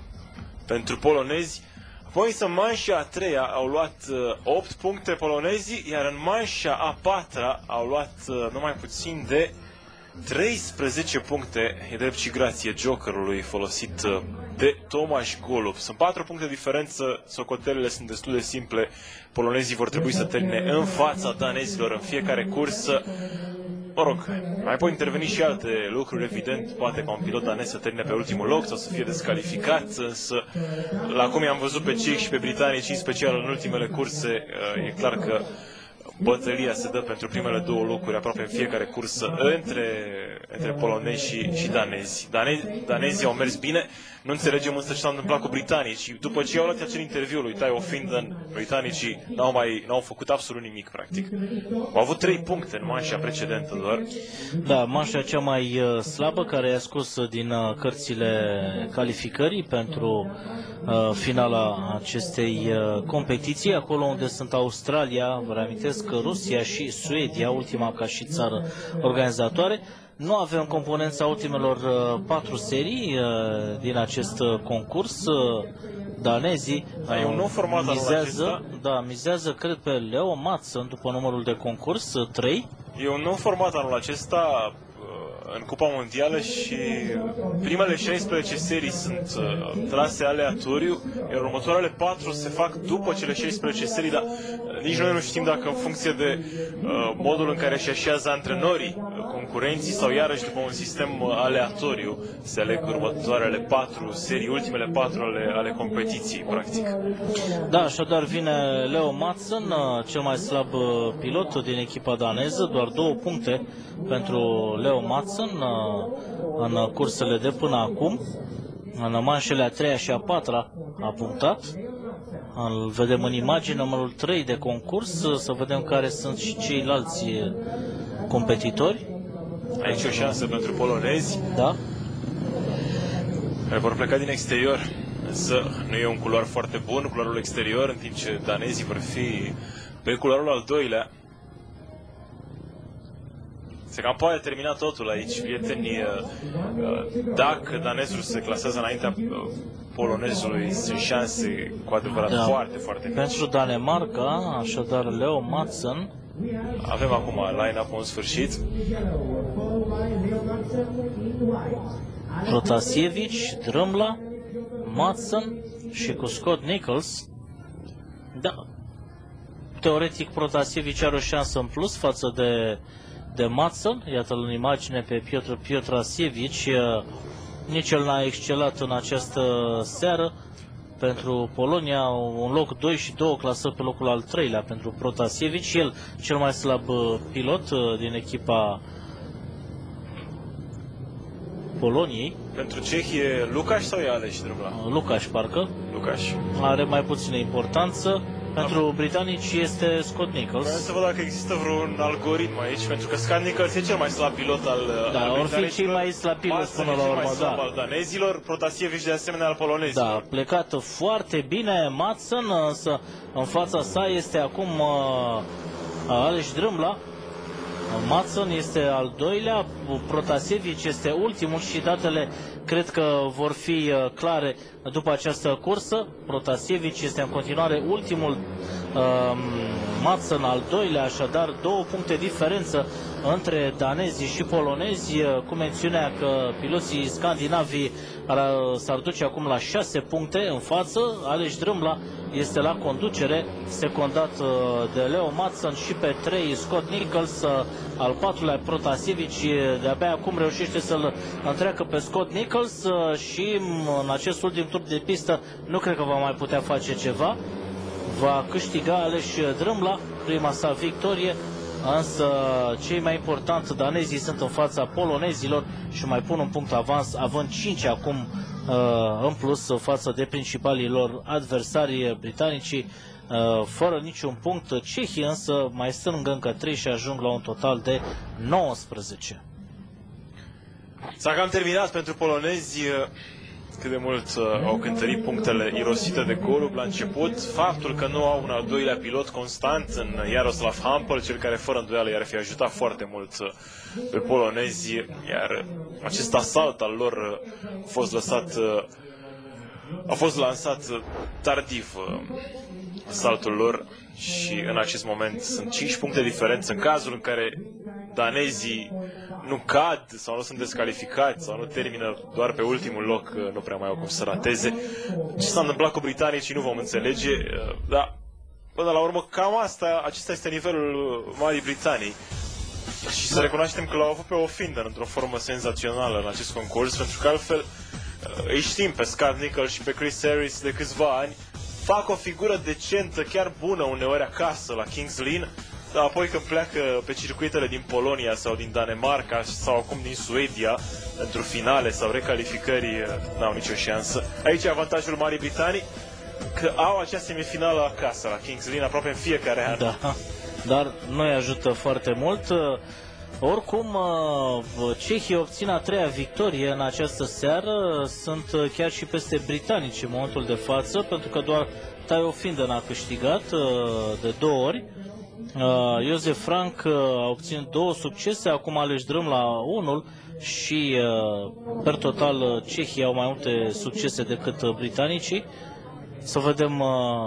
B: pentru polonezi. Apoi însă în manșa a treia au luat opt puncte polonezii, iar în manșa a patra au luat numai puțin de treisprezece puncte, e drept și grație jokerului folosit de Tomasz Golub. Sunt patru puncte diferență, socotelele sunt destul de simple. Polonezii vor trebui să termine în fața danezilor în fiecare cursă. Mă rog, mai pot interveni și alte lucruri, evident, poate ca un pilot danez să termine pe ultimul loc sau să fie descalificat, însă la cum i-am văzut pe cehi și pe britanici, în special în ultimele curse, e clar că bătălia se dă pentru primele două locuri aproape în fiecare cursă între, între polonezi și, și danezi. Dane, danezii au mers bine, nu înțelegem însă ce s-a întâmplat cu britanicii. După ce au luat acel interviu lui Taiwo Findon, britanicii n-au mai n-au făcut absolut nimic, practic. Au avut trei puncte în manșa precedentă doar.
A: Da, manșa cea mai uh, slabă, care e scos din uh, cărțile calificării pentru uh, finala acestei uh, competiții, acolo unde sunt Australia, vă reamintesc, Rusia și Suedia, ultima ca și țară organizatoare. Nu avem componența ultimelor uh, patru serii uh, din acest uh, concurs. Uh, danezii
B: uh, e un nou format
A: mizează, da, mizează, cred, pe Leo Madsen după numărul de concurs, uh, trei.
B: E un nou format anul acesta în Cupa Mondială și primele șaisprezece serii sunt uh, trase aleatoriu, iar următoarele patru se fac după cele șaisprezece serii, dar nici noi nu știm dacă în funcție de uh, modul în care își așează antrenorii, uh, concurenții, sau iarăși după un sistem uh, aleatoriu se aleg următoarele patru serii, ultimele patru ale, ale competiției, practic.
A: Da, așadar vine Leo Madsen, uh, cel mai slab uh, pilot din echipa daneză, doar două puncte pentru Leo Madsen în cursele de până acum. În manșele a treia și a patra a punctat. Îl vedem în imagine, numărul trei de concurs, să vedem care sunt și ceilalți competitori.
B: Aici o șansă pentru polonezi.
A: Da.
B: Care vor pleca din exterior. Însă nu e un culoar foarte bun, culoarul exterior, în timp ce danezii vor fi pe culoarul al doilea. Se cam poate termina totul aici, prieteni. Dacă danezul se clasează înaintea polonezului, sunt șanse cu adevărat da. foarte, foarte mici.
A: Pentru Danemarca, așadar Leo Madsen.
B: Avem acum line-up-ul în sfârșit.
A: Protasievic, Drâmbla, Madsen și cu Scott Nichols. Da. Teoretic, Protasievic are o șansă în plus față de de Madsen, iată-l în imagine pe Piotr Piotrasievic, nici el n-a excelat în această seară. Pentru Polonia, un loc doi și două clasări pe locul al treilea pentru Protasievic, el cel mai slab pilot din echipa Poloniei.
B: Pentru Cehie, Lukaș sau e Aleš Drâmbla?
A: Lukaș, parcă.
B: Lukaș.
A: Are mai puțină importanță. Pentru britanici este Scott Nichols.
B: Vreau să văd dacă există vreun algoritm aici, pentru că Scott Nichols e cel mai slab pilot al,
A: da,
B: al
A: or fi cei mai slab pilot până la urmă,
B: da.
A: al
B: danezilor, Protasievic de asemenea al polonezilor.
A: Da, plecat foarte bine Madsen, însă în fața sa este acum uh, Aleš Drâmbla. Madsen este al doilea, Protasievic este ultimul și datele cred că vor fi clare după această cursă. Protasievic este în continuare ultimul uh, Madsen al doilea, așadar două puncte diferență între danezii și polonezi, cu mențiunea că piloții scandinavii s-ar duce acum la șase puncte în față. Aleš Drâmbla este la conducere, secundat de Leo Madsen, și pe trei Scott Nichols, al patrulea Protasievic de-abia acum reușește să-l întreacă pe Scott Nichols și în acest ultim tur de pistă nu cred că va mai putea face ceva. Va câștiga Aleš Drâmbla prima sa victorie, însă cei mai important, danezii, sunt în fața polonezilor și mai pun un punct avans, având cinci acum în plus față de principalii lor adversari britanicii, fără niciun punct. Cehii însă mai strâng încă trei și ajung la un total de nouăsprezece.
B: S-a cam terminat pentru polonezi. Cât de mult uh, au cântărit punctele irosite de goluri la început, faptul că nu au un al doilea pilot constant în Jaroslav Hampel, cel care fără îndoială i-ar fi ajutat foarte mult uh, pe polonezi, iar acest asalt al lor uh, a fost lăsat, uh, a fost lansat uh, tardiv, uh, asaltul lor, și în acest moment sunt cinci puncte diferență. În cazul în care danezii nu cad sau nu sunt descalificați sau nu termină doar pe ultimul loc, nu prea mai au cum să rateze. Ce s-a întâmplat cu britanicii nu vom înțelege, dar până la urmă cam asta, acesta este nivelul Marii Britanii. Și să recunoaștem că l-au avut pe Ofinder într-o formă senzațională în acest concurs, pentru că altfel îi știm pe Scott Nichols și pe Chris Harris de câțiva ani, fac o figură decentă, chiar bună uneori acasă la Kings Lynn, dar apoi când pleacă pe circuitele din Polonia sau din Danemarca sau acum din Suedia pentru finale sau recalificări, n-au nicio șansă. Aici e avantajul Marii Britanii, că au acea semifinală acasă la Kings Lynn aproape în fiecare an.
A: Da, dar nu îi ajută foarte mult. Oricum, cehii obțin a treia victorie în această seară, sunt chiar și peste britanici în momentul de față, pentru că doar Tao Finden a câștigat de două ori. Josef Frank a obținut două succese, acum Aleš Drâmbla unul și per total cehii au mai multe succese decât britanicii. Să vedem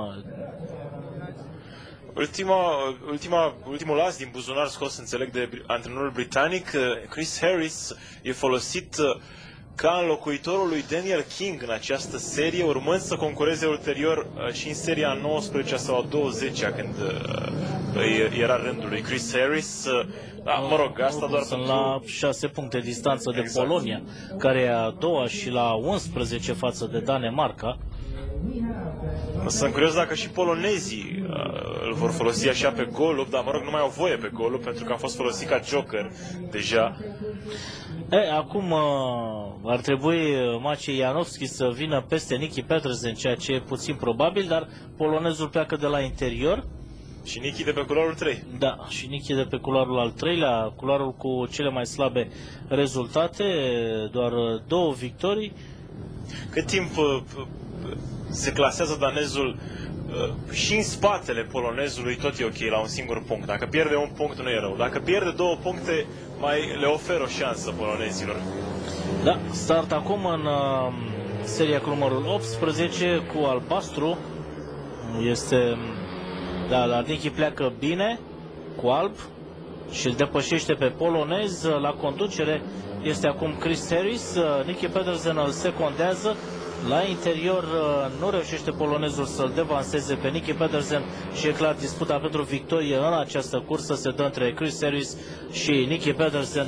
B: Ultima, ultima, ultimul as din buzunar scos, înțeleg, de antrenorul britanic. Chris Harris e folosit ca înlocuitorul lui Daniel King în această serie, urmând să concureze ulterior și în seria a nouăsprezecea sau a douăzecea, când era rândul lui Chris Harris. Da, mă rog, asta doar
A: sunt
B: pentru...
A: la șase puncte distanță de
B: exact.
A: Polonia, care e a doua, și la unsprezece față de Danemarca.
B: Sunt curios dacă și polonezii uh, îl vor folosi așa pe Golub, dar mă rog, nu mai au voie pe Golub pentru că a fost folosit ca joker deja.
A: E, acum uh, ar trebui Maciej Janowski să vină peste Nicky Petersen, ceea ce e puțin probabil, dar polonezul pleacă de la interior.
B: Și Nicky de pe culoarul trei.
A: Da, și Nicky de pe culoarul al treilea, culoarul cu cele mai slabe rezultate, doar două victorii.
B: Cât timp uh, se clasează danezul uh, și în spatele polonezului, tot e ok la un singur punct. Dacă pierde un punct, nu e rău. Dacă pierde două puncte, mai le oferă o șansă polonezilor.
A: Da, start acum în uh, seria cu numărul optsprezece cu albastru. Este... Da, dar Nicky pleacă bine cu alb și îl depășește pe polonez. La conducere este acum Chris Harris. Nicky Petersen îl secundează. La interior nu reușește polonezul să-l devanseze pe Nicky Petersen și e clar disputa pentru victorie în această cursă se dă între Chris Harris și Nicky Petersen.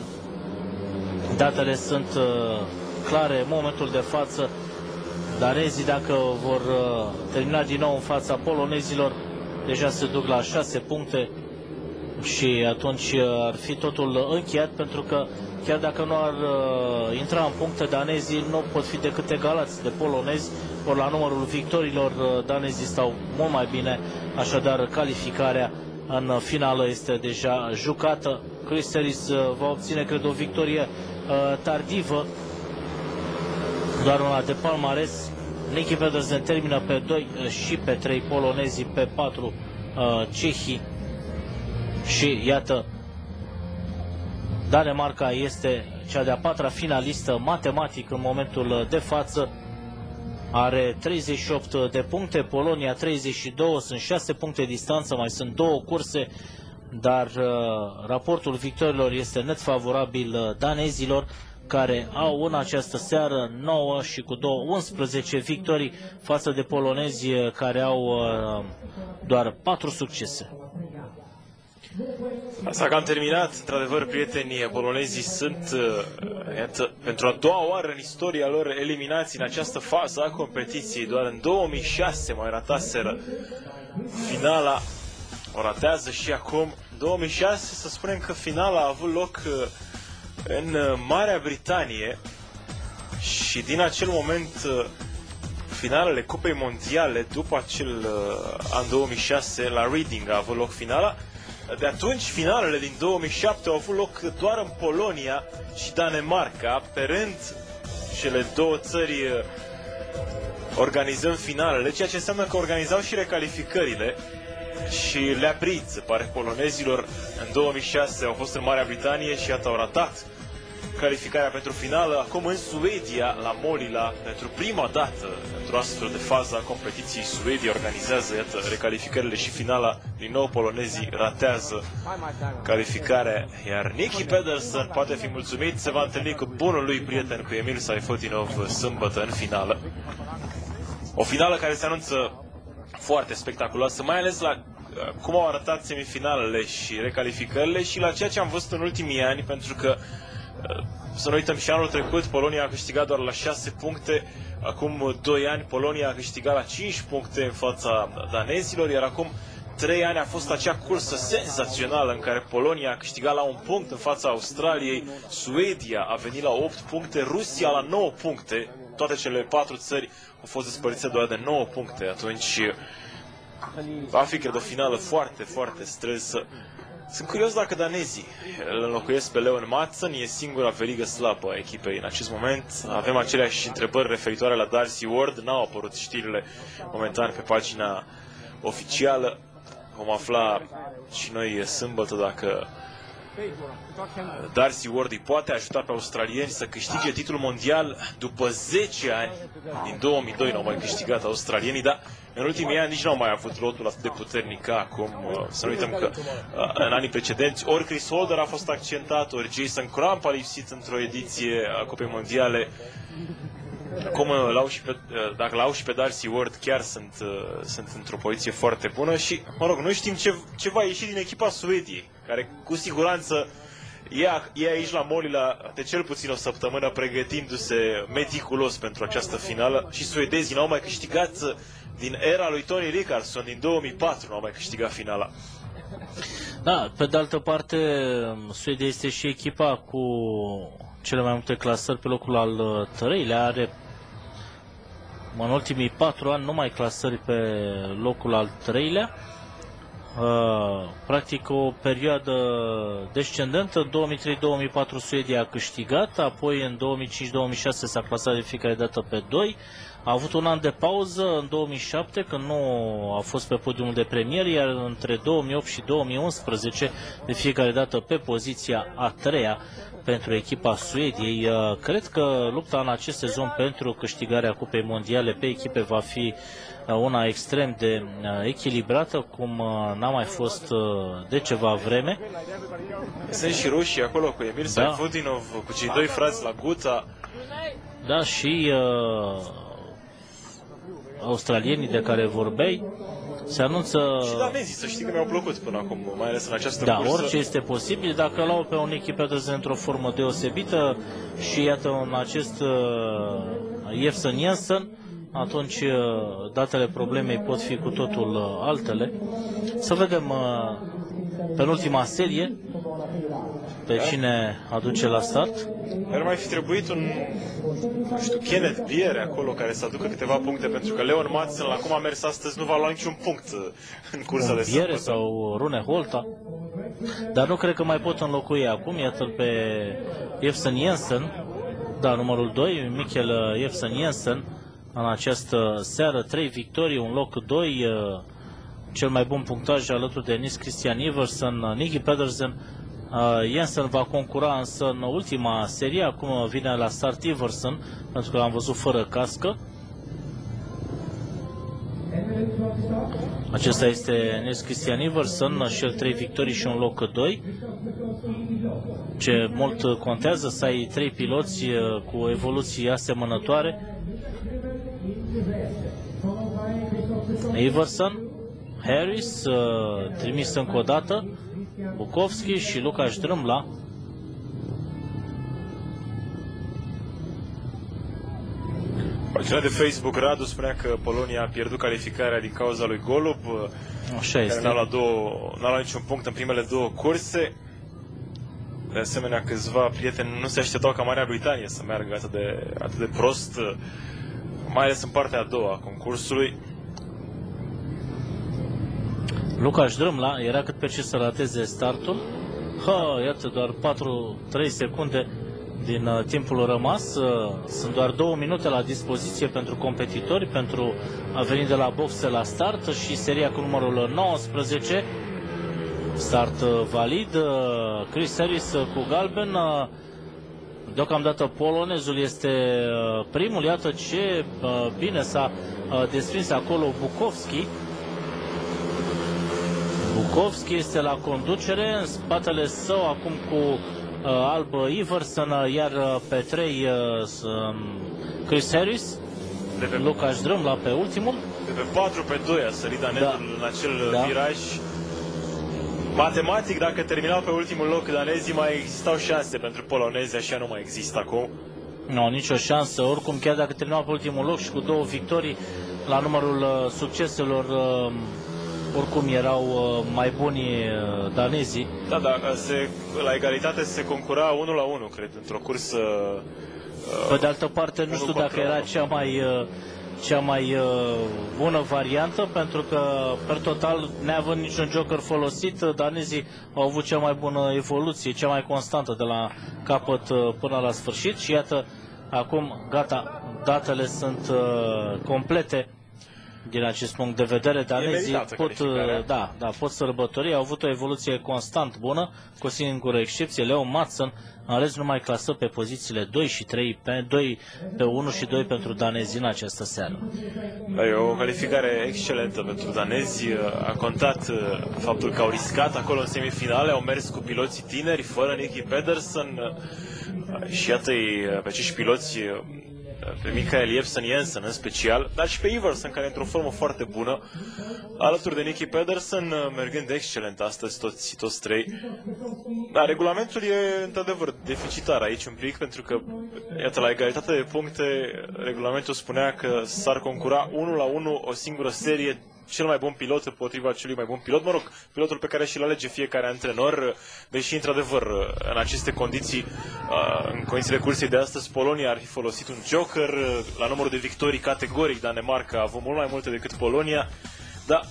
A: Datele sunt clare în momentul de față. Danezii, dacă vor termina din nou în fața polonezilor, deja se duc la șase puncte și atunci ar fi totul încheiat, pentru că chiar dacă nu ar uh, intra în puncte, danezii nu pot fi decât egalați de polonezi, ori la numărul victorilor uh, danezii stau mult mai bine, așadar calificarea în finală este deja jucată. Chris Harris uh, va obține, cred, o victorie uh, tardivă, doar una de palmares. Nicky Petersen termină pe doi și pe trei polonezii, pe patru uh, cehii și iată, Danemarca este cea de-a patra finalistă matematic în momentul de față. are treizeci și opt de puncte, Polonia treizeci și doi, sunt șase puncte distanță, mai sunt două curse, dar uh, raportul victorilor este net favorabil uh, danezilor, care au în această seară nouă și cu două, unsprezece victorii față de polonezi care au uh, doar patru succese.
B: Asta că am terminat, într-adevăr, prietenii, polonezii sunt, uh, iată, pentru a doua oară în istoria lor eliminați în această fază a competiției. Doar în două mii șase mai rataseră finala, o ratează și acum. În două mii șase, să spunem că finala a avut loc uh, în Marea Britanie și din acel moment uh, finalele Cupei Mondiale, după acel uh, an două mii șase, la Reading a avut loc finala. De atunci, finalele din două mii șapte au avut loc doar în Polonia și Danemarca, pe rând cele două țări organizând finalele, ceea ce înseamnă că organizau și recalificările și le-a prit, se pare, polonezilor. În două mii șase au fost în Marea Britanie și iată au ratat calificarea pentru finală. Acum în Suedia, la Molila, pentru prima dată într-o astfel de fază a competiției, Suedia organizează, iată, recalificările și finala. Din nou polonezii ratează calificarea, iar Nicky Pedersen poate fi mulțumit, se va întâlni cu bunul lui prieten, cu Emil Sayfutdinov, sâmbătă în finală. O finală care se anunță foarte spectaculoasă, mai ales la cum au arătat semifinalele și recalificările și la ceea ce am văzut în ultimii ani, pentru că să nu uităm, și anul trecut Polonia a câștigat doar la șase puncte, acum doi ani Polonia a câștigat la cinci puncte în fața danezilor, iar acum trei ani a fost acea cursă senzațională în care Polonia a câștigat la un punct în fața Australiei, Suedia a venit la opt puncte, Rusia la nouă puncte, toate cele patru țări au fost despărțite doar de nouă puncte. Atunci va fi, cred, o finală foarte, foarte strânsă. Sunt curios dacă danezii îl înlocuiesc pe Leon Madsen, e singura verigă slabă a echipei în acest moment. Avem aceleași întrebări referitoare la Darcy Ward, n-au apărut știrile momentan pe pagina oficială. Vom afla și noi sâmbătă dacă Darcy Ward îi poate ajuta pe australieni să câștige titlul mondial. După zece ani, din două mii doi n-au mai câștigat australienii, dar în ultimii ani nici n-au mai avut lotul atât de puternic ca acum. Să nu uităm că în anii precedenți ori Chris Holder a fost accentat, ori Jason Crump a lipsit într-o ediție a Cupei Mondiale. Acum, l-au și pe, dacă l-au și pe Darcy Ward, chiar sunt, sunt într-o poziție foarte bună și, mă rog, noi știm ce, ce va ieși din echipa Suediei, care cu siguranță e, e aici la Molila de cel puțin o săptămână pregătindu-se meticulos pentru această finală și suedezii n-au mai câștigat din era lui Tony Rickardsson, din două mii patru n-au mai câștigat finala.
A: Da, pe de altă parte, Suedia este și echipa cu cele mai multe clasări pe locul al treilea, are în ultimii patru ani numai clasări pe locul al treilea. Uh, practic o perioadă descendentă. În două mii trei două mii patru Suedia a câștigat, apoi în două mii cinci două mii șase s-a clasat de fiecare dată pe doi. A avut un an de pauză în două mii șapte, când nu a fost pe podiumul de premier, iar între două mii opt și două mii unsprezece de fiecare dată pe poziția a treia pentru echipa Suediei. Cred că lupta în acest sezon pentru câștigarea Cupei Mondiale pe echipe va fi una extrem de echilibrată, cum n-a mai fost de ceva vreme.
B: Sunt și rușii acolo cu Emil Sayfutdinov, da, cu cei doi frați la Guta.
A: Da, și uh, australienii de care vorbeai. Se anunță...
B: Și danezii, să știi că mi-au plăcut până acum, mai ales în această
A: da,
B: cursă.
A: orice este posibil. Dacă l-au pe un Nicky Pedersen într-o formă deosebită și iată în acest uh, Jefferson Jensen, atunci uh, datele problemei pot fi cu totul uh, altele. Să vedem uh, penultima serie pe da. Cine aduce la start.
B: Ar mai fi trebuit un, nu știu, Kenneth Biere acolo care să aducă câteva puncte, pentru că Leon Madsen, la cum a mers astăzi, nu va lua niciun punct în cursa de
A: Biere sau Rune Holta. Dar nu cred că mai pot înlocui acum. Iată-l pe Jefferson Jensen, da, numărul doi, Mikkel Jefferson Jensen, în această seară, trei victorii, un loc doi, cel mai bun punctaj alături de Niels Christian Iversen, Nicky Pedersen. Uh, Jensen va concura însă în ultima serie, acum vine la start Iversen, pentru că l-am văzut fără cască. Acesta este Nils Christian Iversen și el trei victorii și un loc doi. Ce mult contează să ai trei piloți cu evoluții asemănătoare. Iversen, Harris, trimis încă o dată, Bukowski și Lukáš Drmla.
B: Pagina de Facebook, Radu spunea că Polonia a pierdut calificarea din cauza lui Golub,
A: Așa
B: care
A: este.
B: n-a luat, două, n-a luat niciun punct în primele două curse. De asemenea, câțiva prieteni nu se așteptau ca Marea Britanie să meargă atât de, atât de prost, mai ales în partea a doua a concursului.
A: Lukáš Drmla era cât pe ce să rateze startul. Ha, iată, doar patru trei secunde din uh, timpul rămas. Uh, sunt doar două minute la dispoziție pentru competitori, pentru a veni de la boxe la start și seria cu numărul nouăsprezece. Start uh, valid. Uh, Chris Harris uh, cu galben. Uh, deocamdată polonezul este uh, primul. Iată ce uh, bine s-a uh, desprins acolo Bukowski. Bukowski este la conducere, în spatele său acum cu uh, alb Iversen, uh, iar uh, pe trei uh, Chris Harris, Lukáš Drmla pe ultimul.
B: De pe patru pe doi a sărit danezul
A: Da.
B: în acel
A: Da.
B: viraj. Matematic, dacă terminau pe ultimul loc danezii, mai existau șanse pentru polonezi, așa nu mai există acum.
A: Nu, nicio șansă. Oricum, chiar dacă terminau pe ultimul loc și cu două victorii la numărul uh, succeselor, uh, oricum erau uh, mai buni uh, danezii.
B: Da, da, se, la egalitate se concura unu la unu, cred, într-o cursă. Uh,
A: Pe de altă parte, nu știu dacă era cea mai, uh, cea mai uh, bună variantă, pentru că, per total, neavând niciun joker folosit, uh, danezii au avut cea mai bună evoluție, cea mai constantă de la capăt uh, până la sfârșit și iată, acum, gata, datele sunt uh, complete. Din acest punct de vedere, danezii pot, da, da, pot sărbători, au avut o evoluție constant bună, cu o singură excepție, Leo Madsen, în rest nu mai clasă pe pozițiile doi și trei, pe, doi pe unu și doi pentru danezi în această seară.
B: Da, e o calificare excelentă pentru danezi. A contat faptul că au riscat acolo în semifinale, au mers cu piloții tineri, fără Nicky Pedersen și iată-i pe acești piloți, pe Mikael Jepsen Jensen în special, dar și pe Iversen, care e într-o formă foarte bună, alături de Nicky Pedersen, mergând excelent astăzi toți, toți trei. Dar regulamentul e într-adevăr deficitar aici un pic, pentru că, iată, la egalitate de puncte, regulamentul spunea că s-ar concura unu la unu o singură serie, cel mai bun pilot împotriva celui mai bun pilot, mă rog, pilotul pe care și-l alege fiecare antrenor, deși, într-adevăr, în aceste condiții, în condițiile cursei de astăzi, Polonia ar fi folosit un joker, la numărul de victorii categoric Danemarca a avut mult mai multe decât Polonia, dar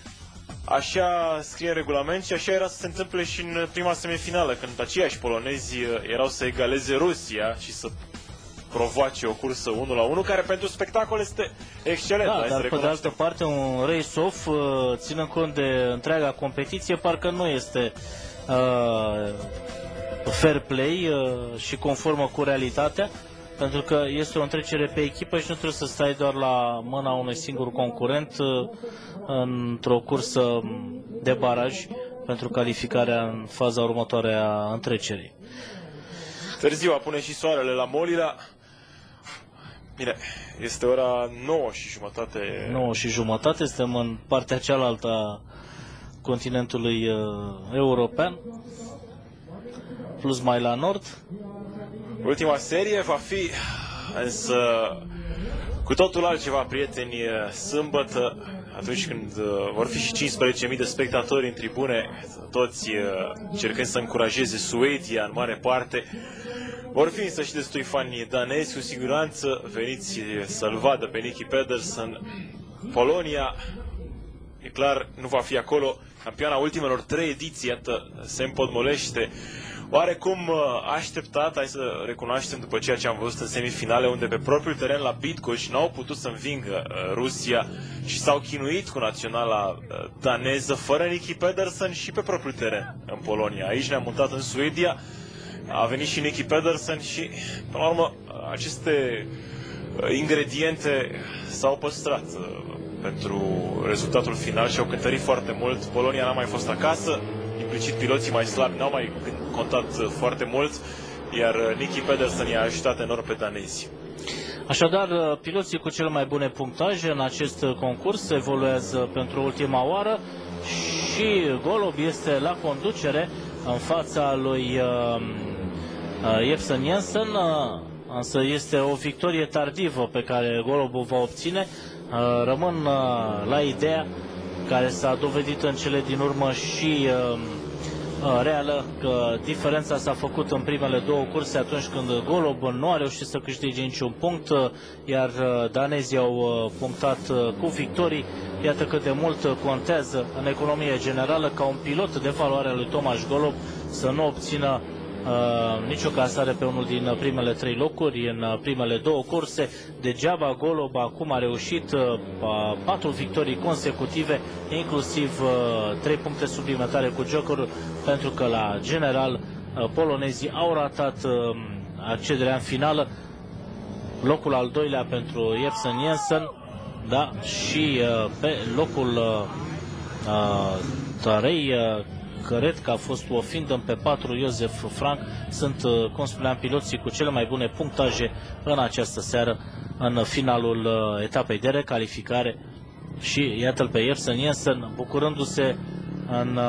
B: așa scrie în regulament și așa era să se întâmple și în prima semifinală, când aceiași polonezi erau să egaleze Rusia și să provoace o cursă unu la unu, care pentru spectacol este excelent.
A: Da, dar pe de altă parte un race-off, ținând cont de întreaga competiție, parcă nu este uh, fair play uh, și conformă cu realitatea, pentru că este o întrecere pe echipă și nu trebuie să stai doar la mâna unui singur concurent uh, într-o cursă de baraj pentru calificarea în faza următoare a întrecerii.
B: Târziu apune și soarele la Molila. Bine, este ora nouă și jumătate.
A: nouă și jumătate, suntem în partea cealaltă a continentului uh, european, plus mai la nord.
B: Ultima serie va fi însă cu totul altceva, prieteni, sâmbătă, atunci când uh, vor fi și cincisprezece mii de spectatori în tribune, toți uh, încercând să încurajeze Suedia în mare parte. Vor fi însă și destui fani danezi, cu siguranță veniți să-l vadă pe Nicky Pedersen. Polonia, e clar, nu va fi acolo. Campioana ultimelor trei ediții, iată, se împotmolește. Oarecum așteptat, hai să recunoaștem, după ceea ce am văzut în semifinale, unde pe propriul teren la Bydgoszcz n-au putut să învingă Rusia și s-au chinuit cu naționala daneză, fără Nicky Pedersen, și pe propriul teren în Polonia. Aici ne-am mutat în Suedia. A venit și Nicky Pedersen și, până la urmă, aceste ingrediente s-au păstrat. pentru rezultatul final și au cântărit foarte mult. Polonia n-a mai fost acasă, implicit piloții mai slabi n-au mai contat foarte mult, iar Nicky Pedersen i-a ajutat enorm pe danezi.
A: Așadar, piloții cu cele mai bune punctaje în acest concurs evoluează pentru ultima oară și Golob este la conducere în fața lui Jepsen Jensen, însă este o victorie tardivă pe care Golob o va obține. Rămân la ideea care s-a dovedit în cele din urmă și reală, că diferența s-a făcut în primele două curse atunci când Golob nu a reușit să câștige niciun punct, iar danezii au punctat cu victorii. Iată cât de mult contează în economie generală ca un pilot de valoare lui Tomasz Golob să nu obțină Uh, nicio clasare pe unul din primele trei locuri în primele două curse. Degeaba Golob acum a reușit uh, patru victorii consecutive, inclusiv uh, trei puncte suplimentare cu jokerul, pentru că la general uh, polonezii au ratat uh, accederea în finală. Locul al doilea pentru Jepsen Jensen, da, și uh, pe locul uh, uh, trei uh, cred că a fost Woffinden, pe patru Josef Frank. Sunt, cum spuneam, piloții cu cele mai bune punctaje în această seară în finalul etapei de recalificare. Și iată-l pe Jepsen Jensen bucurându-se în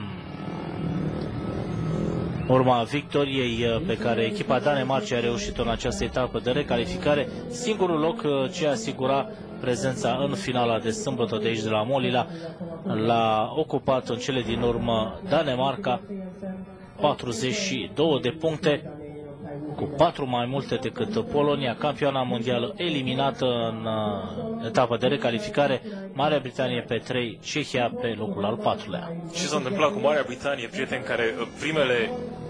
A: urma victoriei pe care echipa Danemarcei a reușit-o în această etapă de recalificare. Singurul loc ce asigura prezența în finala de sâmbătă de aici de la Molila l-a ocupat în cele din urmă Danemarca, patruzeci și două de puncte, cu patru mai multe decât Polonia, campioana mondială eliminată în etapa de recalificare, Marea Britanie pe trei, Cehia pe locul al patrulea.
B: Ce s-a întâmplat cu Marea Britanie, prieteni, care primele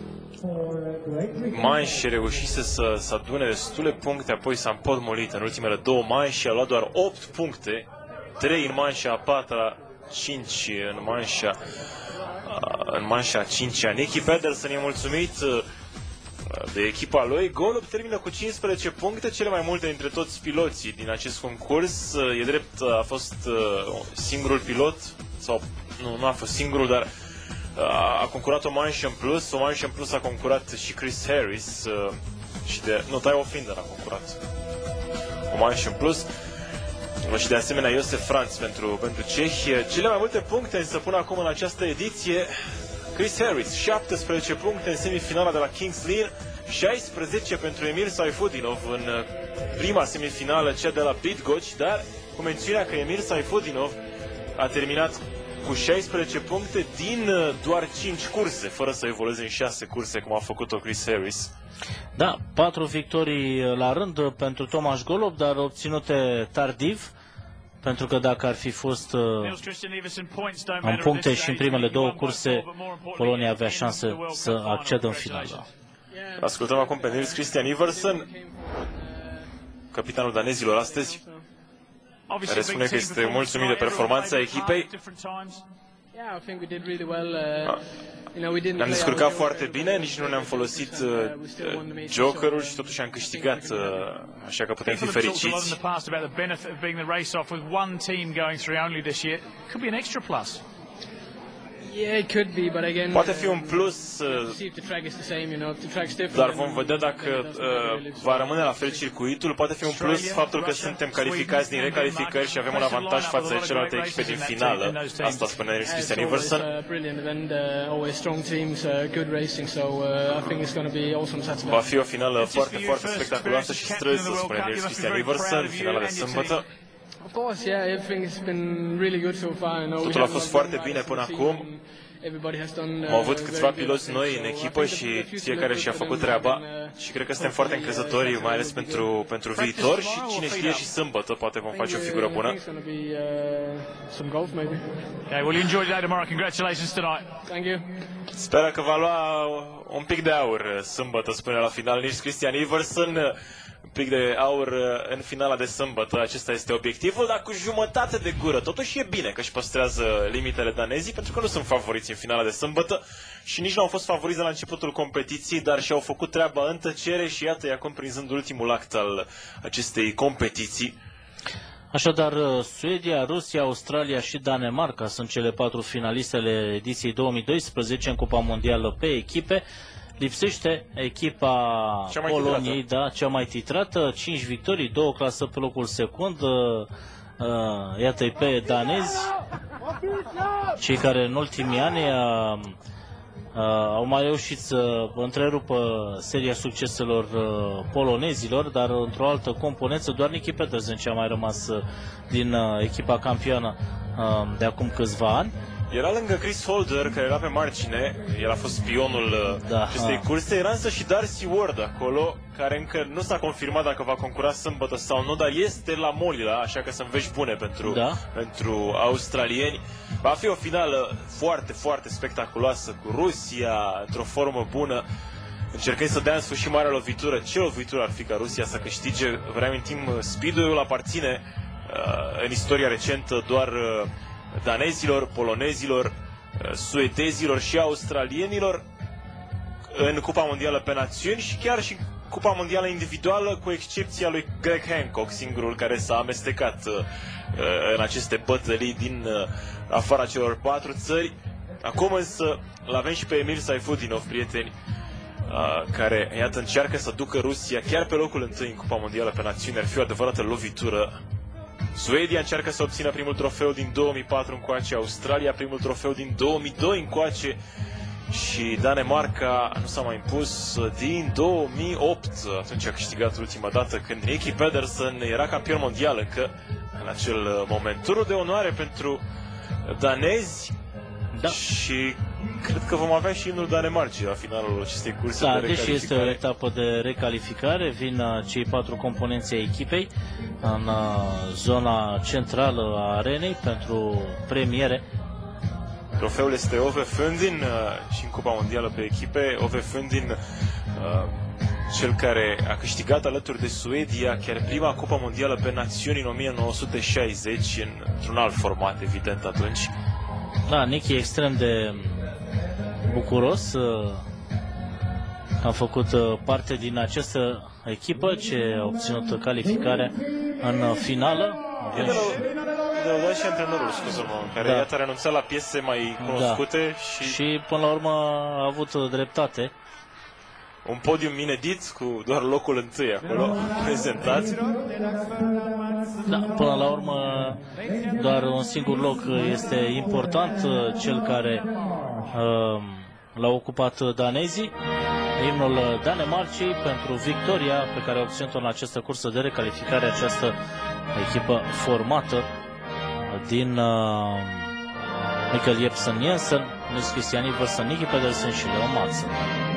B: manșe reușise să, să adune destule puncte, apoi s-a împotmolit în ultimele două manșe și a luat doar opt puncte, trei în manșa a patra, cinci în manșa în manșa a cincea. Nicky Pedersen e mulțumit de echipa lui. Golob termină cu cincisprezece puncte, cele mai multe dintre toți piloții din acest concurs. E drept, a fost singurul pilot, sau nu, nu a fost singurul, dar a concurat o manșă în plus. O manșă în plus a concurat și Chris Harris și de, nu, Tai Woffinden a concurat o manșă în plus și de asemenea Josef Franz pentru, pentru cehi. Cele mai multe puncte însă până acum în această ediție, Chris Harris, șaptesprezece puncte în semifinala de la Kings Lynn, șaisprezece pentru Emil Sayfutdinov în prima semifinală, cea de la Bydgoszcz, dar cu mențiunea că Emil Sayfutdinov a terminat cu șaisprezece puncte din doar cinci curse, fără să evolueze în șase curse, cum a făcut-o Chris Harris.
A: Da, patru victorii la rând pentru Tomasz Golob, dar obținute tardiv, pentru că dacă ar fi fost în puncte și în primele două curse, Polonia avea șanse să accedă în finală.
B: Ascultăm acum pe Niels Christian Iversen, capitanul danezilor astăzi, care spune că este mulțumit de performanța echipei. Ne-am descurcat foarte bine, nici nu ne-am folosit uh, jokerul și totuși am câștigat, uh, așa că putem fi fericiți. Poate fi un plus, dar vom vedea dacă uh, va rămâne la fel circuitul. Poate fi un plus faptul că suntem calificați din recalificări și avem un avantaj față de celelalte echipe din finală. Asta spune Niels Christian Iversen. Va fi o finală foarte, foarte spectaculoasă și strânsă, spune Niels Christian Iversen, finala de sâmbătă. Totul a fost foarte bine până acum. Au avut câțiva piloți noi în echipă și fiecare și-a făcut treaba și cred că suntem foarte încrezători, mai ales pentru, pentru viitor și cine știe și sâmbătă poate vom face o figură bună. Speră că va lua un pic de aur sâmbătă, spune la final Niels Christian Iversen. Un pic de aur în finala de sâmbătă, acesta este obiectivul, dar cu jumătate de gură. Totuși e bine că își păstrează limitele danezii, pentru că nu sunt favoriți în finala de sâmbătă și nici nu au fost favoriți de la începutul competiției, dar și-au făcut treaba în tăcere și iată-i acum prinzând ultimul act al acestei competiții.
A: Așadar, Suedia, Rusia, Australia și Danemarca sunt cele patru finalistele ediției două mii doisprezece în Cupa Mondială pe echipe. Lipsește echipa Poloniei, da, cea mai titrată, cinci victorii, două clasări pe locul secund. Uh, iată-i pe danezi, cei care în ultimii ani uh, uh, au mai reușit să întrerupă seria succeselor uh, polonezilor, dar într-o altă componență doar Niki Pedersen ce a mai rămas uh, din uh, echipa campioană uh, de acum câțiva ani.
B: Era lângă Chris Holder, care era pe margine, el a fost spionul da, acestei curse, era însă și Darcy Ward acolo, care încă nu s-a confirmat dacă va concura sâmbătă sau nu, dar este la Molila, așa că sunt vești bune pentru, da. pentru australieni. Va fi o finală foarte, foarte spectaculoasă cu Rusia, într-o formă bună, încercând să dea în sfârșit marea lovitură. Ce lovitură ar fi ca Rusia să câștige? Vă reamintim, Speedway-ul aparține uh, în istoria recentă doar uh, danezilor, polonezilor, suedezilor și australienilor în Cupa Mondială pe Națiuni și chiar și Cupa Mondială individuală, cu excepția lui Greg Hancock, singurul care s-a amestecat în aceste bătălii din afara celor patru țări. Acum însă l-avem și pe Emil Saifudinov, prieteni, care, iată, încearcă să ducă Rusia chiar pe locul întâi în Cupa Mondială pe Națiuni. Ar fi o adevărată lovitură. Suedia încearcă să obțină primul trofeu din două mii patru încoace, Australia primul trofeu din două mii doi încoace și Danemarca nu s-a mai impus din două mii opt, atunci a câștigat ultima dată când Niki Pedersen era campion mondial încă în acel moment. Turul de onoare pentru danezi, da. Și cred că vom avea și imnul Danemarcii la finalul acestei curse
A: da,
B: de
A: deși este o etapă de recalificare, vin uh, cei patru componenți ai echipei în uh, zona centrală a arenei pentru premiere.
B: Trofeul este Ove Fundin uh, și în Cupa Mondială pe echipe. Ove Fundin, uh, cel care a câștigat alături de Suedia chiar prima Cupa Mondială pe Națiuni în o mie nouă sute șaizeci, în, într-un alt format, evident, atunci.
A: Da, Niki e extrem de bucuros uh, că am făcut uh, parte din această echipă ce a obținut calificarea în uh, finală.
B: E de la și antrenorul, scuză-mă, care da. iată a renunțat la piese mai cunoscute da. și...
A: și până la urmă a avut dreptate.
B: Un podium inedit cu doar locul întâi acolo prezentat.
A: Da, până la urmă doar un singur loc este important, cel care uh, l-a ocupat danezii. Imnul Danemarcei pentru victoria pe care a obținut-o în această cursă de recalificare această echipă formată din uh, Mikkel Jebsen Jensen, Niels Christian Iversen, Niki Pedersen și Leo Madsen.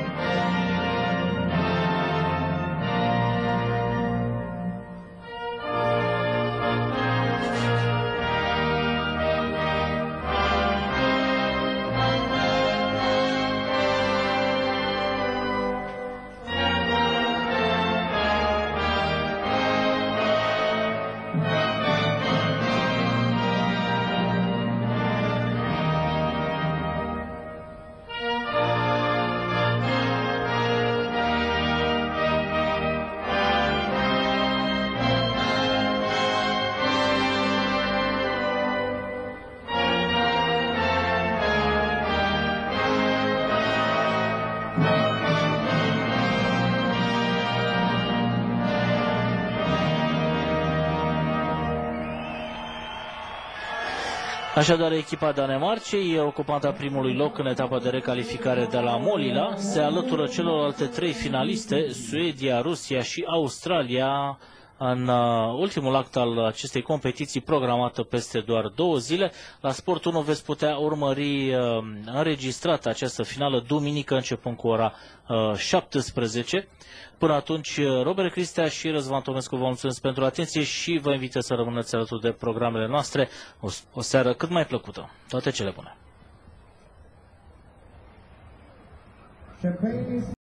A: Așadar, echipa Danemarcei, ocupanta primului loc în etapa de recalificare de la Molila, se alătură celorlalte trei finaliste, Suedia, Rusia și Australia, în uh, ultimul act al acestei competiții programată peste doar două zile. La Sport unu veți putea urmări uh, înregistrat această finală duminică începând cu ora uh, șaptesprezece. Până atunci, Robert Cristea și Răzvan Tomescu vă mulțumesc pentru atenție și vă invit să rămâneți alături de programele noastre. O, o seară cât mai plăcută. Toate cele bune!